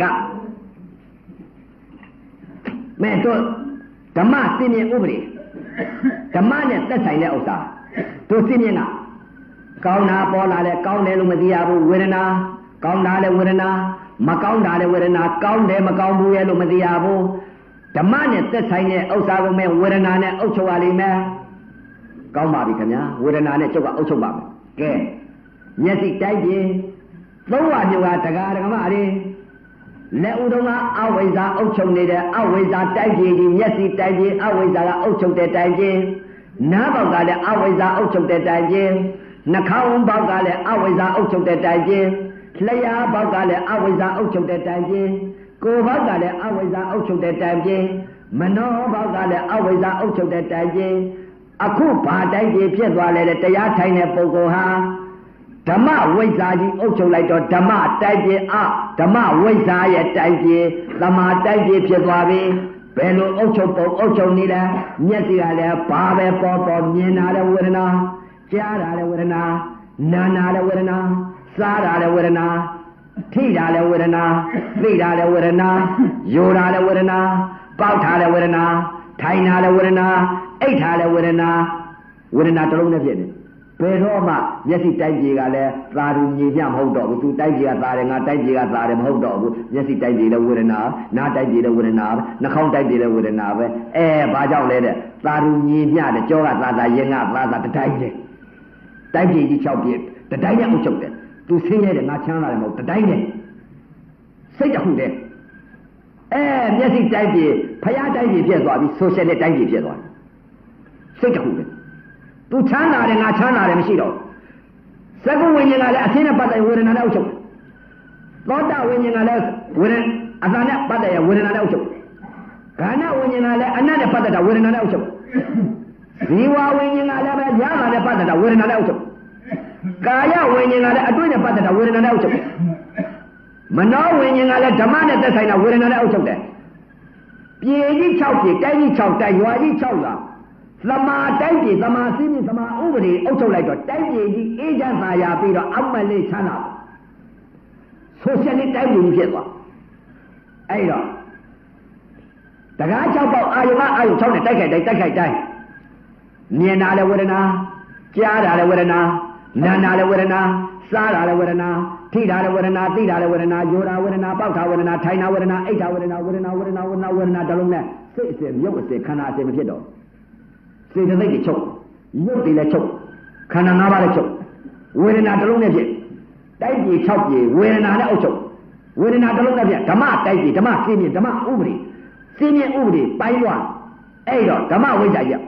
မဲတို့ဓမ္မစင်းမြဥပဒေဓမ္မနဲ့သက်ဆိုင်တဲ့ဥစ္စာတို့စင်းမြကကောင်းတာပေါ်လာလဲကောင်းတယ်လို့မသိရဘူးဝေဒနာကောင်းတာလဲဝေဒနာမကောင်းတာလဲဝေဒနာကောင်းတယ်မကောင်းဘူးရဲ့လို့မသိရဘူးဓမ္မနဲ့သက်ဆိုင်တဲ့ဥစ္စာကိုမဲဝေဒနာနဲ့အုပ်ချုပ်ရလိမ့်မယ်ကောင်းပါပြီခင်ဗျာဝေဒနာနဲ့ကျုပ်ကအုပ်ချုပ်ပါမယ်ကဲမျက်စိတိုက်ပြီးသုံးဝမျိုးကတရားဓမ္မတွေလက်ဦးတုံးကအဝိဇ္ဇာအုပ်ချုပ်နေတဲ့အဝိဇ္ဇာတိုက်ပြီးဒီမျက်စိတိုက်ပြီးအဝိဇ္ဇာကအုပ်ချုပ်တဲ့တိုင်ချင်းနားပေါက်ကလည်းအဝိဇ္ဇာအုပ်ချုပ်တဲ့တိုင်ချင်းနှာခေါင်းပေါက်ကလည်းအဝိဇ္ဇာအုပ်ချုပ်တဲ့တိုင်ချင်းလျှာပေါက်ကလည်းအဝိဇ္ဇာအုပ်ချုပ်တဲ့တိုင်ချင်းကိုယ်ပေါက်ကလည်းအဝိဇ္ဇာအုပ်ချုပ်တဲ့တိုင်ချင်းမနောပေါက်ကလည်းအဝိဇ္ဇာအုပ်ချုပ်တဲ့တိုင်ချင်းအခုဘာတိုက်ကြီးဖြစ်သွားလဲတရားထိုင်တဲ့ပုဂ္ဂိုလ်ဟာဓမ္မဝိဇ္ဇာကြီးအုပ်ချုပ်လိုက်တော့ဓမ္မတိုက်ကြီးဓမ္မဝိဇ္ဇာရဲ့တိုက်ကြီးသမာတိုက်ကြီးဖြစ်သွားပြီဘယ်လိုအုပ်ချုပ်ပုံအုပ်ချုပ်နေလဲမျက်စိကလည်းဘာပဲပေါ်ပေါ်မြင်တာလည်းဝေဒနာကြားတာလည်းဝေဒနာနာတာလည်းဝေဒနာစားတာလည်းဝေဒနာထိတာလည်းဝေဒနာသိတာလည်းဝေဒနာယိုတာလည်းဝေဒနာပေါက်တာလည်းဝေဒနာထိုင်တာလည်းဝေဒနာအိတ်တာလည်းဝေဒနာတစ်လုံးနဲ့ဖြစ်နေဘယ်တော့မှမျက်စိတိုက်ကြီးကလည်းသာရူညီမျှမဟုတ်တော့ဘူးသူတိုက်ကြီးကသာတယ်ငါတိုက်ကြီးကသာတယ်မဟုတ်တော့ဘူးမျက်စိတိုက်ကြီးလည်းဝေဒနာနားတိုက်ကြီးလည်းဝေဒနာနှာခေါင်းတိုက်ကြီးလည်းဝေဒနာပဲဘာကြောင့်လဲတဲ့သာရူညီမျှတဲ့ကြောကသာရင်ကသာတတိုင်းတဲ့တိုက်ကြီးကြီး6ပြည့်တတိုင်းနဲ့အုပ်ချုပ်တယ်သူဆင်းရဲတယ်ငါချမ်းသာတယ်မဟုတ်တတိုင်းနဲ့စိတ်တခုတည်းမျက်စိတိုက်ကြီးဖျားတိုက်ကြီးဖြစ်သွားပြီဆိုရှယ်နဲ့တိုက်ကြီးဖြစ်သွားပြီစိတ်တခုတည်းသူချမ်းသာတယ်ငါချမ်းသာတယ်မရှိတော့သက္ကဝိညာဉ်ကလည်းအသင်းနဲ့ပတ်သက်ဝေဒနာနဲ့အုပ်ချုပ်သောတာဝိညာဉ်ကလည်းအသာနဲ့ပတ်သက်ရဝေဒနာနဲ့အုပ်ချုပ်ခန္ဓာဝိညာဉ်ကလည်းအနတ်နဲ့ပတ်သက်တာဝေဒနာနဲ့အုပ်ချုပ်ဇီဝဝိညာဉ်ကလည်းပဲညာနဲ့ပတ်သက်တာဝေဒနာနဲ့အုပ်ချုပ်ကာယဝိညာဉ်ကလည်းအတွင်းနဲ့ပတ်သက်တာဝေဒနာနဲ့အုပ်ချုပ်မနောဝိညာဉ်ကလည်းဓမ္မနဲ့သက်ဆိုင်တာဝေဒနာနဲ့အုပ်ချုပ်တယ်ပြေကြီး6ပြေတိုက်ကြီး6တိုက်ရွာကြီး6ရွာသမာတိုက်ပြေသမာစည်းသမာဥပဒေအုပ်ချုပ်လိုက်တော့တိုက်ပြေကြီးအေးချမ်းသာယာပြီးတော့အမလေးချမ်းသာဆိုရှယ်လစ်တိုက်ပြေကြီးဖြစ်သွားအဲ့တော့တရား6ပေါက်အာယု6နဲ့တိုက်ခိုက်တိုင်းမြင်တာလည်းဝေဒနာကြားတာလည်းဝေဒနာနာတာလည်းဝေဒနာစားတာလည်းဝေဒနာထိတာလည်းဝေဒနာသိတာလည်းဝေဒနာယိုတာဝေဒနာပေါက်တာဝေဒနာထိုင်တာဝေဒနာအိတ်တာဝေဒနာတလုံးနဲ့စိတ်အစဉ်ရုပ်အစဉ်ခန္ဓာအစဉ်မဖြစ်တော့စေတသိက်တွေချုပ်ရုပ်တွေလည်းချုပ်ခန္ဓာ၅ပါးလည်းချုပ်ဝေဒနာတလုံးနဲ့ဖြစ်တိုက်ပြေ6ပြေဝေဒနာနဲ့အုပ်ချုပ်ဝေဒနာတလုံးနဲ့ဖြစ်ဓမ္မတိုက်ပြေဓမ္မစည်းမြင်ဓမ္မဥပဒေစည်းမြင်ဥပဒေပိုင်းသွားအဲ့တော့ဓမ္မဝိဇ္ဇာကြီး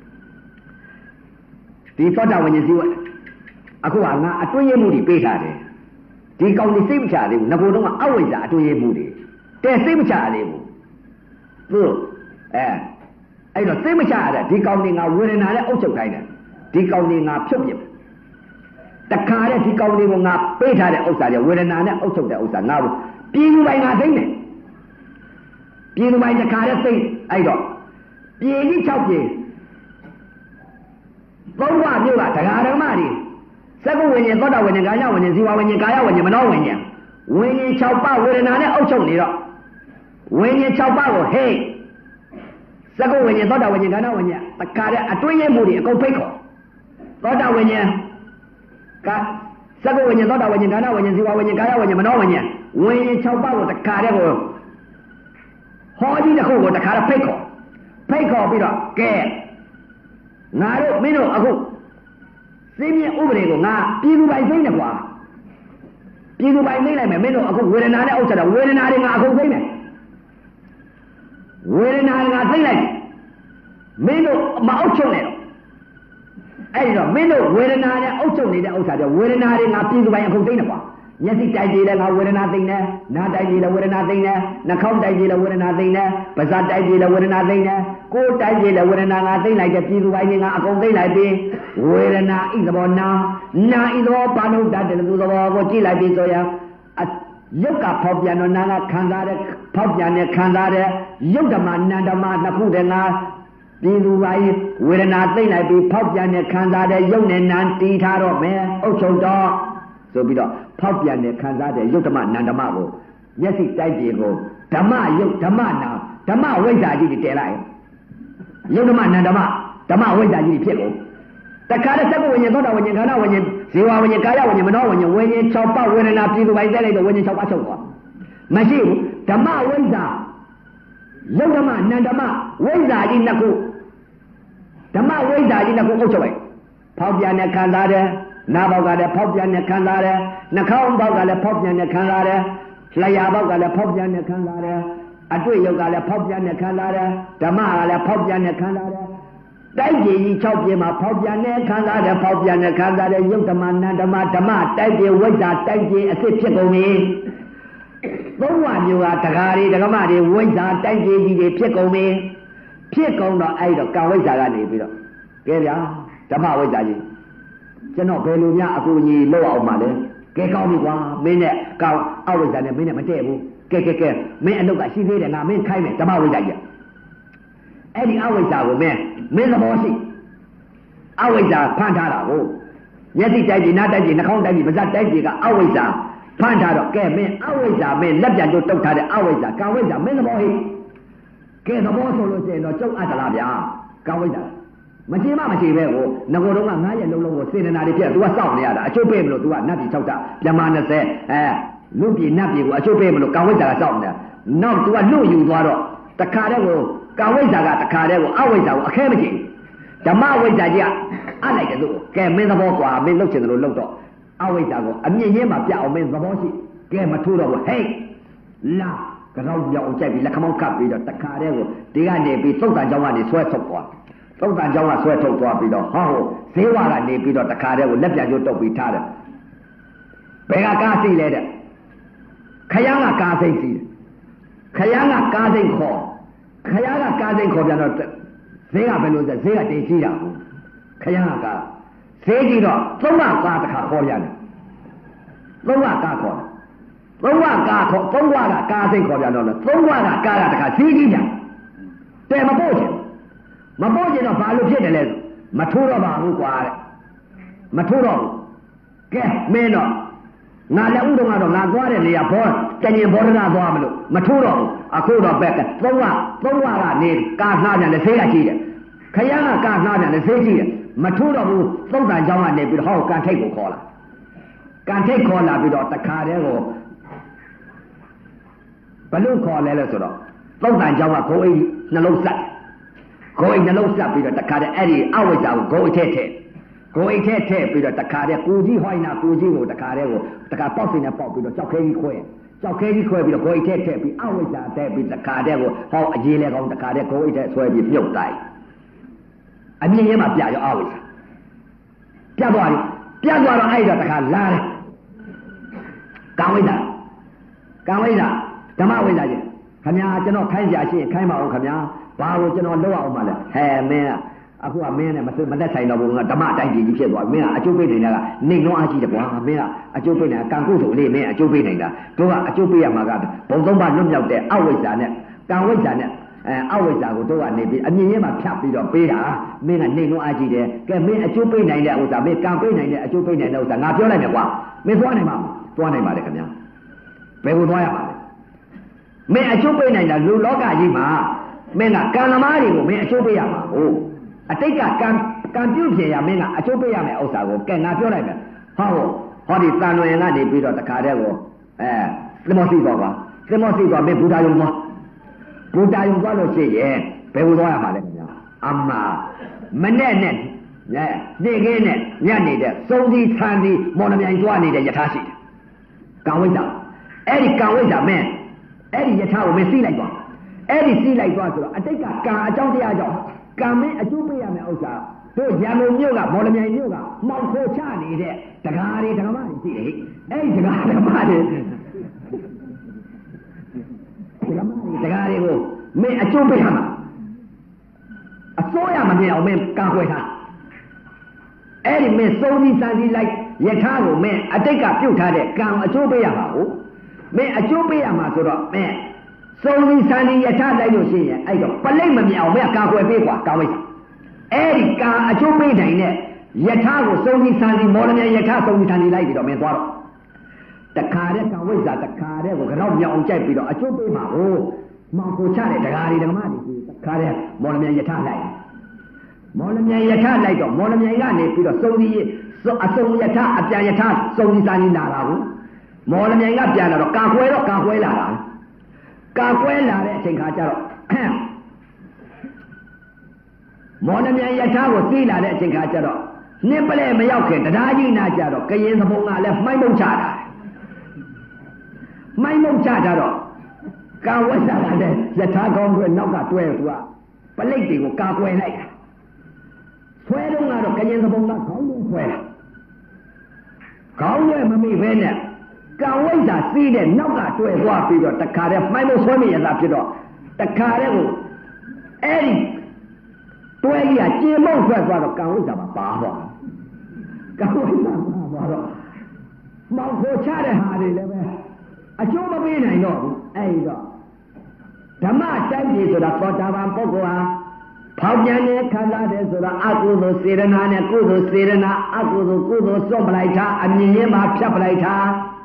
ဒီသောတာဝိညာဉ်စည်းဝတ်အခုကငါအတွင်းရမှုတွေပေးထားတယ်ဒီကောင်ကြီးစိတ်မချသေးဘူးငကိုတော့ကအဝိဇ္ဇာအတွင်းရမှုတွေတဲ့စိတ်မချသေးဘူးသူအဲ့တော့စိတ်မချရတဲ့ဒီကောင်ကြီးငါဝေဒနာနဲ့အုပ်ချုပ်တိုင်းတယ်ဒီကောင်ကြီးငါဖြုတ်ပြတခါတဲ့ဒီကောင်ကြီးကိုငါပေးထားတဲ့ဥစ္စာတွေဝေဒနာနဲ့အုပ်ချုပ်တဲ့ဥစ္စာငါပြည်သူပိုင်းငါသိမ့်တယ်ပြည်သူပိုင်းတခါတဲ့သိမ့်အဲ့တော့ပြည်ကြီး6ပြည်သုံးဝမျိုးကတရားဓမ္မတွေသက္ကဝိညာဉ်သောတာဝိညာဉ်ကာယဝိညာဉ်ဇီဝဝိညာဉ်ကာယဝိညာဉ်မနောဝိညာဉ်ဝိညာဉ်6ပါးဝေဒနာနဲ့အုပ်ချုပ်နေတော့ဝိညာဉ်6ပါးကိုဟေးသက္ကဝိညာဉ်သောတာဝိညာဉ်ကာယဝိညာဉ်တခါတဲ့အတွင်းရမှုတွေအကုန်ဖိတ်ခေါ်သောတာဝိညာဉ်ကသက္ကဝိညာဉ်သောတာဝိညာဉ်ကာယဝိညာဉ်ဇီဝဝိညာဉ်ကာယဝိညာဉ်မနောဝိညာဉ်ဝိညာဉ်6ပါးကိုတခါတဲ့ကိုဟောကြီးတစ်ခုကိုတခါတဲ့ဖိတ်ခေါ်ပြီးတော့ကဲငါတို့မင်းတို့အခုစည်းမြင့်ဥပဒေကိုငါပြည်သူပိုင်သိမ့်တယ်ကွာပြည်သူပိုင်သိမ့်လိုက်မယ်မင်းတို့အခုဝေဒနာနဲ့အုပ်ချက်တာဝေဒနာတွေငါအခုသိမ့်မယ်ဝေဒနာငါသိမ့်လိုက်မင်းတို့မအုပ်ချုပ်နဲ့တော့အဲ့ဒီတော့မင်းတို့ဝေဒနာနဲ့အုပ်ချုပ်နေတဲ့ဥစ္စာတွေဝေဒနာတွေငါပြည်သူပိုင်အခုသိမ့်တယ်ကွာမျက်စိတိုက်ကြည့်လဲငါဝေဒနာသိနေနားတိုက်ကြည့်လဲဝေဒနာသိနေနှာခေါင်းတိုက်ကြည့်လဲဝေဒနာသိနေပါးစပ်တိုက်ကြည့်လဲဝေဒနာသိနေကိုယ်တိုက်ကြည့်လဲဝေဒနာငါသိလိုက်တဲ့ပြည်သူပိုင်းငါအကုန်သိလိုက်ပြီဝေဒနာဣသဘောနာဣသဘောပါဏုတ္တတဲ့သူသဘောကိုကြည့်လိုက်ပြီဆိုရင်ရုပ်ကဖောက်ပြန်တော့နာကခံစားတဲ့ဖောက်ပြန်တဲ့ခံစားတဲ့ရုပ်ဓမ္မနန္ဓမ္မနှစ်ခုတည်းငါပြည်သူပိုင်းဝေဒနာသိလိုက်ပြီးဖောက်ပြန်တဲ့ခံစားတဲ့ရုပ်နဲ့နာတီးထားတော့မယ်အုပ်ချုပ်တော့ဆိုပြီးတော့ဖောက်ပြန်တဲ့ခံစားတဲ့ရုပ်ဓမ္မနန္ဓမ္မကိုမျက်စိတိုက်ကြည့်ကိုဓမ္မယုတ်ဓမ္မနာဓမ္မဝိဇ္ဇာကြီးတွေတည်လိုက်ရုပ်ဓမ္မနန္ဓမ္မဓမ္မဝိဇ္ဇာကြီးတွေဖြစ်ကုန်တခါတည်းသက္ကဝိညာဉ်သောတာဝိညာဉ်ခန္ဓာဝိညာဉ်ဇေဝဝိညာဉ်ကာယဝိညာဉ်မနောဝိညာဉ်ဝိညာဉ်6ပါးဝေဒနာပြည်သူပိုင်းတက်လိုက်တော့ဝိညာဉ်6ပါးချုပ်သွားမရှိဘူးဓမ္မဝိဇ္ဇာရုပ်ဓမ္မနန္ဓမ္မဝိဇ္ဇာကြီးနှစ်ခုဓမ္မဝိဇ္ဇာကြီးနှစ်ခုအုပ်ချုပ်လိုက်ဖောက်ပြန်တဲ့ခံစားတဲ့နားပေါက်ကလည်းဖောက်ပြန်တဲ့ခံစားတယ်နှာခေါင်းပေါက်ကလည်းဖောက်ပြန်တဲ့ခံစားတယ်လျှာပေါက်ကလည်းဖောက်ပြန်တဲ့ခံစားတယ်အတွေ့ရုပ်ကလည်းဖောက်ပြန်တဲ့ခံစားတယ်ဓမ္မကလည်းဖောက်ပြန်တဲ့ခံစားတယ်တိုက်ကြည်ကြီး6ပြင်းမှာဖောက်ပြန်တဲ့ခံစားတယ်ဖောက်ပြန်တဲ့ခံစားတယ်ရုပ်ဓမ္မနန္ဓမ္မဓမ္မတိုက်ကြည်ဝိဇ္ဇာတိုက်ကြည်အစစ်ဖြစ်ကုန်ပြီသုံးဝမျိုးကတကားတွေဒကမတွေဝိဇ္ဇာတိုက်ကြည်ကြီးတွေဖြစ်ကုန်ပြီဖြစ်ကုန်တော့အဲ့တော့ကာဝိဇ္ဇာကနေပြီးတော့ကဲဗျာဓမ္မဝိဇ္ဇာကြီးကျွန်တော်ဘယ်လိုများအကူအညီလုပ်အောင်မှလဲကဲကောင်းပြီကွာမင်းနဲ့ကောင်းအဝိဇ္ဇာနဲ့မင်းနဲ့မတည့်ဘူးကဲမင်းအလုပ်ကရှိသေးတယ်ငါမင်းခိုင်းမယ်ဓမ္မဝိဇ္ဇာကြီးအဲ့ဒီအဝိဇ္ဇာကိုမင်းသဘောရှိအဝိဇ္ဇာဖန်ထားတာကိုမျက်စိတိုက်ကြည့်နားတိုက်ကြည့်နှာခေါင်းတိုက်ကြည့်ပါးစပ်တိုက်ကြည့်ကအဝိဇ္ဇာဖန်ထားတော့ကဲမင်းအဝိဇ္ဇာမင်းလက်ပြန်တို့တုတ်ထားတဲ့အဝိဇ္ဇာကာဝိဇ္ဇာမင်းသဘောဟိကဲသဘောဆိုလို့ရှိရင်တော့ကျုပ်အတ္တလားဗျာကာဝိဇ္ဇာမကြည့်ပဲကိုငကိုတော့က9ရက်လုံးကိုစေတနာတွေပြည့်သူကစောင့်နေရတာအကျုပ်ပေးမလို့သူကနတ်ပြည်6တာပြမ20လူပြည်နတ်ပြည်ကိုအကျုပ်ပေးမလို့ကာဝိဇ္ဇာကစောင့်နေတာနောက်သူကလွတ်ယူသွားတော့တခါတည်းကိုကာဝိဇ္ဇာကတခါတည်းကိုအဝိဇ္ဇာကိုအခဲမကြည့်ဓမ္မဝိဇ္ဇာကြီးကအပ်လိုက်တယ်သူကဲမင်းသဘောကွာမင်းလှုပ်ချင်တယ်လို့လှုပ်တော့အဝိဇ္ဇာကိုအမြင့်ရင်းမှာပြအောင်မင်းသဘောရှိကဲမထိုးတော့ဘူးဟေးလာကြောင်ပြောင်းကြိုက်ပြီးလက်ခမောင်းကပ်ပြီးတော့တခါတည်းကိုဒီကနေပြီးသုတ်တန်เจ้าကနေဆွဲထုတ်သွားသုတ်တန်เจ้าကဆွဲထုတ်သွားပြီးတော့ဟောဈေးဝါကနေပြီးတော့တခါတည်းကိုလက်ပြန်ကျိုးတုပ်ပြီးထားတယ်ဘယ်ကကားစီလဲတဲ့ခရမ်းကကားစိတ်စီခရမ်းကကားစိတ်ခေါ်ခရမ်းကကားစိတ်ခေါ်ပြန်တော့ဈေးကဘယ်လိုလဲဈေးကတင်ကြီးတာခရမ်းကကားဈေးကြီးတော့သုံးကကားတစ်ခါခေါ်ရတယ်သုံးကကားခေါ်သုံးကကားခေါ်သုံးကကားစိတ်ခေါ်ပြန်တော့သုံးကကားကတစ်ခါဈေးကြီးပြန်တယ်မပို့ချင်တော့ဘာလို့ဖြစ်တယ်လဲမထိုးတော့ပါဘူးကွာတဲ့မထိုးတော့ဘူးကဲမင်းတော့ငါလည်းဥဒုံကတော့ငါသွားတဲ့နေရာဘောတညင်ဘောဒနာသွားမလို့မထိုးတော့ဘူးအခုတော့ဘက်ကသုံးကကနေကာနှားပြန်တယ်ဆေးကကြီးတယ်ခရမ်းကကာနှားပြန်တယ်ဆေးကြီးတယ်မထိုးတော့ဘူးသုံးတန်เจ้าကနေပြီးတော့ဟောကန်ထိတ်ကိုခေါ်လာကန်ထိတ်ခေါ်လာပြီးတော့တခါတည်းကိုဘလို့ခေါ်လဲလို့ဆိုတော့သုံးတန်เจ้าကကိုယ်အိမ်နှလုံးဆက်ကိုယ်အိမ်နှလုံးဆက်ပြီးတော့တခါတည်းအဲ့ဒီအဝိဇ္ဇာကိုကိုယ်အိမ်ထဲထည့်ပြီးတော့တခါတည်းကိုကြီးဟိုင်းနာကိုကြီးကိုတခါတည်းကိုတခါပေါက်စင်နဲ့ပေါက်ပြီးတော့ကြောက်ခဲကြီးခွဲပြီးတော့ကိုယ်အိမ်ထဲထည့်ပြီးအဝိဇ္ဇာထည့်ပြီးတခါတည်းကိုဟောအရေးလဲကောင်းတခါတည်းကိုယ်အိမ်ထဲဆွဲပြီးပြုတ်တိုင်းအမြင်ရင်းမှာပြရောအဝိဇ္ဇာပြသွားတော့အဲ့တော့တခါလာတယ်ကံဝိဇ္ဇာဓမ္မဝိဇ္ဇာကြီးခင်ဗျာကျွန်တော်ခိုင်းကြရှိရင်ခိုင်းပါဦးခင်ဗျာဘာလို့ကျွန်တော်လောက်အောင်မလဲဟဲ့မင်းအခုကမင်းနဲ့မသက်ဆိုင်တော့ဘူးငါဓမ္မအတိုင်းကြီးဖြစ်သွားမင်းကအကျုပ်ပေးနေတာကနေလုံးအားကြီးတယ်ကွာမင်းကအကျုပ်ပေးနေတာကံကုသိုလ်လေးမင်းအကျုပ်ပေးနေတာတို့ကအကျုပ်ပေးရမှာကဘုံသုံးပါလွတ်မြောက်တဲ့အဝိဇ္ဇာနဲ့ကံဝိဇ္ဇာနဲ့အဝိဇ္ဇာကိုတို့ကနေပြီးအမြင်ရင်းမှာဖြတ်ပြီးတော့ပေးတာမင်းကနေလုံးအားကြီးတယ်ကဲမင်းအကျုပ်ပေးနိုင်တဲ့ဥစ္စာမင်းကံပေးနိုင်တဲ့အကျုပ်ပေးနိုင်တဲ့ဥစ္စာငါပြောလိုက်မယ်ကွာမင်းသွားနိုင်ပါလေခင်ဗျာဘယ်ကိုသွားရမှာလဲမင်းအကျုပ်ပေးနိုင်တာလူလောကကြီးမှာမင်းကကံသမားတွေကိုမင်းအကျုပ်ပေးရမှာဟုတ်အတိတ်ကကံပြုတ်ဖြေရမင်းကအကျုပ်ပေးရမယ်ဥစ္စာကိုကဲငါပြောလိုက်မယ်ဟောဒီတန်လွင်ကနေပြီးတော့တခါတည်းကိုသမောစီတော့မင်းဘုရားယုံသွားလို့ရှိရင်ဘယ်လိုသွားရမှာလဲခင်ဗျာအမမနဲ့နေခင်းနဲ့ညနေတဲ့စုံစီဆန်စီမော်နမြိုင်သွားနေတဲ့ယထာရှိတယ်ကံဝိဇ္ဇာအဲ့ဒီကံဝိဇ္ဇာမင်းအဲ့ဒီယထာကိုမင်းစီးလိုက်သွားအဲ့ဒီစီးလိုက်သွားဆိုတော့အတိတ်ကကံအကြောင်းတရားကြောင့်ကံမင်းအကျိုးပေးရမယ်ဥစ္စာတို့ရန်ကုန်မြို့ကမော်လမြိုင်မြို့ကမောင်ခိုချနေတဲ့တကားတွေတကားမတွေရှိတယ်အဲ့ဒီတကားတွေတကားတွေကိုမင်းအကျိုးပေးရမှာအစိုးရမမြင်အောင်မင်းကာကွယ်ထားအဲ့ဒီမင်းစုံစည်းစမ်းစည်းလိုက်ယထာကိုမင်းအတိတ်ကပြုတ်ထားတဲ့ကံအကျိုးပေးရမှာကိုမင်းအကျိုးပေးရမှာဆိုတော့မင်းစုံစည်းစမ်းစည်းယထာလိုက်လို့ရှိရင်အဲ့တော့ပလိတ်မမြင်အောင်မင်းကာကွယ်ပေးကွာကာဝိဇ္ဇာအဲ့ဒီကံအကျိုးပေးနိုင်တဲ့ယထာကိုစုံစည်းစမ်းစည်းမော်လမြိုင်ယထာစုံစည်းစမ်းစည်းလိုက်ပြီးတော့မင်းသွားတော့တခါတဲ့ကံဝိဇ္ဇာတခါတဲ့ကိုကတော့မြောက်အောင်ကြိုက်ပြီးတော့အကျိုးပေးမှာကိုမောင်ကိုချတဲ့ဒကာတွေဒကာမတွေတခါတဲ့မော်လမြိုင်ယထာလိုက်မော်လမြိုင်ယထာလိုက်တော့မော်လမြိုင်ကနေပြီးတော့စုံစည်းအစုံယထာအပြန်ယထာစုံစည်းစမ်းစည်းလာတာကိုမော်လမြိုင်ကပြန်လာတော့ကာကွယ်လာတာကာကွယ်လာတဲ့အချိန်ခါကျတော့မော်လမြိုင်ယထာကိုစီးလာတဲ့အချိန်ခါကျတော့နှင်းပလဲမရောက်ခင်တရားကြီးနာကြတော့ကရင်သဘုံကလည်းမှိုင်းမုံချတာမှိုင်းမုံချတာတော့ကာဝိဇ္ဇာကလည်းယထာကောင်းတွေနောက်ကတွဲသူကပလိတ်တွေကိုကာကွယ်လိုက်တာဆွဲတော့ကတော့ကရင်သဘုံကခေါင်းလုံးဆွဲတာခေါင်းရဲ့မမိဘဲနဲ့ကာဝိဇ္ဇာစီးတဲ့နောက်ကတွဲသွားပြီးတော့တခါတည်းမှိုင်းမုံဆွဲမိရတာဖြစ်တော့တခါတည်းကိုအဲ့ဒီတွဲကြီးကကျေမုံဆွဲသွားတော့ကာဝိဇ္ဇာမှာပါသွားကာဝိဇ္ဇာပါသွားတော့မောင်ခိုချတဲ့ဟာတွေလည်းပဲအကျိုးမပေးနိုင်တော့ဘူးအဲ့တော့ဓမ္မတိုက်ပြီဆိုတာသောတာပန်ပုဂ္ဂိုလ်ဟာဖောက်ပြန်နေခံစားတယ်ဆိုတာအကုသိုလ်စေရနာနဲ့ကုသိုလ်စေရနာအကုသိုလ်ကုသိုလ်စွန့်ပလိုက်တာအမြင်ရင်းမှာဖြတ်ပလိုက်တာ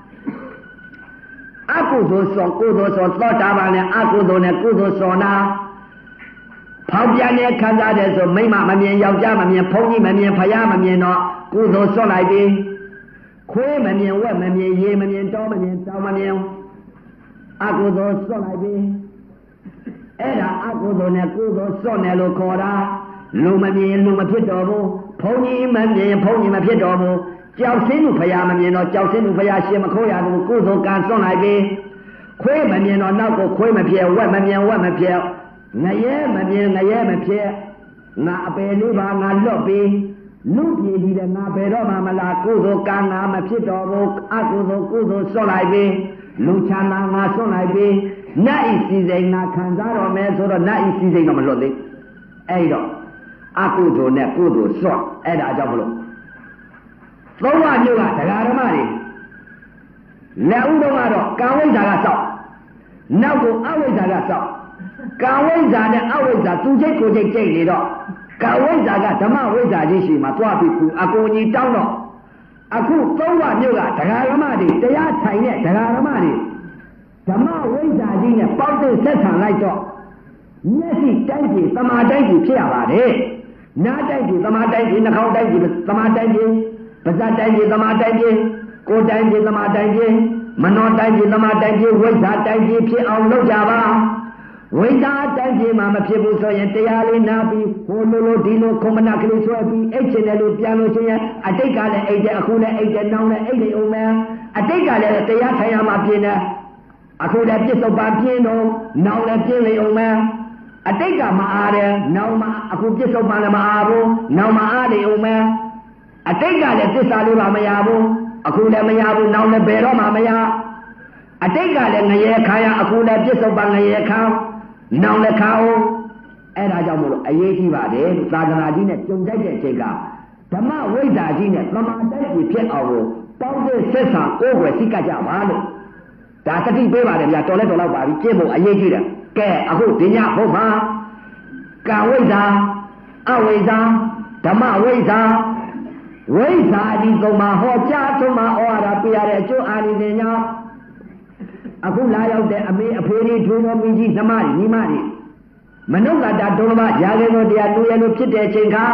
အကုသိုလ်စွန့်ကုသိုလ်စွန့်သောတာပန်နဲ့အကုသိုလ်နဲ့ကုသိုလ်စွန့်နာဖောက်ပြန်နေခံစားတယ်ဆိုမိမမမြင်ယောက်ျားမမြင်ဘုန်းကြီးမမြင်ဖယားမမြင်တော့ကုသိုလ်စွန့်လိုက်ပြီခွေးမမြင်ဝက်မမြင်ရေမမြင်တောမမြင်တောင်မမြင်အကုသိုလ်စွန့်လိုက်ပြီအဲ့ဒါအကုသိုလ်နဲ့ကုသိုလ်စွန့်တယ်လို့ခေါ်တာလူမမြင်လူမဖြစ်တော့ဘူးဘုန်းကြီးမမြင်ဘုန်းကြီးမဖြစ်တော့ဘူးကြောက်စင်းလူဖယားမမြင်တော့ကြောက်စင်းလူဖယားရှင်မခိုးရဘူးကုသိုလ်ကံစွန့်လိုက်ပြီခွေးမမြင်တော့နောက်ကိုခွေးမဖြစ်ဝက်မမြင်ဝက်မဖြစ်ငရဲမမြင်ငရဲမဖြစ်ငါအပယ်လေးပါငါလွတ်ပြီးလူပြည်ကြီးတဲ့ငါဘယ်တော့မှမလားကုသိုလ်ကံငါမဖြစ်တော့ဘူးအကုသိုလ်ကုသိုလ်စွန့်လိုက်ပြီးလူချမ်းသာငါစွန့်လိုက်ပြီးနတ်ဤစီစိန်ငါခံစားတော်မယ်ဆိုတော့နတ်ဤစီစိန်တော့မလွတ်သေးအဲ့တော့အကုသိုလ်နဲ့ကုသိုလ်စွန့်အဲ့ဒါကြောင့်မလို့သုံးပါးမျိုးကတရားဓမ္မတွေလက်ဥတော်ကတော့ကာဝိဇ္ဇာကစောက်နောက်ကိုအဝိဇ္ဇာကစောက်ကာဝိဇ္ဇာနဲ့အဝိဇ္ဇာသူချိတ်ကိုချိတ်ကြိတ်နေတော့ကာဝိဇ္ဇာကဓမ္မဝိဇ္ဇာကြီးရှိမှသွားပြီးအကူကြီးတောင်းတော့အခုသုံးပါးမျိုးကတရားဓမ္မတွေတရားထိုင်တဲ့တရားဓမ္မတွေဓမ္မဝိဇ္ဇာကြီးနဲ့ပေါက်တဲ့ဆက်ဆံလိုက်တော့မျက်စိတိုက်ကြည့်သမာတိုက်ကြည့်ဖြစ်ရပါတယ်နားတိုက်ကြည့်သမာတိုက်ကြည့်နှာခေါင်းတိုက်ကြည့်သမာတိုက်ကြည့်ပါးစပ်တိုက်ကြည့်သမာတိုက်ကြည့်ကိုယ်တိုက်ကြည့်သမာတိုက်ကြည့်မနောတိုက်ကြည့်သမာတိုက်ကြည့်ဝိဇ္ဇာတိုက်ကြည့်ဖြစ်အောင်လုပ်ကြပါဝိဇ္ဇာတိုက်ကြည့်မှမဖြစ်ဘူးဆိုရင်တရားလေးနာပြီးဟိုလိုဒီလိုခုံမနာကလေးဆွဲပြီးအိတ်ချင်တယ်လို့ပြန်လို့ရှိရင်အတိတ်ကလည်းအိတ်တယ်အခုလည်းအိတ်တယ်နောင်လည်းအိတ်နေအောင်မယ်အတိတ်ကလည်းတရားထိုင်ရမှပြင်းတယ်အခုလည်းပြစ္ဆုတ်ပန်ပြင်းတော့နောင်လည်းပြင်းနေအောင်မယ်အတိတ်ကမအားတယ်နောင်မှအခုပြစ္ဆုတ်ပန်လည်းမအားဘူးနောင်မှအားနေအောင်မယ်အတိတ်ကလည်းသစ္စာလေးပါမရဘူးအခုလည်းမရဘူးနောင်လည်းဘယ်တော့မှမရအတိတ်ကလည်းငရဲခံရအခုလည်းပြစ္ဆုတ်ပန်ငရဲခံနောင်လည်းခံအောင်အဲ့ဒါကြောင့်မို့လို့အရေးကြီးပါတယ်သာသနာကြီးနဲ့ကြုံတိုက်တဲ့အချိန်ကဓမ္မဝိဇ္ဇာကြီးနဲ့သမာတိုက်ကြီးဖြစ်အောင်ကိုပေါင်းတဲ့ဆက်ဆံကိုယ်ွယ်စိတ်ကကြပါလို့ဒါတတိပေးပါတယ်ဗျာတော်လဲတော်တော့ပါပြီကျင့်ဖို့အရေးကြီးတယ်ကဲအခုဒီညဘုမှာကာဝိဇ္ဇာအဝိဇ္ဇာဓမ္မဝိဇ္ဇာဝိဇ္ဇာဒီသုံးပါဟောကြားဆုံးမှာဩဝါဒပြရတဲ့အကျိုးအာနိသင်ကြောင့်အခုလာရောက်တဲ့အမေအဖေတွေထွေးတော်မင်းကြီးနှမတွေညီမတွေမနုဿတာဒုလမရာဂေသောတရားလူရလို့ဖြစ်တဲ့အချိန်ခါ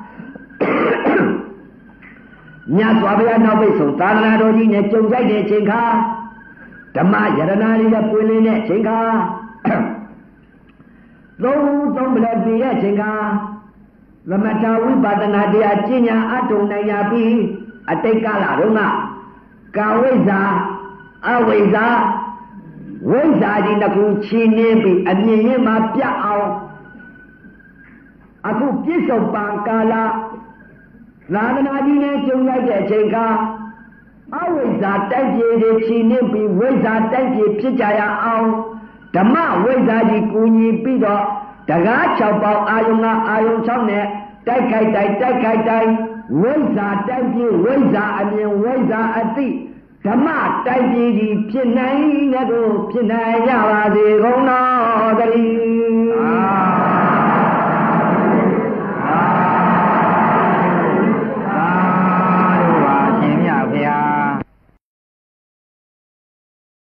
မြတ်စွာဘုရားနောက်ပိတ်ဆုံးသာသနာတော်ကြီးနဲ့ကြုံကြိုက်တဲ့အချိန်ခါဓမ္မယရနာတွေကပွင့်လင်းတဲ့အချိန်ခါသုံးပလက်ပြည့်တဲ့အချိန်ခါသမထဝိပဿနာတရားကျင့်ညာအထုံနိုင်ရပြီးအတိတ်ကာလတုန်းကကာဝိဇ္ဇာအဝိဇ္ဇာဝိဇ္ဇာကြီးတစ်ခုချင်းနေပြီးအမြင်ရင်းမှာပြတ်အောင်အခုပြစ္ဆုတ်ပံကာလသာသနာကြီးနဲ့ကျုံလိုက်တဲ့အချိန်ကအဝိဇ္ဇာတိုက်ပြေတွေခြိနှင်းပြီးဝိဇ္ဇာတိုက်ပြေဖြစ်ကြရအောင်ဓမ္မဝိဇ္ဇာကြီးကူညီပြီးတော့တကား6ပေါက်အာယုံကအာယုံ6နဲ့တိုက်ခိုက်တိုင်းဝိဇ္ဇာတိုက်ပြေဝိဇ္ဇာအမြင်ဝိဇ္ဇာအသိဓမ္မတိုက်ပြေကြီးဖြစ်နိုင်တဲ့ကိုဖြစ်နိုင်ကြပါစေကုန်တော်တည်း